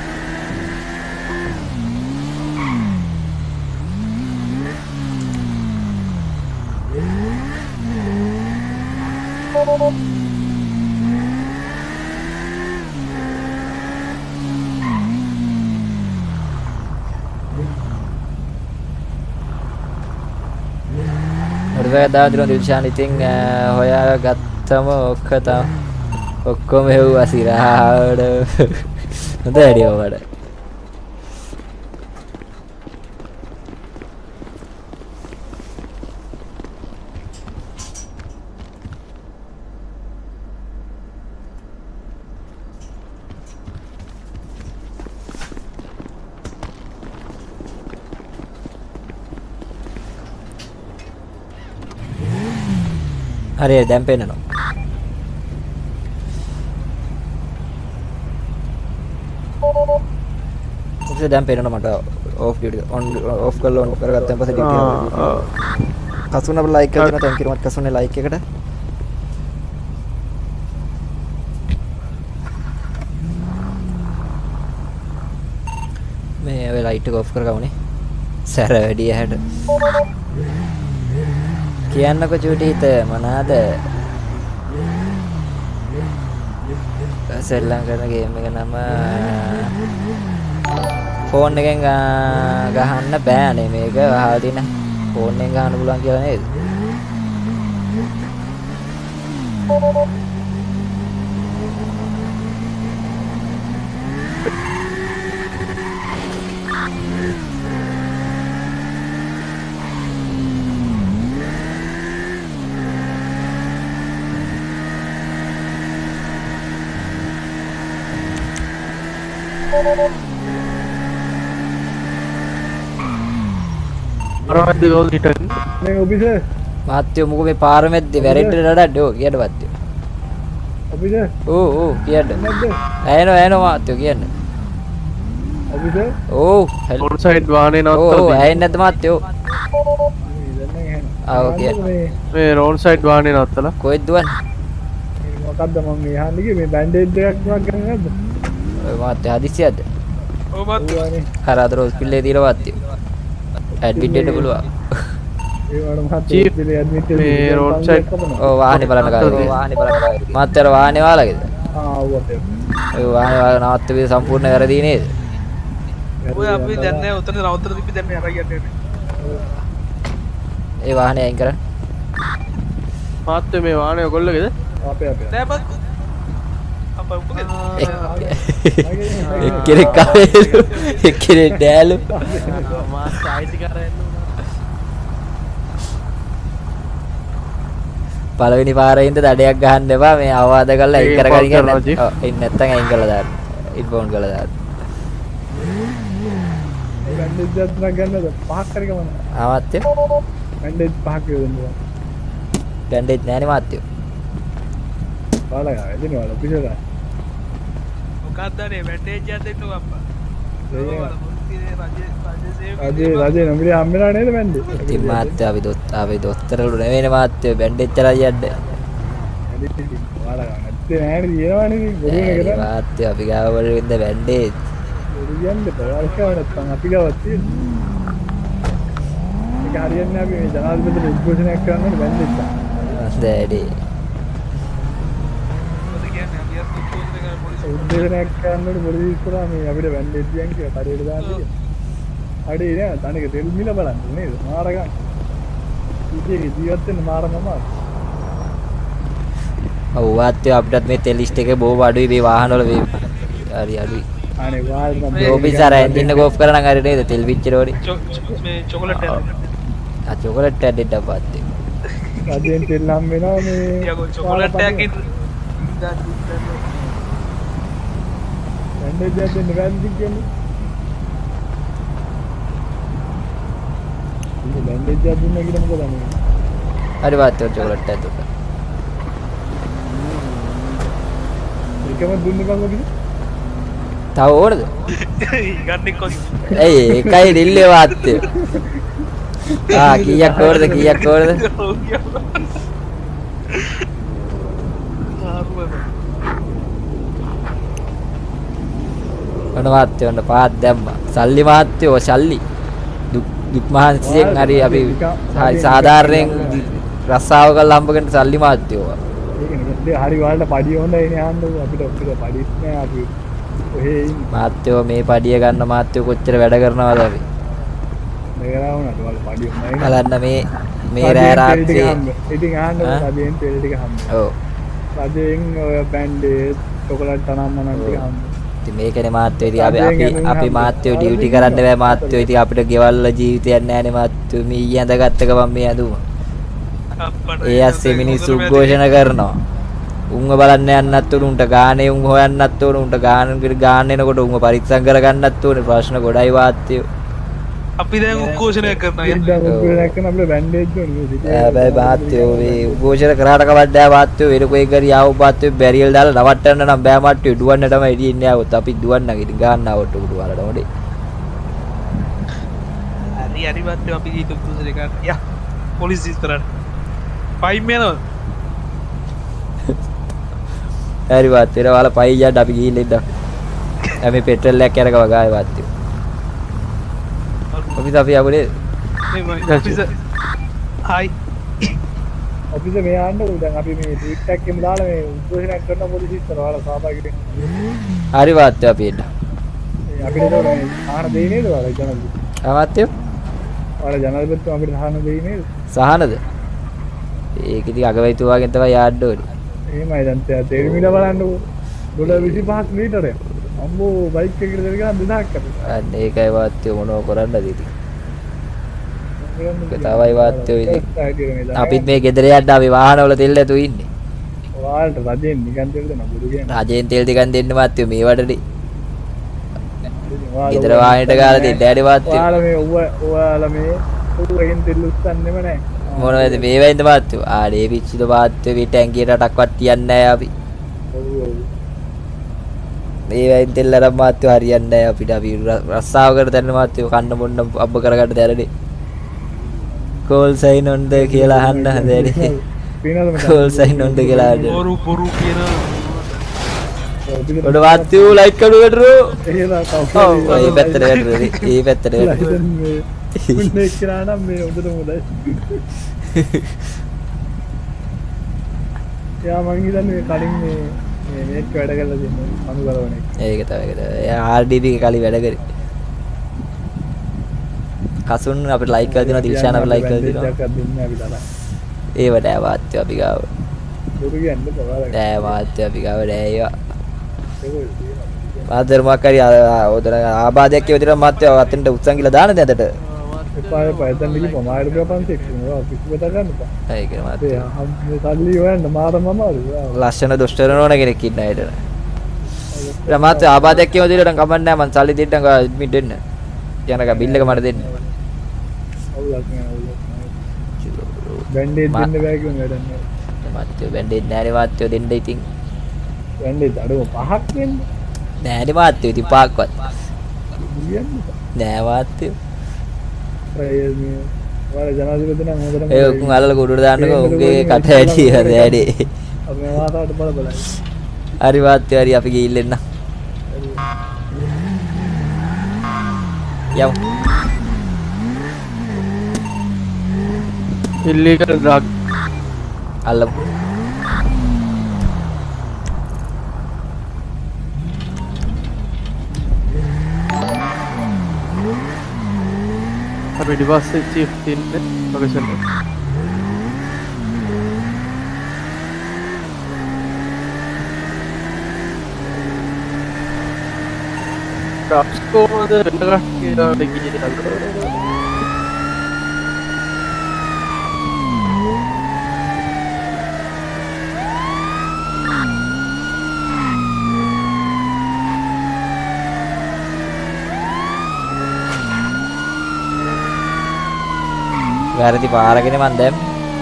දාලා දෙනවා දිල්ෂාන් ඉතින් හොයා ගත්තම ඔක්කොම හෙව්වා සිරාවට හොඳ ඇඩියෝ වඩ හරි දැන් පේනනවා. ඔක්සේ දැන් පේනනවා මට off duty on off කරලා on කරගත්තන් පස්සේ duty එක. කසුන අපේ like කරලා තියෙනවා thank you මට කසුනේ like එකට. මේ ඔය light එක off කරගමුනේ. සැර වැඩි ඇහැට. කියන්නකො චූටි හිත මොනවාද? සෙල්ලම් කරන ගේම් එක නම ෆෝන් එකෙන් ගහන්න බෑනේ මේක අහලා තියෙන ෆෝන් එකෙන් ගහන්න පුළුවන් කියලා නේද? අරවැද්ද ගෝල් හිටන් මේ ඔබිසර් මාත්‍යෝ මොකෝ මේ පාර මැද්දේ වැරෙන්න නඩ ඕ කියන්න මාත්‍යෝ. ඔබිසර් ඕ කියන්න. නැද්ද ඇහෙනවා මාත්‍යෝ කියන්න. ඔබිසර් ඕ රෝඩ් සයිඩ් වාහනේ ඕ නවත්තලා ඇහෙන්නේ නැද්ද මාත්‍යෝ? ආ කියන්න. මේ රෝඩ් සයිඩ් වාහනේ නවත්තලා කොහෙද දුවන්නේ? මොකද්ද මම මේ අහන්නේ මේ බෑන්ඩේජ් එකක් ගන්න නැද්ද? ඔය මාත්‍යෝ හදිසියක්ද? ඔව් මාත්‍යෝ අර අද හොස්පිටලේ දීලා මාත්‍යෝ. ඇඩ්මිට් වෙන්න පුළුවන්. ඒ වඩ Chief, මහත්තයා ඇඩ්මිට් මේ road side ඔව් වාහනේ බලන්න කාරේ. මාත්‍යර වාහනේ වාලගේද? ඔව් අපේ ඔය වාහනේ වාල නවත්තපු සම්පූර්ණ වැරදි නේද? ඔය අපි දැන් නෑ උතන නවත්තලා තිබ්බි දැන් නෑ අරගෙන යන්නේ. ඒ වාහනේ අයින් කරන්න. මාත්‍ය මේ වාහනේ ඔයගොල්ලෝගේද? අපේ නෑ බත්. අපා උපකේ. එක්කෙනෙක් ආවේලු එක්කෙනෙක් ඩෑලු. මාත්‍ය අයිතිකාරයෙන්න පළවෙනි පාරේ ඉඳ දඩයක් ගහන්න එපා මේ අවවාද කරලා අයින් කරගන්න කරනවා, Chief. කියලා. ඔව් එන්න නැත්තම් අයින් කරලා දාන්න. ඉන්බවුන්ඩ් කරලා දාන්න. බෑන්ඩේජ් එකක් ගන්නද පහක් හරි ගමන ආවත්ය. බෑන්ඩේජ් පහක් යොදන්න බැන්ඩේජ් නෑනේ මාත්‍යෝ. පාලා එදින වල පිටලා මොකක්ද නේ වැටේජ් එකක් දෙන්නකෝ අප්පා. රජේ නම්බරේ හම්බෙලා නේද බෑන්ඩේජ් ඉතින් මාත්‍යෝ අපි දොස්තරලු නෙවෙයිනේ මාත්‍යෝ බැන්ඩේජ් කරලා යන්න. පාලා නැත්තේ නෑනේ දිනවනේ බොරුනේ කරා මාත්‍යෝ අපි ගාව වල ඉඳ බැන්ඩේජ්. කියන්නේ පවාල්කව නැත්නම් අපි ගාවත් තියෙන්නේ ඒක හරියන්නේ අපි මේ ජනාධිපතිට උද්ඝෝෂණයක් කරන්න බෑන්ඩේජ් එක දැඩි. මොකද කියන්නේ අපි අත් උත්තරේ කරන පොලිසිය උද්ඝෝෂණයක් කරනකොට පොලිසිය ඉස්සරහා මේ අපිට බෑන්ඩේජ් කියන් කියලා කඩේට දාන්න අඩේ නෑ තනික තෙල් මිල බලන්න නේද මාරගන්න ඉතින් ජීවත් වෙන්න මාරමම ඔව් මාත්‍යෝ අපිටත් මේ තෙල් ලිස්ට් එකේ බොහොම අඩුයි මේ වාහන වල හරි අඩුයි. අනේ වාල් නම් ඔෆිසර් එන්ජින් එක ඔෆ් කරලා නම් හරි නේද තෙල් පිච්චර වලි. මේ චොකලට් එක. ආ චොකලට් එකක් දෙන්න අපත්. රජෙන් තෙල් හම් වෙනවා මේ යාගෝ චොකලට් එකකින් බෑන්ඩේජ් එකක් දෙන්න බෑන්ඩේජ් කියන්නේ ඉතින් බෑන්ඩේජ් එකක් දුන්නා කියලා මොකද මේ හරි මාත්‍යෝ චොකලට් එකක් දුන්නා. ඒකම දුන්නේ බං ඔකද තව ඕනද? ගන්නෙක් කොයි. ඇයි ඒකයි දෙල්ලේ මාත්‍යෝ. ආ කීයක් ඕනද කීයක් ඕනද? ඔන්න මාත්‍යෝ ඔන්න පාත් දැම්මා. සල්ලි මාත්‍යෝ සල්ලි. දුක් මහන්සියෙන් හරි අපි හරි සාධාරණයෙන් රස්සාව කරලා හම්බ කරන සල්ලි මාත්‍යෝ. ඒකනේ හරි වලට පඩි හොඳයි නේ ආන්න අපිට පඩිත් නෑ අපි ඔහේ ඉන්නේ මාත්‍යෝ මේ පඩිය ගන්න මාත්‍යෝ කොච්චර වැඩ කරනවද අපි? නේරා වුණාට වල පඩි හොඳයි බලන්න මේ රෑ රාත්‍රියේ ඉතින් ආන්න රජෙන් තෙල් ටික හම්බ ඔව් රජෙන් ඔය බෑන්ඩේජ් චොකලට් තනම්ම නම් ටික හම්බ ඉතින් මේකනේ මාත්‍යෝ ඉතින් අපි මාත්‍යෝ ඩියුටි කරන්න බෑ මාත්‍යෝ ඉතින් අපිට ගෙවල් වල ජීවිතයක් නෑනේ මාත්‍යෝ මේ ඊය ඇඳගත්ත ගමන් මේ ඇඳුම ඒ ඇස්සේ මිනිස්සු උද්ඝෝෂණ කරනවා උන්ව බලන්න යන්නත් උන්ට ගානේ උන් හොයන්නත් උන්ට ගාන එනකොට උන්ව පරීක්ෂා කරගන්නත් ඕනේ ප්‍රශ්න ගොඩයි වාත්‍යෝ අපි දැන් උද්ඝෝෂණය කරනවා ඉතින් දැන් අපිට බැන්ඩේජ් ඕනේ. හැබැයි වාත්‍යෝ මේ උද්ඝෝෂණ කරාට කවද්ද වාත්‍යෝ වෙනකෝ එකරි ආව වාත්‍යෝ බැරියල් දාලා නවත්තන්න නම් බෑ මට්ටු දුවන්න තමයි ඉන්නේ આવොත් අපි දුවන්න ඉතින් ගන්න આવොත් උඩ වලට මොඩේ හරි හරි වත් අපි ජීවිත උද්ඝෝෂණය කරනවා යා පොලිසිය ඉස්සරහට ෆයින් යනවා හරි වාත්‍යෝ වල පයි යන්න අපි ගිහින් ඉන්න අපි පෙට්‍රල් එකක් අරගව ගාය වාත්‍යෝ අපි අපේ හයි ඔෆිස් මේ ආන්නකො දැන් අපි මේ ට්වීට් එකක් එමු දාලා මේ උද්ඝෝෂණයක් කරන පොලිසිය ඉස්සර ඔයාලා සහභාගී වෙන්න. හරි වාත්‍යෝ අපි එන්න අපිට ඒක මේ ආහන දෙයි නේද ඔයාලා ජනල්. වාත්‍යෝ ඔයාලා ජනල්පති අපිට ආහන දෙයි නේද? සහනද ඒක ඉතින් අගවැයිතුවාගෙන් තමයි යන්න ඕනේ එහෙමයි දැන් තෙරමිල බලන්නකො $25ක් ලීටරයක්. අම්බෝ බයික් එකකට දෙන්න ගන්න 2000ක් අපිට. අන්න ඒකයි වාත්‍යෝ මොනව කරන්නද ඉතින් තමයි වාත්‍යෝ ඉතින් අපිත් මේ ගෙදර යන්න අපි වාහනවල තෙල් නැතුව ඉන්නේ ඔයාලට රජෙන් නිකන් දෙන්න දෙන්න බුදු කියන්නේ. රජයෙන් තෙල් ටිකක් දෙන්න වාත්‍යෝ මේ වටේ ගෙදර වාහනේට ගාලා දෙන්න ඇයි වාත්‍යෝ ඔයාලා මේ ඔයාලා මේ උඩින් තෙල් උස්සන්නෙම නැහැ. මොනවද මේ වෙයින්ද වාත්‍යෝ ආඩේ පිච්චිද වාත්‍යෝ මේ ටැංකියට අටක්වත් තියන්නේ නැහැ අපි මේ වෙයින් තෙල් අරන් වාත්‍යෝ හරියන්නේ නැහැ අපිට අපි රස්සාවකට දැන්න වාත්‍යෝ කන්න බොන්න අබ්බ කරගන්න දැරනේ කෝල් සයින් ඔන්ද කියලා අහන්න හදන්නේ කෝල් සයින් ඔන්ද කියලා අහන්න බොරු කියන ඔඩ වාත්‍යෝ ලයික් කඩු වැටරෝ එහෙලා ඔව් ඒ පැත්තට වැටරේ ඒ පැත්තට වැටරේ මුන්නේ කියලා නම් මේ හොඳට හොඳයි. යා මං හිතන්නේ කලින් මේ මේක වැඩ කරලා දෙන්නේ අනුගලවන්නේ. ඒක තමයි එයා RDB එකේ කලින් වැඩ කරේ කසුන් අපිට ලයික් කරලා දෙනවා දිල්ෂාන් අපිට ලයික් කරලා දෙනවා දෙයක් දෙන්නේ අපි දාලා. ඒව නෑ වාත්‍යෝ අපි ගාව දුරු කියන්නේ බබාලා. නෑ වාත්‍යෝ අපි ගාව නෑ ඒවා ඒක මාතර මොකක් හරි උදර ආබාධයක් කියව විතර මාත්‍යෝ අතෙන්ට උත්සන් කියලා දාන්නද ඇතට එපා එතන ගිහින් මායිල් රුපියල් 500ක් නේ ඔෆිස් එකට ගන්න එපා. ඒක නේ මාත්‍යෝ මේ සල්ලි හොයන්න මාරම අමාරු. ලස්සන දොස්තර නෝන කෙනෙක් ඉන්න ඇයිද මාත්‍යෝ ආබාධයක් කියව විතර නම් කමක් නෑ මං සල්ලි දෙන්නම් ඇඩ්මිට් දෙන්න යනක බිල් එක මට දෙන්න අවුලක් නෑ අවුලක් නෑ. බැන්ඩේජ් දෙන්න බෑ කියන වැඩක් නෑ. මාත්‍යෝ බැන්ඩේජ් නෑනේ මාත්‍යෝ දෙන්න ඉතින් බැන්ඩේජ් අඩුව 5ක් දෙන්න. නෑනේ මාත්‍යෝ ඉතින් පාක්වත් කියන්නේ. නෑ මාත්‍යෝ මේ ඔයාලා ජනාධිපති නම් හොඳටම ඒ උකුන් අල්ලලා කුඩුවට දාන්නකෝ උගේ කට ඇටි හද ඇඩේ අපි මේ වාතාවට බල බලයි. හරි මාත්‍යෝ හරි අපි ගිහින් ඉන්න යමු illegal drug අල්ලමු අපි ඩිවර්ස් චීෆ් ඉන්නේ ලොකේෂන් එක ඩ්‍රග්ස් කොහොමද වෙන කට්ටියට ගියේ වැරදි පාරගෙන මන් දැම්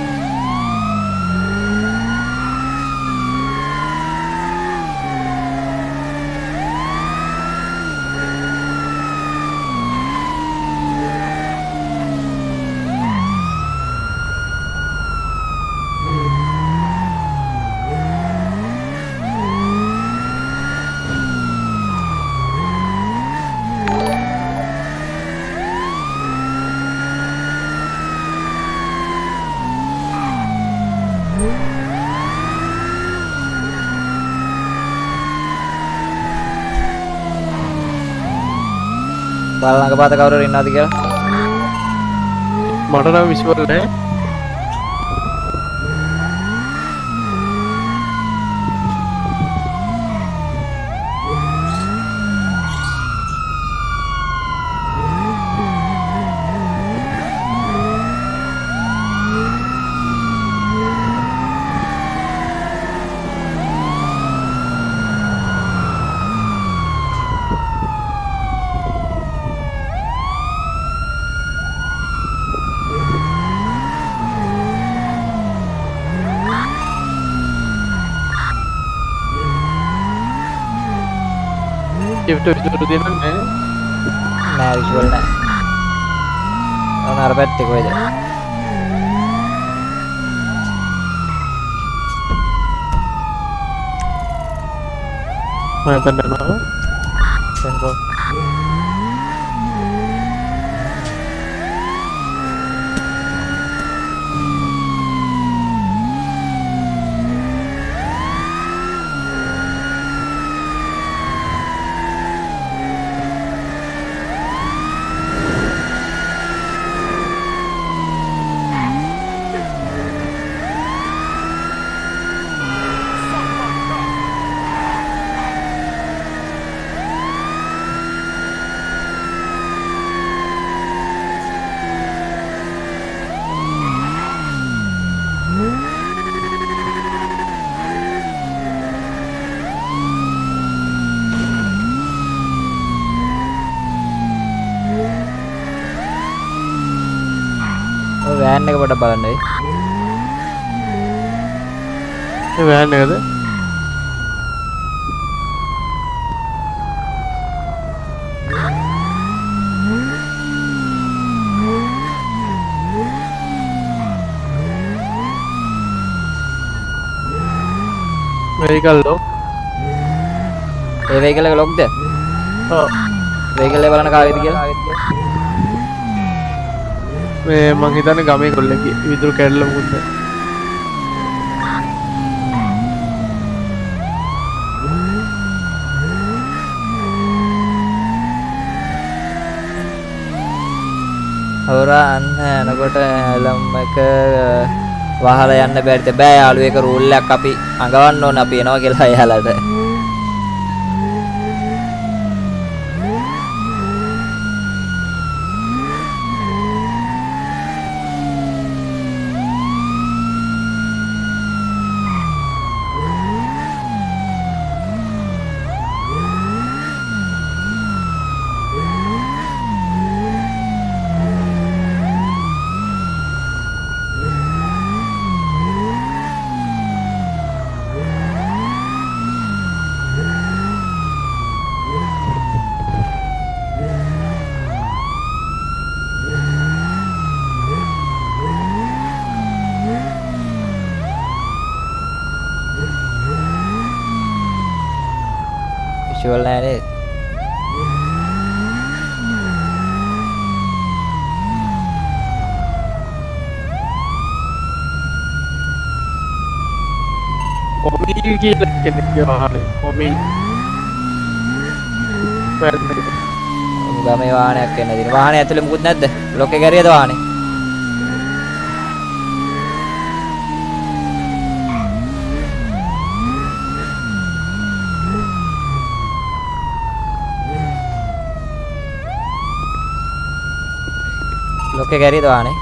බලනක පාත කවුරු හරි ඉන්නවද කියලා මට නම් විශ්වාස නැහැ shift විතර දෙනවා නෑ. නෑ විෂුවල් නෑ. අර පැත්තේ කොහෙද? මම තනනවා. සෙන්ට්‍රල්. වෑන් එක පොඩ්ඩක් බලන්න වෙයි. ඒ වෑන් එකද? vehicle lock. ඒ vehicle එක lockද? ඔව්. vehicle එක බලන්න කාගේද කියලා. මේ මං හිතන්නේ ගමේ කොල්ලෙක්ගේ විදුරු කැඩලා මොකද? හොරා අන්න එනකොට ඇලම් එක වහලා යන්න බැරිද? බෑ යාළුවෝ, ඒක රූල් එකක් අපි අඟවන්න ඕන. අපි එනවා කියලා එයාලට. විෂුවල් නෑ නේද? කොමි කියලා කෙනෙක් ගහන්නේ. කොමි. ගමේ වාහනයක් එන්න දින. වාහනේ ඇතුලේ මුකුත් නැද්ද? ලොක් එක ඇරියද වාහනේ? ලොක් එක ඇරියද වාහනේ?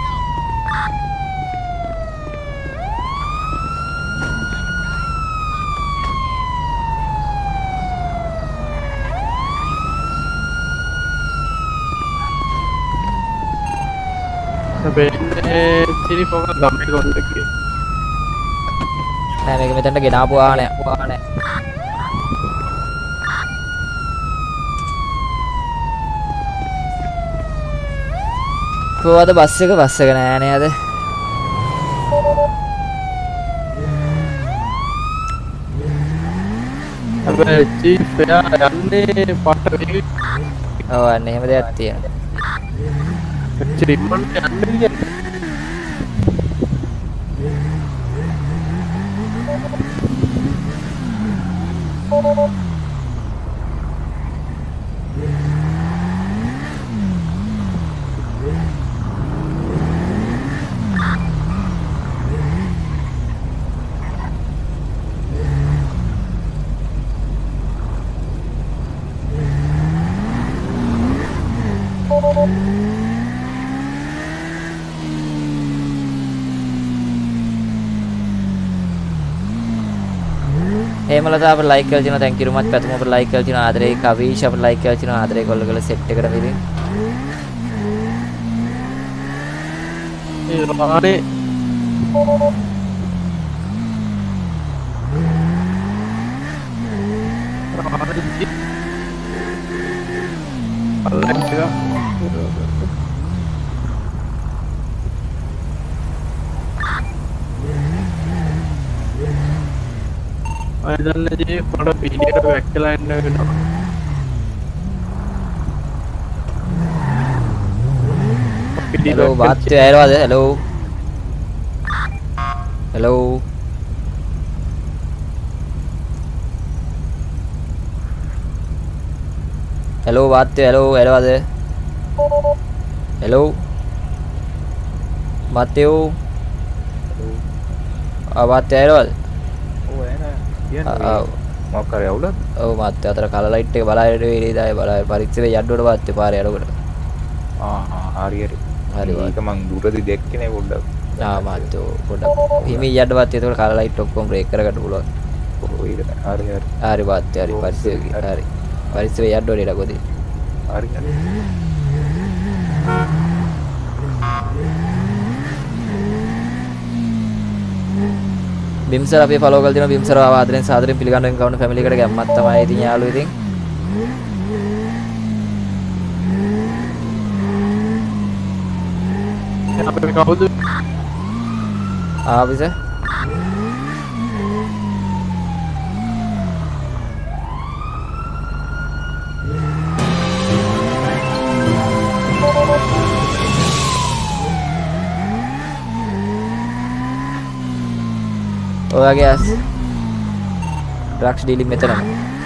වෙන්නේ ටෙලිෆෝන් ගමේ කොල්ලෙක්ගේ. නෑ මේක මෙතනට ගෙනාපු වාහනයක්. කොහොමද බස් එක නෑ නේද? හැබැයි චීෆ් එයා යන්නේ පට වෙවි. ඔව් අන්න එහෙම දෙයක් තියෙනවා. රිම්මන් යන්නේ හේමලතා අපිට ලයික් කරලා තිනවා. thank you very much. පැතුම අපිට ලයික් කරලා තිනවා. ආදරේ කවීෂ් අපිට ලයික් කරලා තිනවා. ආදරේ කොල්ලගල සෙට් එකට විදිහින්. ඒ රානේ අයදල්ලජී පොඩ පීඩියට වැක්කලා එන්න වෙනවා hello වාත්‍ය ඇරවද hello hello hello වාත්‍ය hello ඇරවද hello මතෙව් වාත්‍ය ඇරවද මොකක් කරේ අවුලක් ඔව් මාත් අතර කල ලයිට් එක බලාගෙන ඉරිදායි බලාගෙන පරීක්ෂේ යඩුවට වාත්‍ය පාරේ යනකොට හරි හරි ඒක මං දුරදි දැක්කේ නේ පොඩ්ඩක් මාත් පොඩ්ඩක් හිමි යඩ වාත්‍ය එතකොට කල ලයිට් ඔක්කොම බ්‍රේක් කරගන්න පුළුවන් හරි හරි වාත්‍ය හරි පරීක්ෂේ හරි පරීක්ෂේ යඩුවට ඉඩ කොදී හරි බිම්සර් අපි ෆලෝ කරලා තියෙනවා බිම්සර් ආදරෙන් සාදරෙන් පිළිගන්න කවුන ෆැමිලි එකට ගැම්මක් තමයි ඉතින් යාළුවෝ ඉතින් අපේ කවුද ආවිස ඔයාගේ ඇස් ඩ්‍රග්ස් ඩීලින් මෙතනම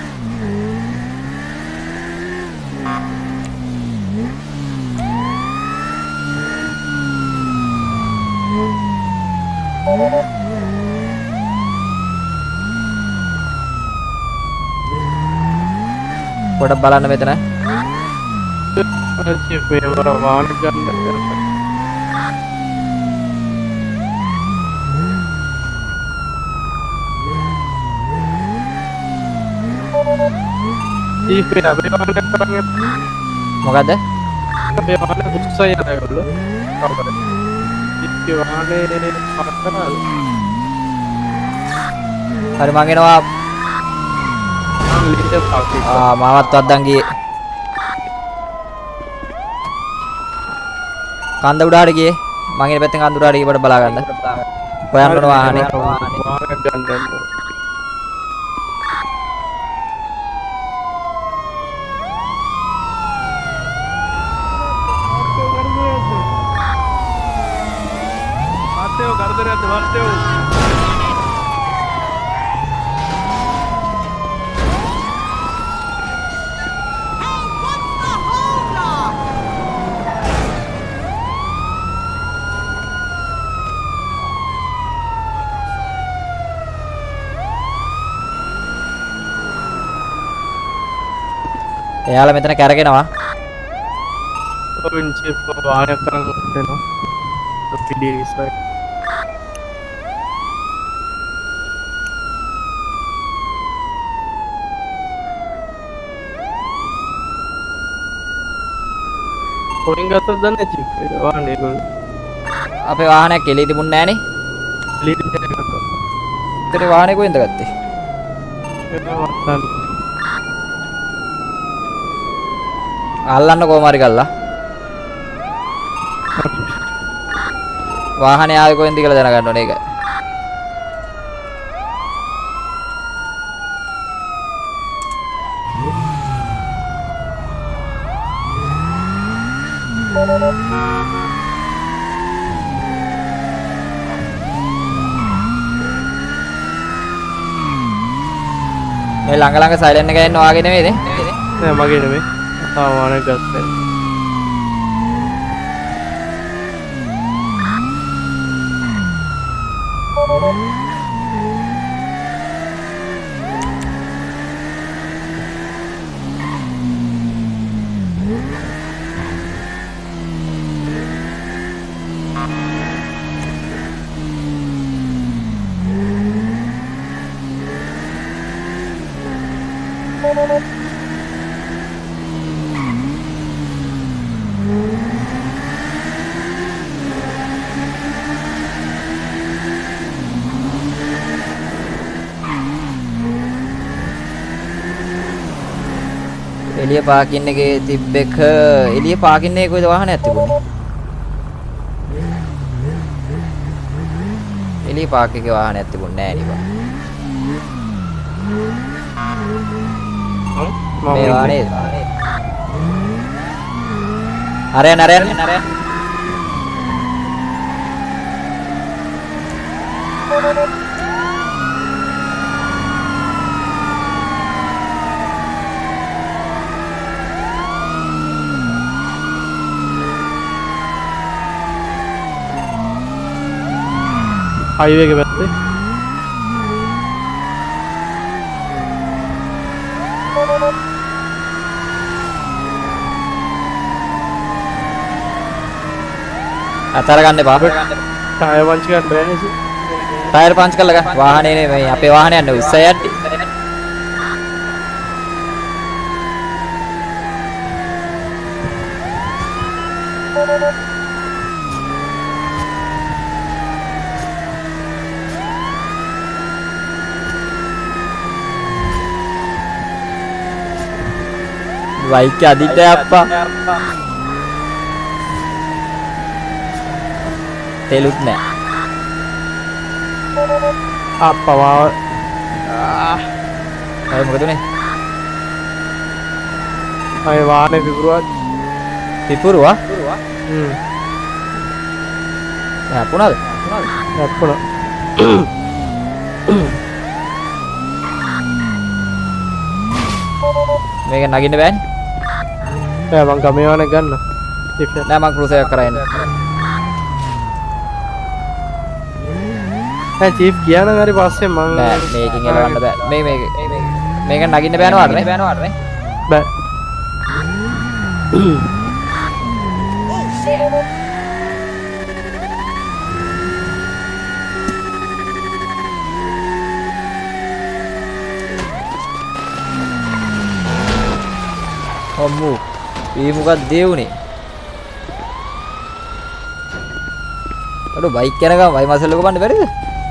පොඩක් බලන්න මෙතන මේවර වාහන ගන්න ජීපේ අපේ වාහන කරන්නේ මොකද්ද අපේ වාහන උස්සය යනවලු කවුද ජීපේ වාහනේ පාස් කරනවා හරි මං එනවා ලීඩර් පාස් මාවත් වද්දන් ගියේ කන්ද උඩහට ගියේ මං එන පැත්තෙන් කන්ද උඩහට ගිහපට බලා ගන්න හොයන්න ඕන වාහනේ වාහන ගන්න කරදරයක්ද වර්තයෝ එයාලා මෙතන කැරගෙනවා ඔවින්චි වාහන කරන් දෙනවා පිඩි ඉස්සයි කොහෙන් ගත්තද දන්නේ චික් වාහනේ ඒගොල්ලෝ අපේ වාහනයක් එළිය තිබුණේ නැහනේ ලීඩ් එක ගත්තා ඉතින් වාහනේ කොහෙන්ද ගත්තේ ඒක වත්තන් අල්ලන්න කොහොම හරි ගල්ලා වාහනේ ආවේ කොහෙන්ද කියලා දැනගන්න ඕනේ ඒක මේ ළඟ ළඟ සයිලන්ට් එක එන්න වාගේ නෙමෙයිද නෑ මගේ නෙමෙයි තාම වාහනේ ගත්තා එළිය පාකින් එකේ තිබ්බ එක එළිය පාකින් එකේ කොයිද වාහනයක් තිබුණේ? එළිය පාක් එකේ වාහනයක් තිබුණේ නෑ නේ බා. මේ වාහනේ අරයන් highway के पैसे අතර ගන්න එපා. टायर पंच कर रहे हैं ටයර් පංච් කරලා ගන්න. වාහනේ නේ මේ අපේ වාහනේ යන්නේ උස්ස යද්දි. බයික් එක අදිට අප්පා. තෙලුත් නෑ. apa mau අය මොකද උනේ? අය වාහනේ විපුරුවත් පිපුරුවා? හ්ම් හැපුණාද? අප්පුණ මේක නගින්න බෑනේ. බෑ මං ගමේ වාහනේ ගන්න නෑ මං ක්‍රූසර් එකක් කරා එන්න. චීෆ් කියන හරි පස්සේ මං නෑ මේකෙන් එලවන්න බෑ. මේක නගින්න බෑනවද නේ? බෑ. අම්මු මේ මොකක්ද දේවුනේ? අර බයික් යන ගම වයි මසල් එක බලන්න බැරිද?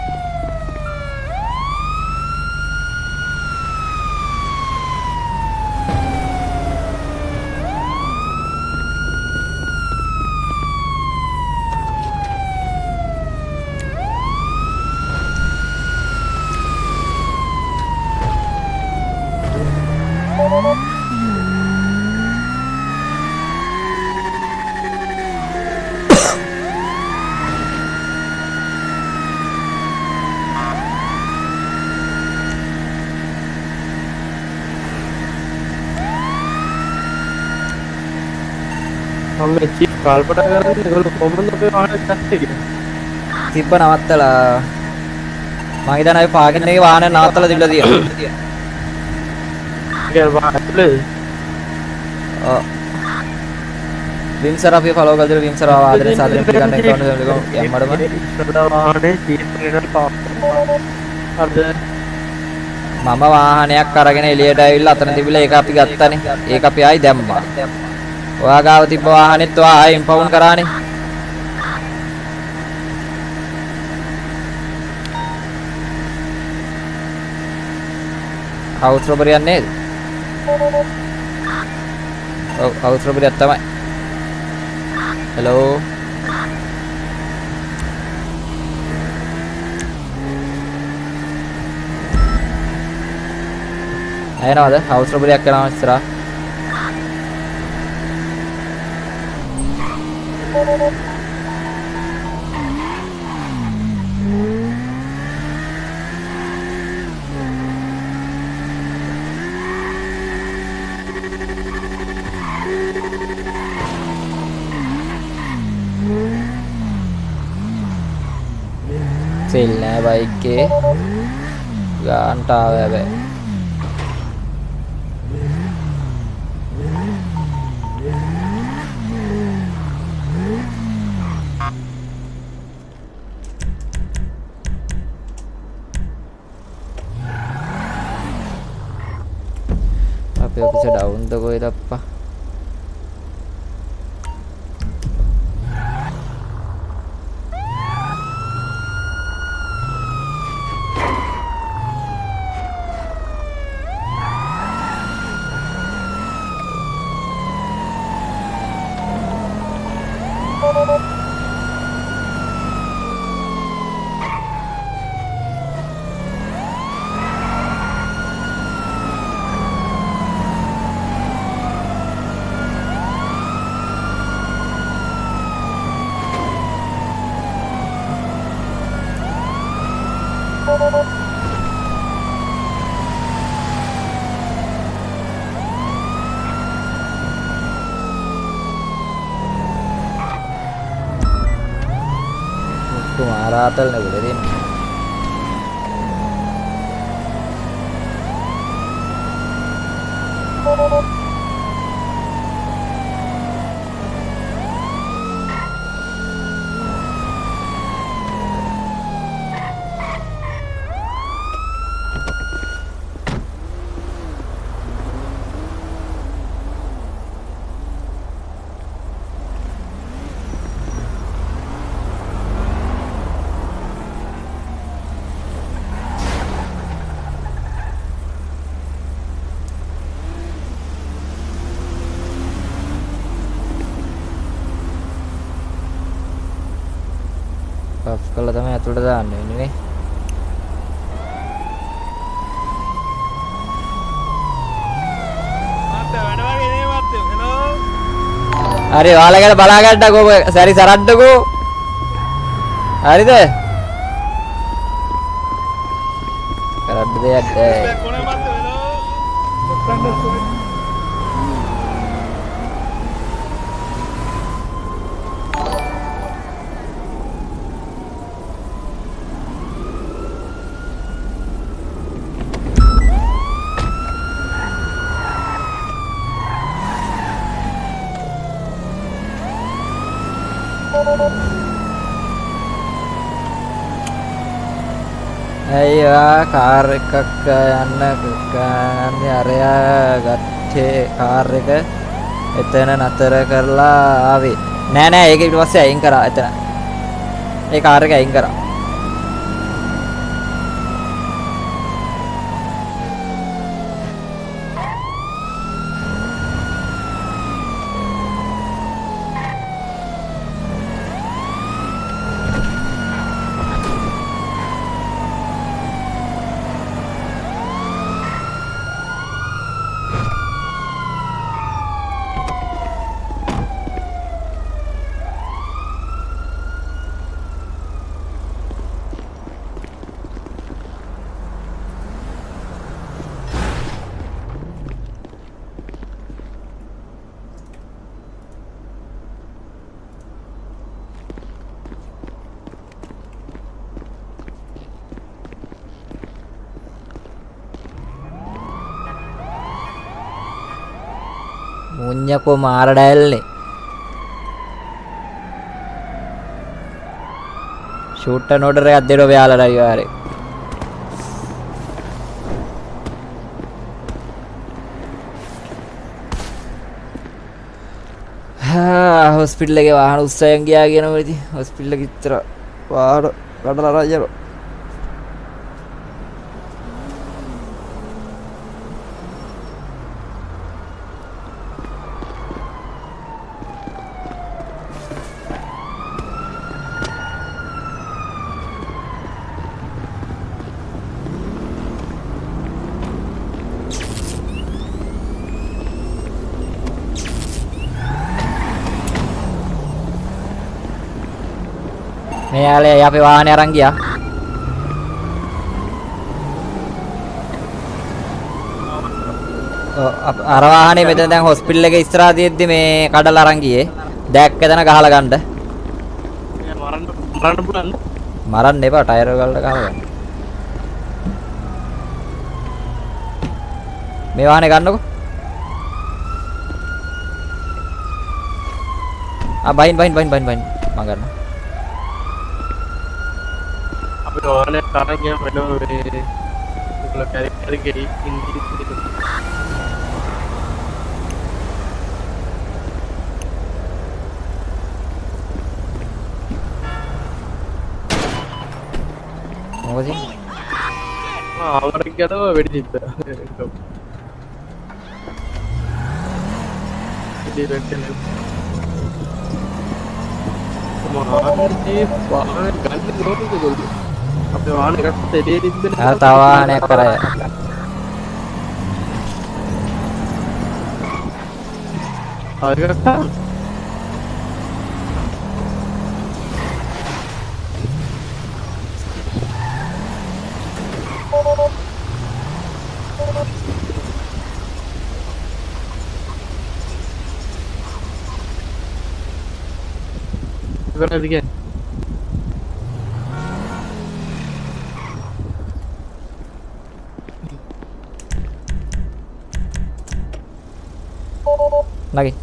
මම චීෆ් කාල්පට කරන්නේ ඒගොල්ලෝ කොහොමද අපේ වාහනේ ගත්තේ කියලා. තිබ්බ නවත්තලා මම හිතන්නේ අය පාගින් එකේ වාහන නවත්තලා තිබිලා තියෙනවා. ඒක වාහනේ ඔව් විම්සර් අපි ෆලෝ කරලා විම්සර් ආවාදනේ සාදරයෙන් පිළිගන්න එකවන්න යම්මඩම ඉස්සරලා වාහනේ චීෆ් එකට පාස් අද මම වාහනයක් අරගෙන එළියට ඇවිල්ලා අතන තිබිලා ඒක අපි ගත්තානේ. ඒක අපි ආයි දැම්මා. ඔයා ගාව තිබ්බ වාහනේත් ඔයා ආයි ඉම්පවුන්ඩ් කරානේ. හවුස් රොබරියක් නේද? ඔව් හවුස් රොබරියක් තමයි. හෙලෝ ඇයනවද? හවුස් රොබරියක් කරනවා ඉස්සරහා. සෙල් නෑ බයික් එකේ. ගාන්ට ආව හැබැයි. අපේ ඔෆිස ඩවුන්ද කොහෙද අප්පා? ආරාතල් නේ උඩ තියෙන්නේ. පෆ් කළා තමයි අතුලට දාන්න වෙන්නේ නේ. හරි ඔයාලා බලා ගන්නකෝ සැරි සරද්දකෝ. හරිද? කරද්ද දෙයක් අයියා කාර් එකක් යන්න ගන්නේ අරයා ගත්තේ කාර් එක එතන නතර කරලා ආවේ නෑ ඒක ඊට පස්සේ අයින් කරා එතන ඒ කාර් එක අයින් කරා මුඤ්ඤකෝ මාරඩැල්නේ ෂූට් an order එකක් දෙන්න ඔයාලට අයියාරේ හොස්පිටල් එකේ වාහන උස්සයන් ගියා කියනවා ඉතින් හොස්පිටල් එකේ ඉතර වාහන කඩලා රජරෝ මේ යාලේ අපේ වාහනේ අරන් ගියා. අර වාහනේ මෙතන දැන් හොස්පිටල් එකේ ඉස්සරහා තියෙද්දි මේ කඩලා අරන් ගියේ. දැක්ක එතන ගහලා ගන්න. මරන්න පුළුවන්. මරන්න එපා ටයර් එක ගලලා ගහලා ගන්න. මේ වාහනේ ගන්නකො. බයින් මම ගන්නවා. ඔයාලේ තරන් ගියා වෙනවා මේ උගල කැරි ගෙයි ඉංග්‍රීසි මොකද ආවරක් ගියද වෙඩි තිබ්බා ඉතින් දැක්කනේ මොහොතේ වාහන ගන්න ගොඩක් ගොඩක් අපේ වාහන එකක් තෙඩේ තිබ්බනේ ආ තව වාහනයක් කරා ආයෙත් Lagi.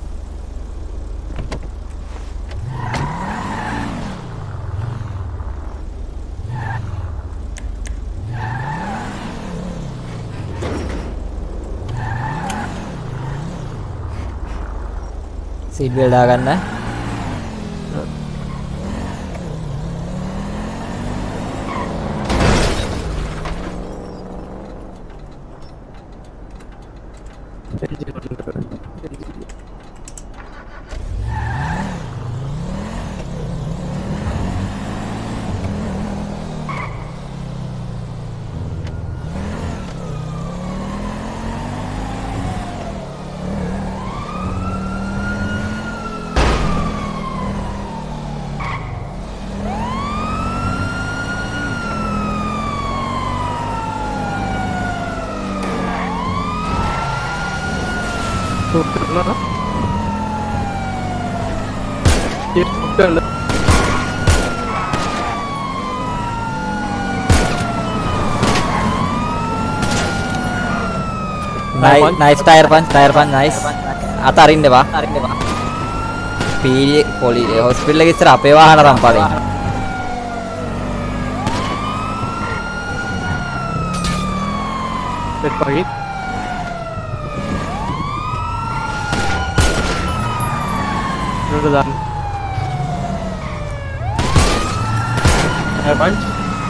Seat belt දාගන්න. Nice tire punch nice. අතරින්න එපා. පීඩි පොලි හොස්පිටල් එකේ ඉස්සර අපේ වාහන රම්පාලේ. Bed pagi. Udah dah. Punch.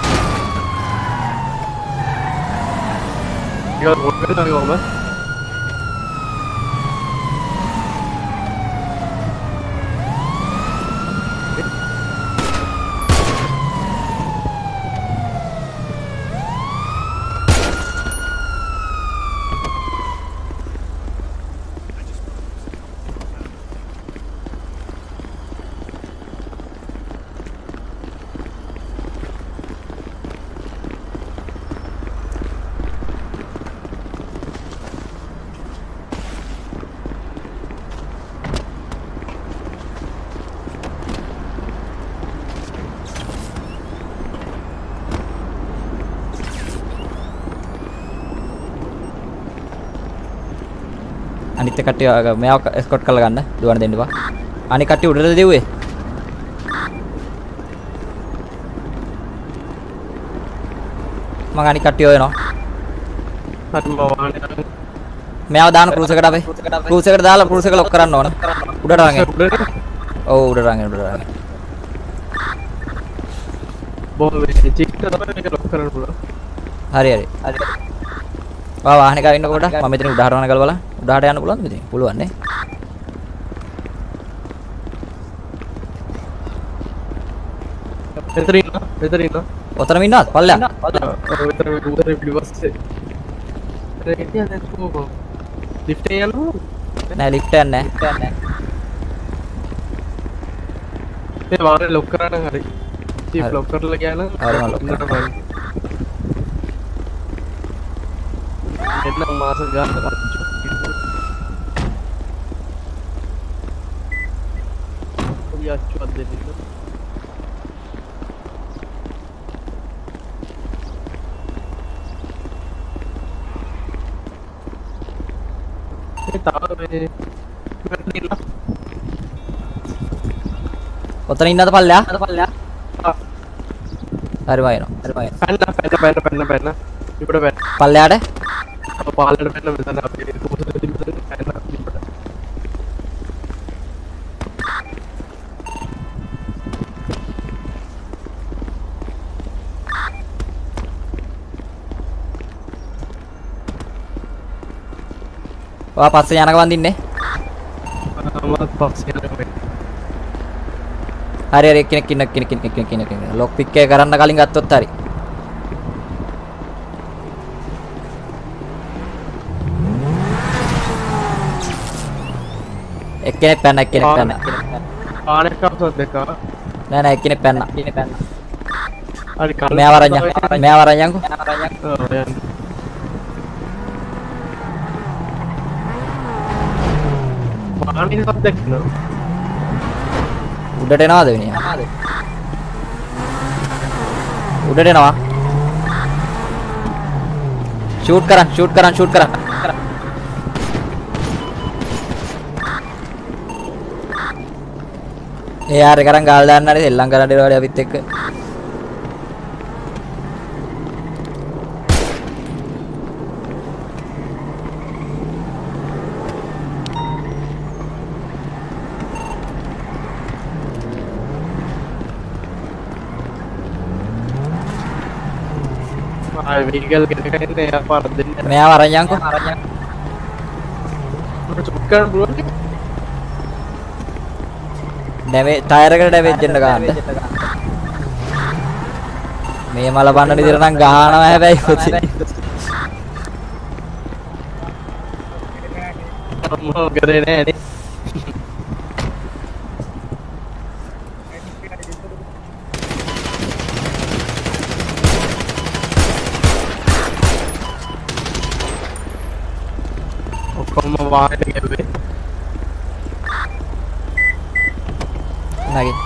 Tinggal bukan lagi apa? අනිත් කට්ටිය මෙයාව ස්කොට් කරලා ගන්න දුවන්න දෙන්න එපා. අනිත් කට්ටිය උඩට දෙව්වේ. මම අනිත් කට්ටිය හොයනවා. හරි බවානේ. මෙයාව දාන ක්‍රූස් එකට අපේ. ක්‍රූස් එකට දාලා ක්‍රූස් එක ලොක් කරන්න ඕන. උඩට රංගෙන්. ඔව් උඩට රංගෙන්. බෝල් චික්ට තමයි මේක ලොක් කරන්න පුළුවන්. හරි. වා වාහනේ ගාව ඉන්නකොට මම මෙතන උඩහට යන ගල බලන්න. උඩහට යන්න පුළුවන්ද මෙතන? පුළුවන් නේ. මෙතන ඉන්න. ඔතනම ඉන්නවද? පල්ලෙහා. මෙතන පිළිවස්සේ. ඒක දැන් කොහොමද? ලිෆ්ට් එක යනවා? නෑ ලිෆ්ට් එක නෑ. මේ වාහනේ ලොක් කරන්න හරි. ඉතින් ලොක් කරලා ගියා නම් හරි මම ලොක් කරනවා. එන්න මාස ගන්න අච්චුවක් දෙන්න. ඒ තාම මේ ඔතන ඉන්නද පල්ලෙහා? හරි වයින්නවා. පැන්න. ඉබට පැන්න. පල්ලෙහාට පාලට පැන්න මෙතන අපි කොහොමද ඉබට පැන්න ඉබට. ඔයා පස්සේ යනක වඳින්නේ. මම පස්සේ යනවා. හරි කෙනෙක් ලොක් පික් එක කරන්න කලින් ගත්තොත් හරි. එක්කෙනෙක් පැන්න. ආනෙක් කවුද දෙකා? නෑ එක්කෙනෙක් පැන්න. හරි කල්. මෙයාව අරන් යන්කෝ. යන්න. ආනෙක් කවුද දෙකා? උඩට එනවාද වෙනියා? උඩට එනවා. ෂූට් කරන්. AR එක අරන් ගාල් දාන්න හරි එල්ලම් කරන්න ඉරවල අපිත් එක්ක. vehicle ගෙනගෙන එයා පාර දෙන්න. මෙයාව අරන් යන්කෝ. චුක්කන් පුළුවන්. ඩැමේ ටයර් එකට ඩැමේජ් වෙන්න ගන්න. මේ මල බන්න විදිහට නම් ගහනවා හැබැයි කොති. මොකද කරේ නෑ නේ. ඔක්කොම වාහනේ ගෙව්වේ. නගින්.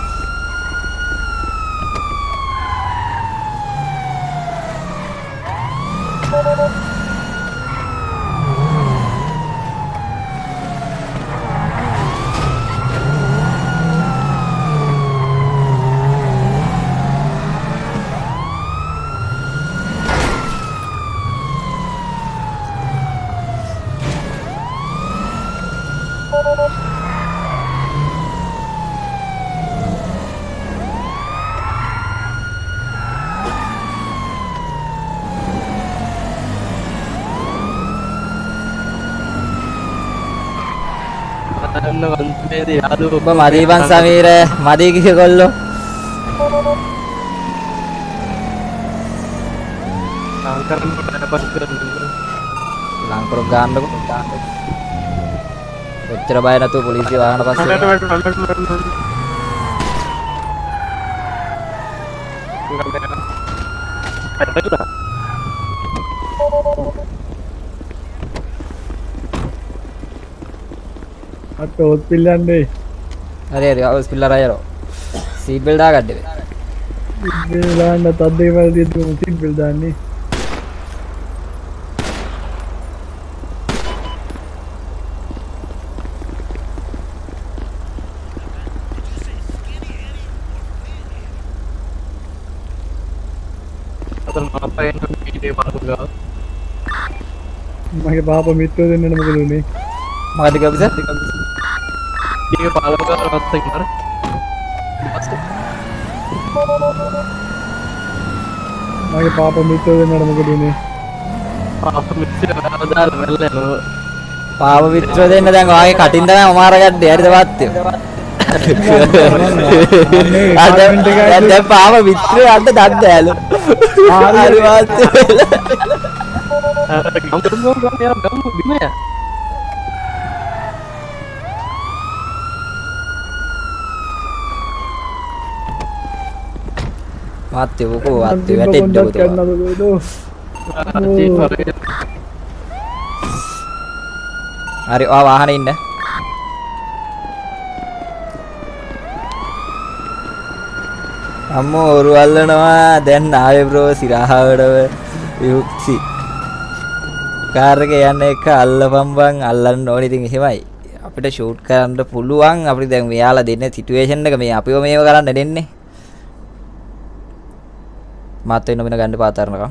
ඔබ මදී බං සමීර මදී කිය කොල්ලෝ ලංකර ගන්නකො ඔච්චර බය නැතුව පොලිසිය වාහන පස්සේ atto hospital yande හරි හරි hospital ආයරෝ සීට් බෙල්ට් දාගන්න මේ ලාන්න තද්දේ වල දිද්දු සීට් බෙල්ට් දාන්නේ අතන අපේ වීඩියෝ බලනවා මගේ බාපා මිත්‍රෝ දෙන්නට මොකද උනේ මොකද කවුද ये पालो का रास्ता यार මගේ පාපා මිත්‍රෝ දෙන්නට මොකද උනේ पाप मित्र आधार වෙල්ලන පාව මිත්‍රෝ දෙන්න දැන් ඔයාගේ කටින් තමයි ඔමාර ගන්නේ හරිද වාත්‍ය දැන් පාව මිත්‍රෝ අන්න දද්දෑලු හරි වාත්‍ය ගම් බිමය වාත්‍ය වකෝ වාත්‍ය වැටෙන්න උදේ හරි ඔයා වාහනේ ඉන්න අම්මෝ ඔරු අල්ලනවා දැන් ආවේ බ්‍රෝ සිරහවටව යුක්සි කාර් එකේ යන්න එක අල්ලපම් බං අල්ලන්න ඕනේ ඉතින් එහෙමයි අපිට ෂූට් කරන්න පුළුවන් අපිට දැන් මෙයාලා දෙන්නේ සිටුේෂන් එක මේ අපිව මේව කරන්න දෙන්නේ මාත් වෙන වෙන ගන්න පාතරනකම්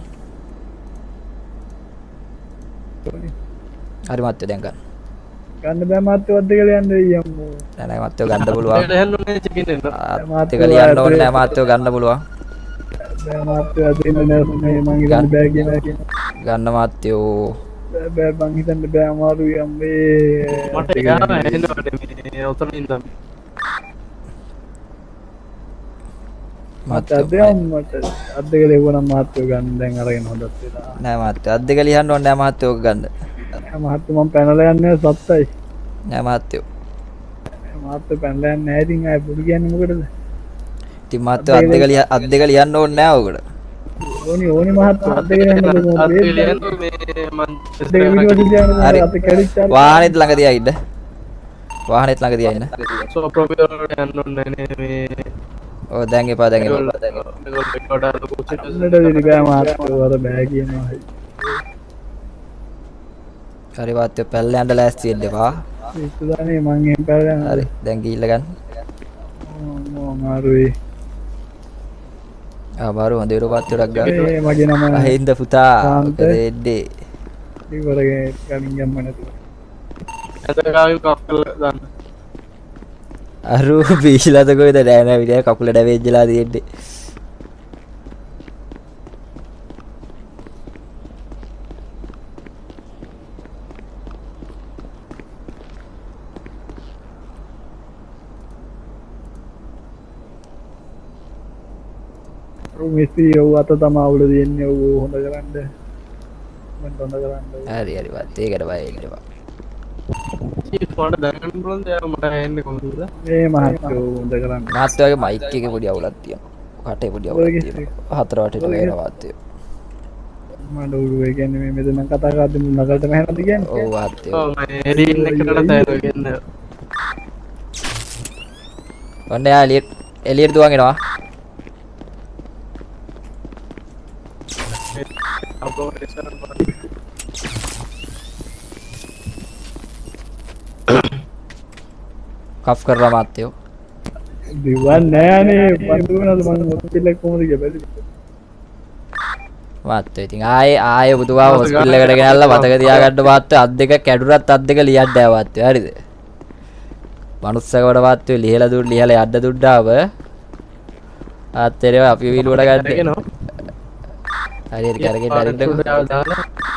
හරි මාත් දැන් ගන්න බෑ මාත්‍ය වද්ද කියලා යන්න වෙයි අම්මෝ නෑ නෑ මාත් ගන්න පුළුවන් හැල්ලුනේ චෙකින් එන්න මාත් ගලියන්න ඕනේ නෑ මාත් ගන්න පුළුවන් බෑ මාත්‍ය අදින්න නෑ මේ මං ගන්න බෑ කියලා ගන්න මාත්‍යෝ බෑ බං හිතන්න බෑ අමාරුයි අම්මේ මට යාර එන්නවට මේ උතන ඉඳන් මට අදම්මට අද්දක ලැබුණා මාත්‍ය ගන්න දැන් අරගෙන හොදත් වෙලා නෑ මාත්‍ය අද්දක ලියන්න ඕනේ නෑ මාත්‍ය ඕක ගන්න මාත්‍ය මම පැනලා යන්නේ සත්තයි නෑ මාත්‍යෝ මාත්‍ය පැනලා යන්නේ නැහැ ඉතින් ආයෙ බුදු කියන්නේ මොකටද ඉතින් මාත්‍ය අද්දක ලියන්න ඕනේ නෑ ඕකට ඕනි මහත්ම අද්දක යන්න හරි වාහනේත් ළඟ තියා ඉන්න වාහනේත් ළඟ තියා ඉන්න සෝ ප්‍රොපියර් යන්න ඕනේ මේ ඔව් දැන් එපා දැන් එපා මේගොල්ලෝ රෙකෝඩ් අරලා කුචිට අන්නට දෙන්න බෑ මාත්‍ය වල බෑ කියනවා හරි වාත්‍ය පැල්ල යන්න ලෑස්ති වෙන්න එපා ඉස්සදානේ මං එහෙම පැනලා හරි දැන් ගිහිල්ලා ගන්න මාරුයි අමාරු හොඳ විරෝපත්වයක් ගන්න මේ මගේ නම අහින්ද පුතා සාන්ත. මොකද එන්නේ ඉවරගේ කමින් ගම්ම නැතුව ඇතකාව කප් කරලා දාන්න. අරු බීලද කොයිද නෑ නෑ විදිය කකුල ඩැමේජ්ලා තියෙන්නේ මෙසි ඔව් අත තමා අවුල තියෙන්නේ ඔව් හොඳ කරන්න මම හොඳ කරන්න හරි හරි වත් ඒකට බය වෙන්න එපා ඊට දැනගන්න පුළුවන් දේ මට ඇහෙන්නේ කොහොමද? මේ මහත්තයෝ හොඳ කරන්න මාත්‍යාගේ මයික් එකේ පොඩි අවුලක් තියෙනවා කටේ පොඩි අවුලක් තියෙනවා හතර වටේට වේන වාත්‍යය මට ඔළුවේ කියන්නේ මේ මෙතන කතා කරද්දි මුල් නගලට මහැනද කියන්නේ ඔව් වාත්‍යය ඔව් මම එරින් එකකට තෑරෝ කියන්නේ. ඔන්න යා එළියට දුවන් එනවා කෆ් කරලා මාත්‍යෝ දිවන් නෑනේ බඳු වෙනද මම මොකද කොහොමද කියලා මාත්‍යෝ ඉතින් ආයේ බුදුවා හොස්පිටල් එකට ගෙනල්ලා මතක තියාගන්න මාත්‍යෝ අත් දෙක කැඩුනත් අත් දෙක ලියන්න ආව මාත්‍යෝ හරිද මනුස්සකවට මාත්‍යෝ ලිහලා යන්න දුන්නාම ආත්තරේ අපි විලුවට ගන්න හරියට කරගෙන හරින්නකෝ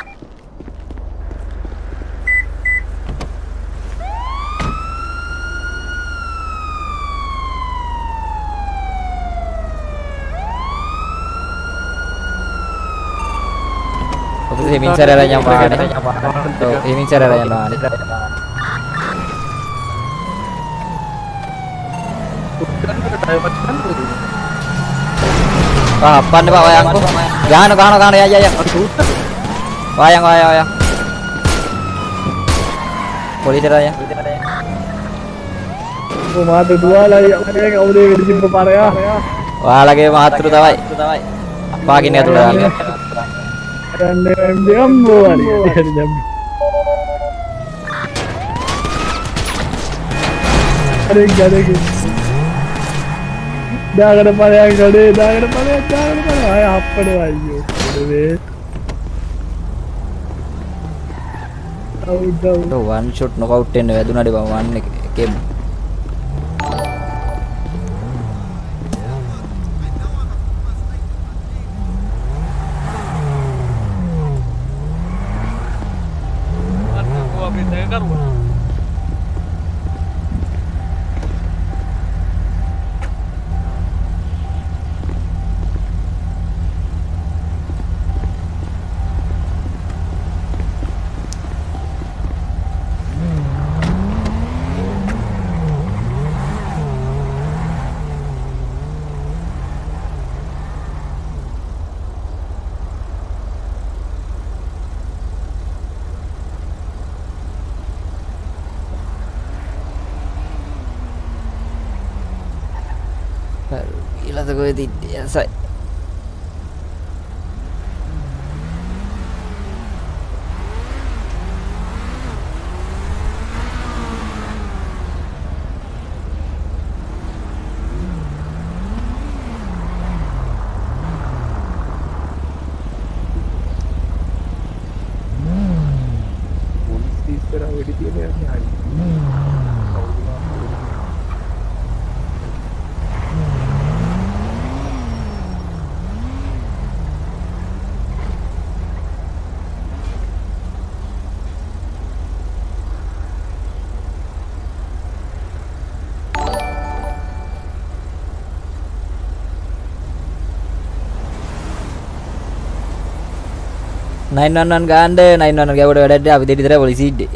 Himin cara nyampe tuh himin cara nyampe apa nih pak wayangku gano ya wayang polisi raya මාත දුවාලා අපේ කවුද වෙඩි තිබ්බ පාරයා ඔයාලගේ මාතෘ තමයි පාගින්න ඇතුළට දාන්න රන්නේ අම්මෝ හරි දැන් අර ගඩේ දාගන පාරයා ගඩේ දාගන පාරයා ආය අප්පඩ අයියෝ මේ one shot knockout වෙන්න වැදුනාට බං one එකේ gila tuh gue tidak say Nine gande, nine gak udah ada apa tidak polisi deh.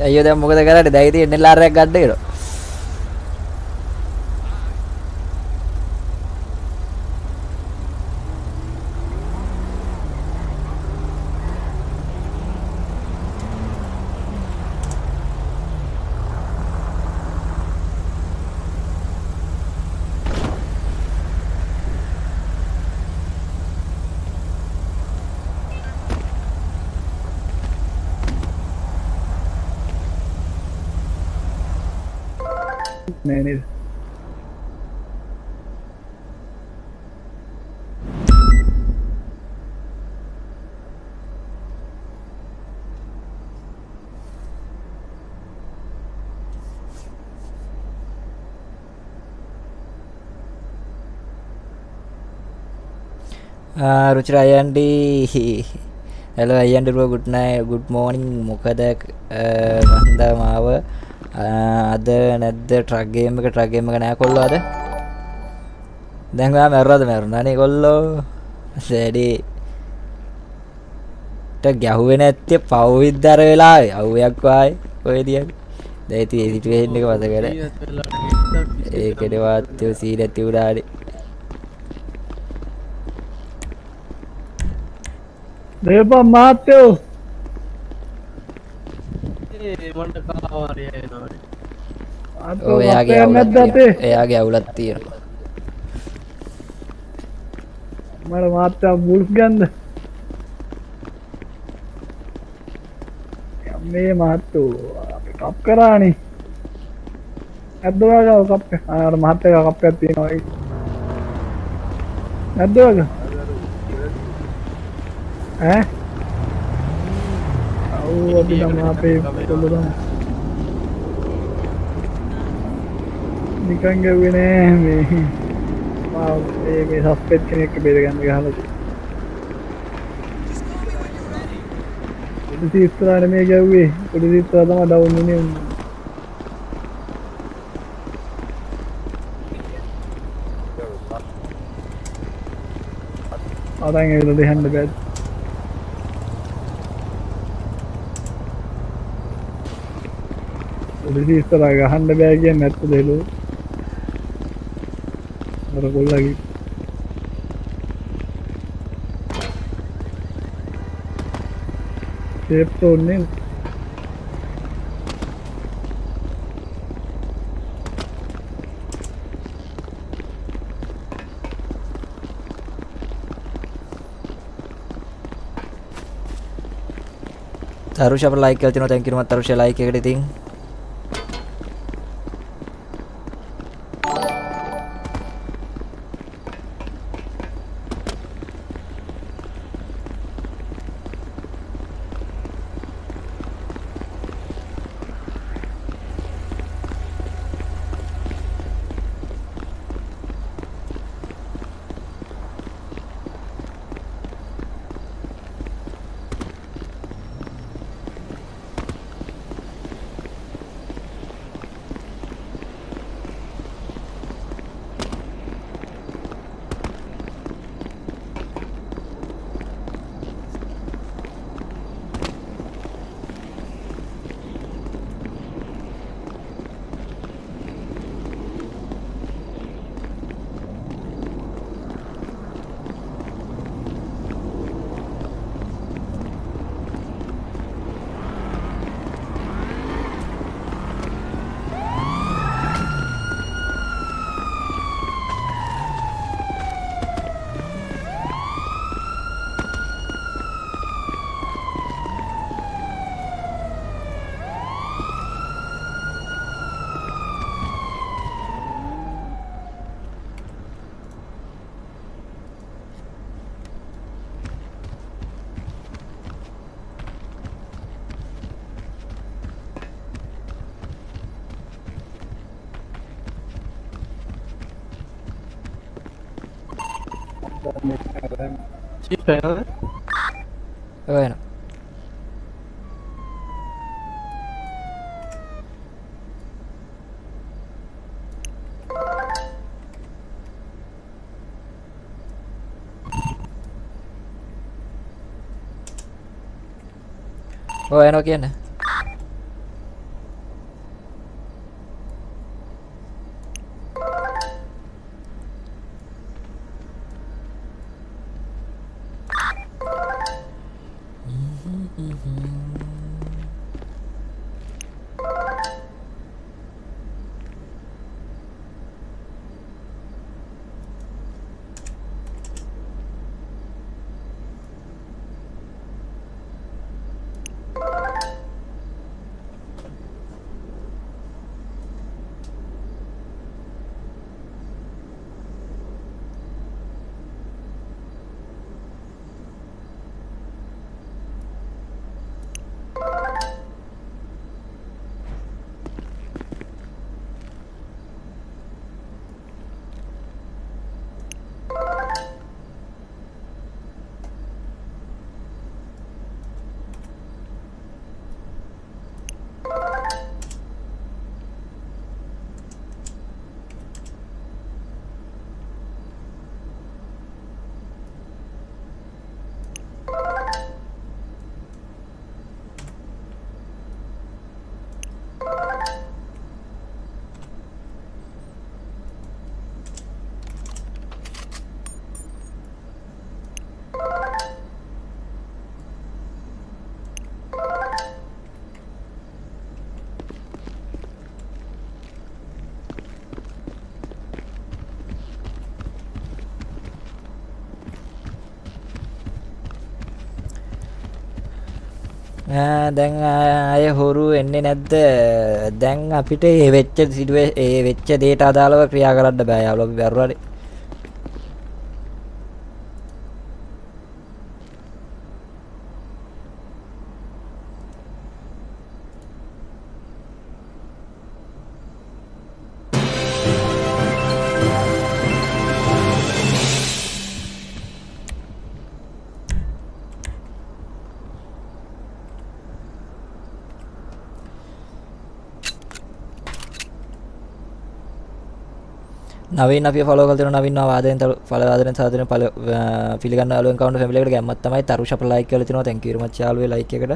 අයියෝ දැන් මොකද කරන්නේ? දැන් ඉතින් NLR එකක් ගන්න වෙනවා. නෑ නේද? රුචිර අයන්ඩි hello අයන්ඩි bro good night good morning මොකද මන්ද මාව අද නැද්ද ට්‍රක් ගේම් එක නෑ කොල්ලෝ අද දැන් ඔයා මැරුණාද මැරුණානේ කොල්ලෝ සෙඩි ට ගැහුවේ නැත්තේ පව් විද්දර වෙලාවේ අවුයක් වායි ඔය දියන්නේ දැන් ඉතින් ඒ සිටුේෂන් එක මතකද ඒකේ වාත්‍ය සීරති උඩානේ දේපම් මාත්‍යෝ මට කාවාරය එනවා එයාගේ එයාගේ අවුලක් තියෙනවා මට මාත්‍යා මුල්ස් ගන්ද මේ මාත්තෝ කප් කරානේ ඇද්ද ඔයාගාව කප් අර මහත්තයා කප්පයක් තියෙනවා ඒක නැද්ද ඔයාගා ඈ අවු අපි නම් අපේ කොල්ලෝ නිකන් ගුවේ නෑ මේ මාව මේ සස්පෙක්ට් කෙනෙක් බේර ගන්න ගහලා පොඩි ඉස්සරහට මේ ගැව්වේ පොඩි ඉස්සරහ තමයි ඩවුන් වෙන්නේ ආදන් ඒවල දෙහන්න බෑ පොඩි ඉස්සරහ ගහන්න බෑ කියන්නේ නැත්ද දෙලෝ අර කොල්ලගේ ෂේප් තෝන්නේ තරුෂ අපිට ලයික් කරලා තිනවා thank you මත් තරුෂ ලයික් එකට ඉතින් චීප් එකද ඔය එන ඔය එනවා කියන්නේ දැන් අය හොරු එන්නේ නැද්ද? දැන් අපිට ඒ වෙච්ච ඒ වෙච්ච දේට අදාළව ක්‍රියා කරන්න බෑ යාළුවා අපි බැරුවානේ. නවීන් අපි ෆලෝ කරලා තියෙනවා නවීන් වාදයෙන් ෆලෝ වාදයෙන් සාදරයෙන් පිළිගන්න යාළුවෙන් කවුන්ට් ෆැමිලි එකට ගැම්මක් තමයි තරුෂ අප ලයික් කරලා තිනවා thank you very much යාළුවේ ලයික් එකට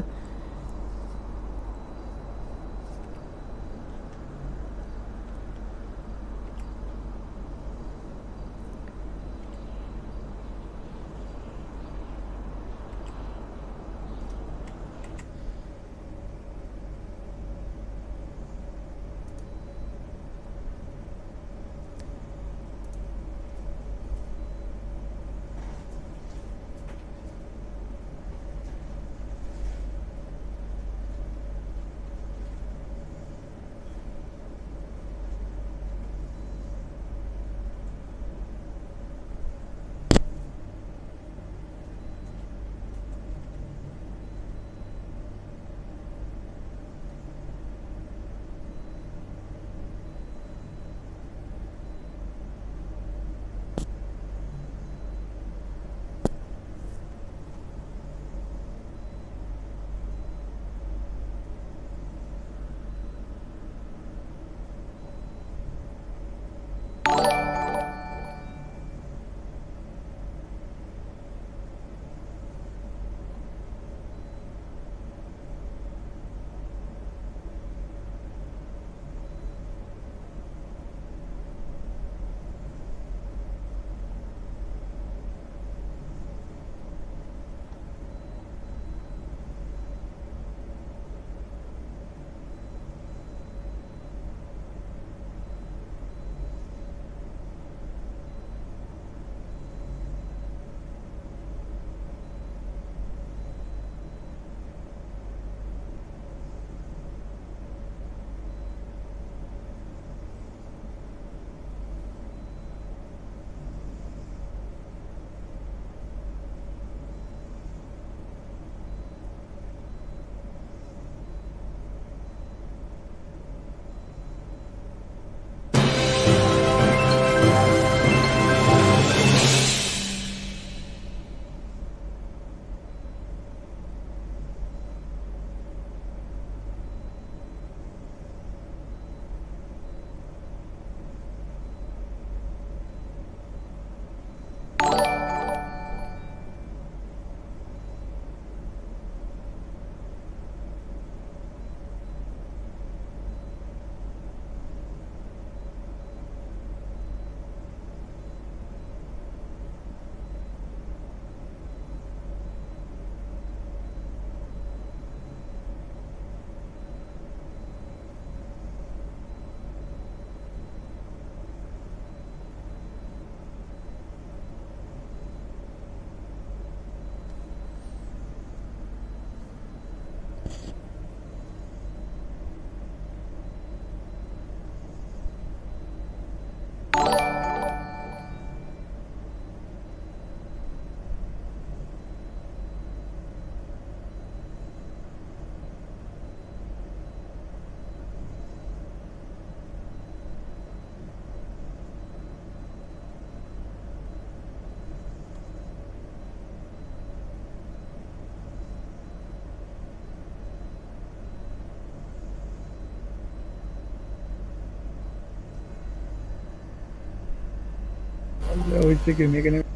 ඔයිච් එක මේක නෙමෙයි.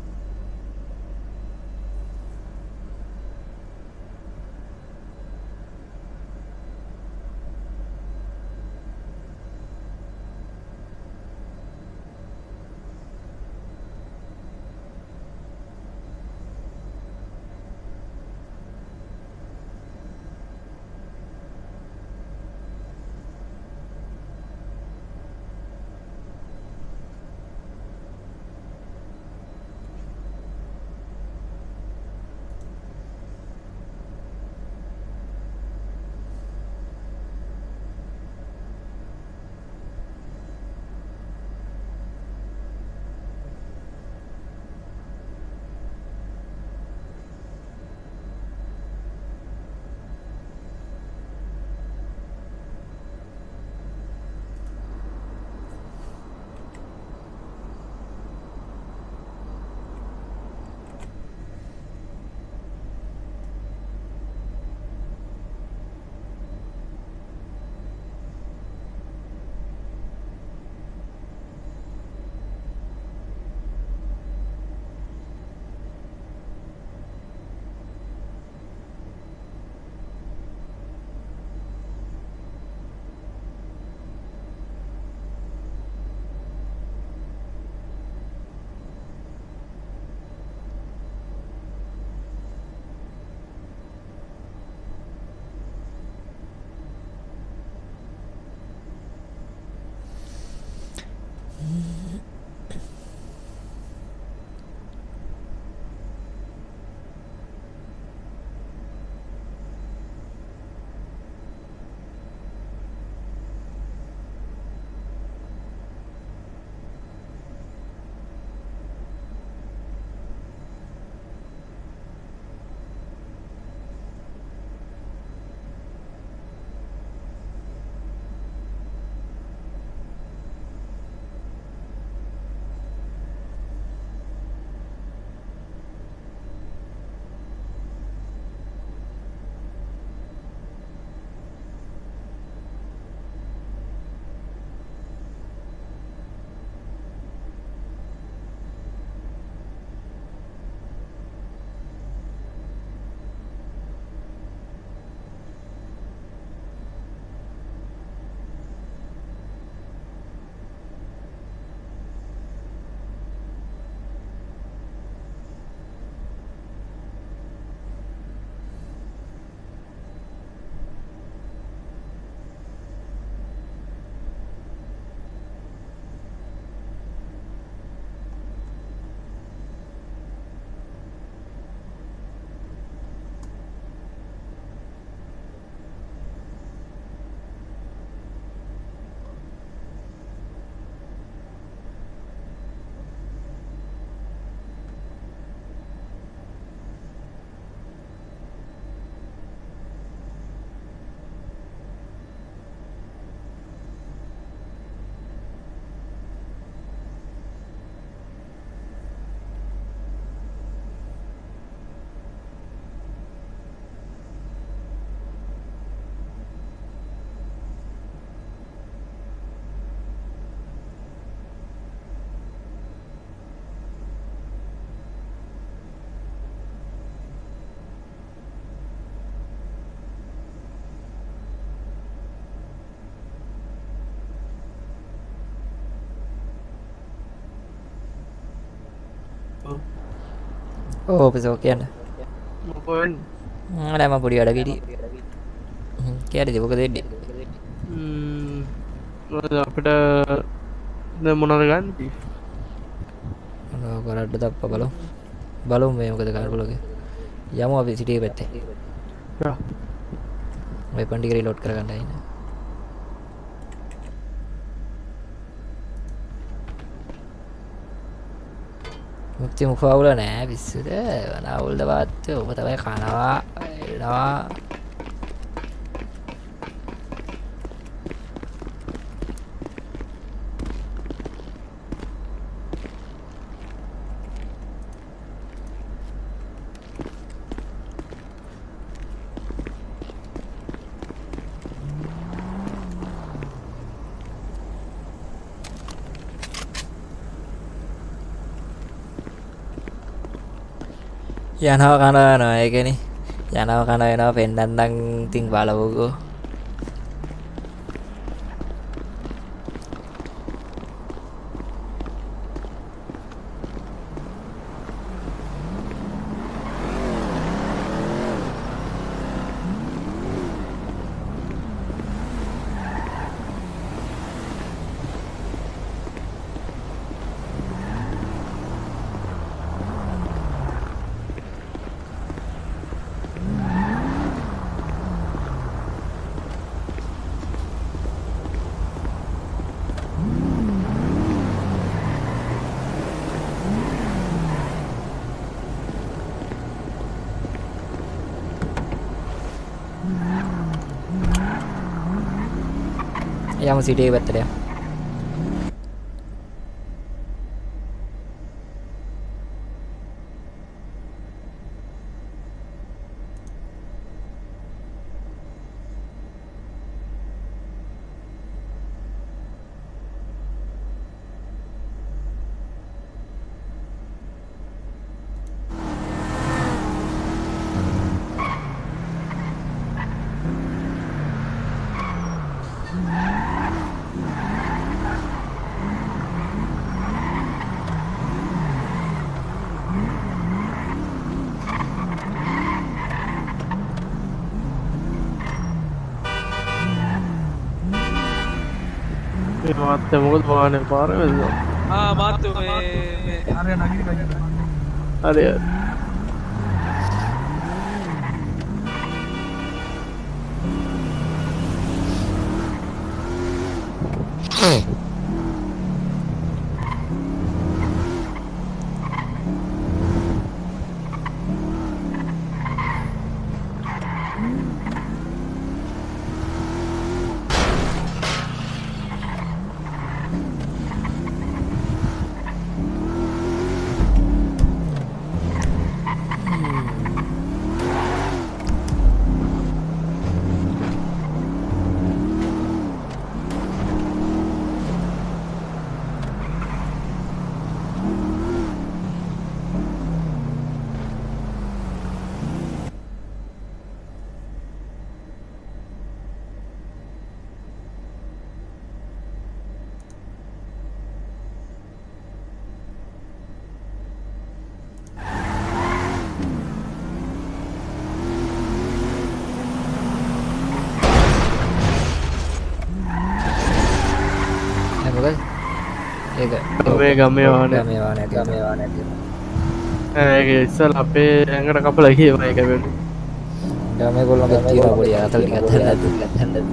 ඕ පෙසෝ කියන්න මොකෙන් නෑම පොඩි අඩගිටි කියරි දෙපක දෙඩ්ඩේ අපිට මොනද ගන්න කරඩ්ඩ තප්ප බලු බලුම් මේ මොකද කරපුලගේ යමු අපි සිටිය පැත්තේ ඔය පන්ඩිකරි ලොඩ් කරගන්නයින්න මුක්ති මුඛවුල නෑ පිස්සුද වනවුල්ද වාත්ත ඔබ තමයි කනවා එනවා යනවා කනවා ඒකනේ. යනවා කනවා වෙනවා පෙන්නන්නම් ඉතින් බලවකෝ. යමු සිටි එක පැත්තට යමු. මාත්‍ය මොකද වාහනේ පාර වෙද්දා මාත්තු මේ අර නගින හරි ඒක ගමේ වාහනේ ගමේ වාහනේ ඒක ඉස්සල් අපේ ඇඟට කපලා ගියා ඒක වෙන්නේ ගමේ ගොල්ලන්ගේ තියෙන පොඩි අතල් ටිකක් හදන්න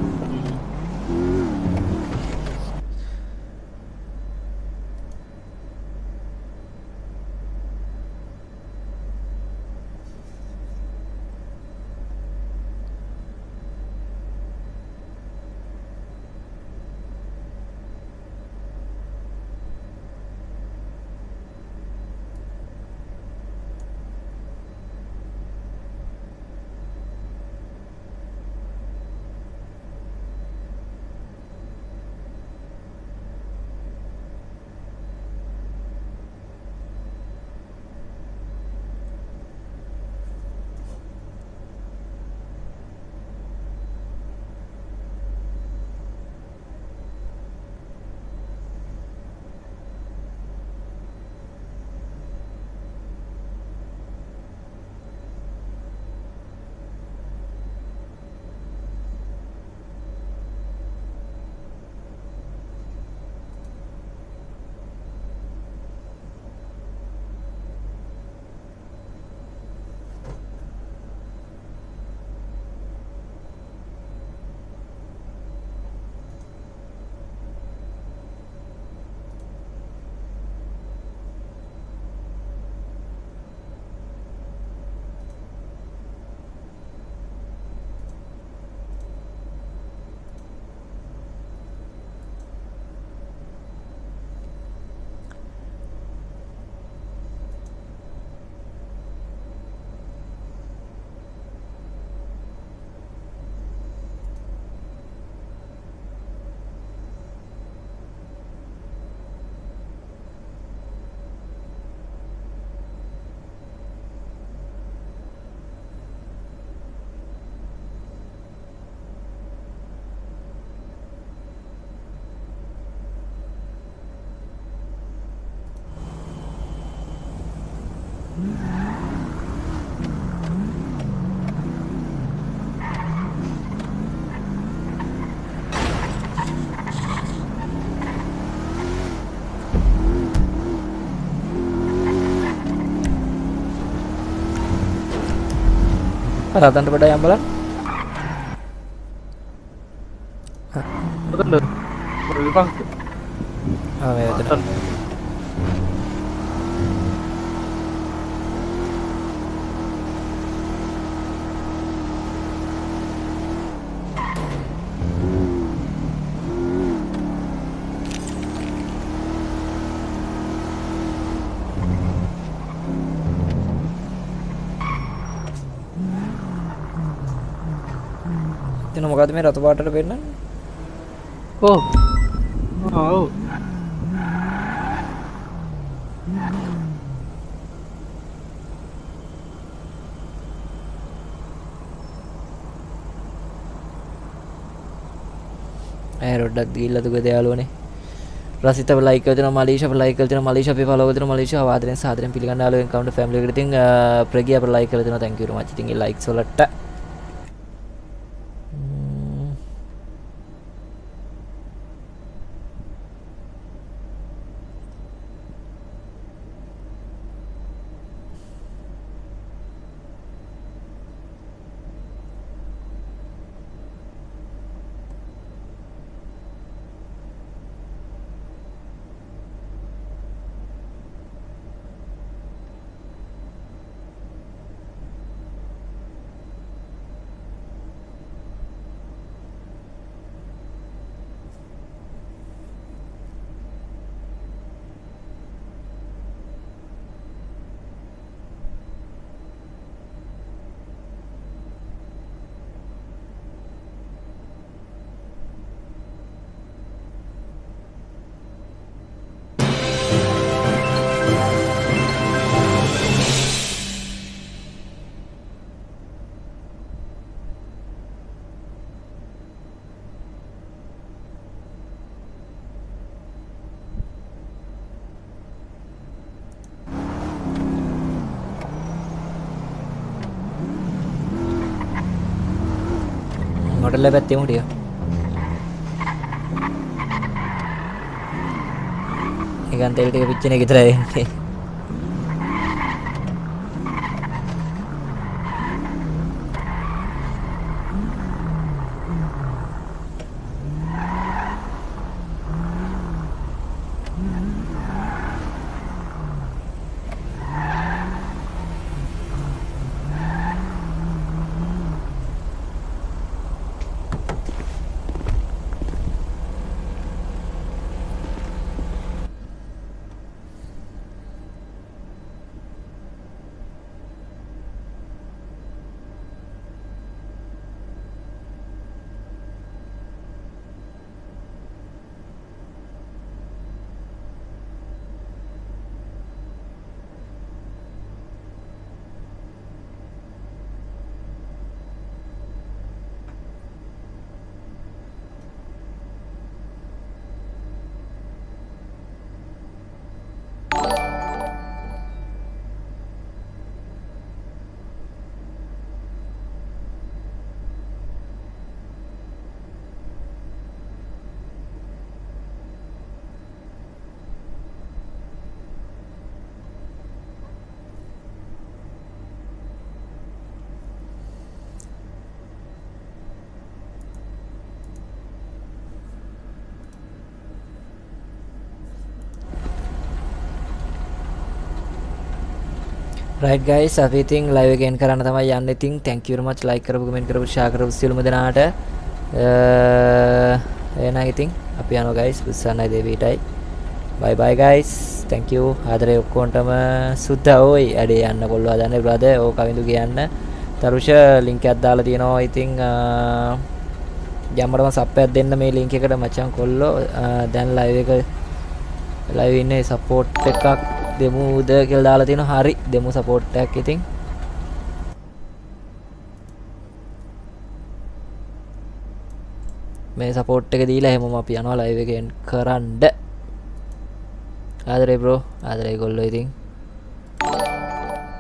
රතන්ට වඩා යම් බලන්න. Betul loh. Mobil bang. ආ මේ එතන. එතන මොකද්ද මේ රතු පාටට පෙන්නන්නේ? Oh. Oh. රොඩ්ඩක් දීලා දුක දයාලුවනේ. රසිත අපේ ලයික් කරලා දෙනවා, මලීෂා අපේ ලයික් කරලා දෙනවා, මලීෂා අපේ ෆලෝ කරලා දෙනවා, මලීෂා ආදරෙන් සාදරෙන් පිළිගන්න ආලෝ එන්කවුන්ටර් ෆැමිලි එකට. ඉතින් ප්‍රගී අපේ ලයික් කරලා දෙනවා, thank you very much. ඉතින් ඒ ලයික්ස් වලට hotel පැත්තේ මුටිය. ඒකන් තෙල් ටික පිච්චෙන එක විතරයි එන්නේ. Right guys, අපි ඉතින් live එක end කරන්න තමයි යන්නේ. ඉතින් thank you very much like කරපු comment කරපු share කරපු සියලුම දෙනාට. එහෙනම් ඉතින් අපි යනවා guys. පුස්සන්නයි දෙවියටයි. Bye bye guys. Thank you. ආදරේ ඔක්කොන්ටම සුද්ධ ඕයි. ඇඩේ යන්න කොල්ලෝ හදන්නේ brother. ඕක කවිඳු කියන්න. තරුෂ link එකක් දාලා තියෙනවා. ඉතින් යම්මඩම සප් එකක් දෙන්න මේ link එකට මචං කොල්ලෝ. දැන් live ඉන්නේ support එකක් දෙමුද කියලා දාලා තියෙනවා. හරි දෙමු සපෝට් එකක්. ඉතින් මේ සපෝට් එක දීලා හැමෝම අපි යනවා ලයිව් එක එන්ඩ් කරන්න. ආදරේ බ්‍රෝ, ආදරේ ගොල්ලෝ. ඉතින්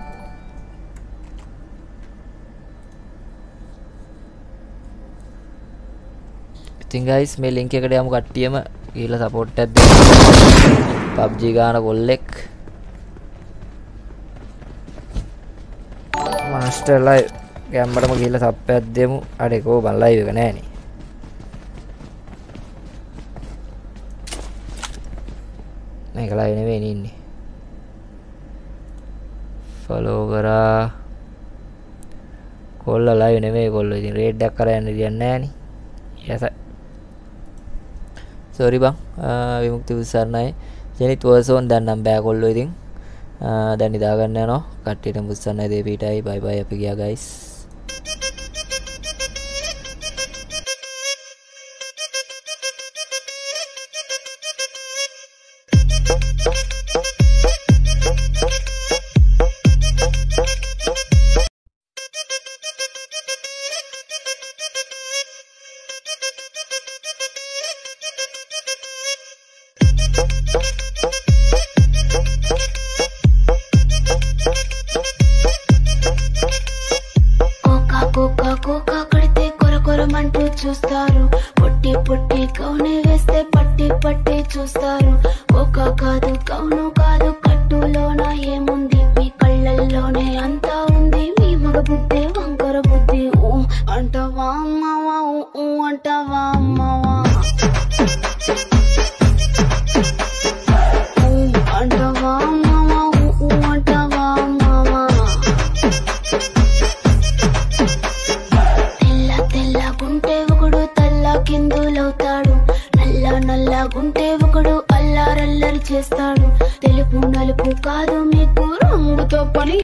ඉතින් guys මේ link එකට යමු කට්ටියම ගිහලා support එකක් දෙන්න. PUBG ගාන කොල්ලෙක්. master live ගැම්මටම ගිහලා sub එකක් දෙමු. අඩේ කෝ බන් live එක නෑනේ. මේක live නෙවෙයි ඉන්නේ. follow කරා. කොල්ල live නෙවෙයි කොල්ල. ඉතින් raid එකක් කරා යන්න දෙන්නේ නෑනේ. yes sorry bang විමුක්ති උස්සන්නයි ජෙනිත් වර්සෝන් දැන් නම් බෑ කොල්ලෝ ඉතින් දැන් නිදා ගන්න යනවා කට්ටියට මුස්සන්නයි දෙපීටයි බයි බයි අපි ගියා guys చూస్తారు పొట్టి పొట్టి కౌనే వేస్తే పట్టి పట్టి చూస్తారు ఒక కాదు కౌను కాదు కట్టులోన ఏముంది మీ కళ్ళల్లోనే అంతా ఉంది మీ మగ బుద్ధి వంకర బుద్ధి ఊ అంటావా అమ్మవా ఊ అంటావా అమ్మవా అంటావా అమ్మవా ఊ అంటావా అమ్మవా తెల్లగుంటే ఒకడు కిందులవుతాడు నల్లగుంటే ఒకడు అల్లారల్లరి చేస్తాడు తెలుపు నలుపు కాదు మీకు రంగుతో పని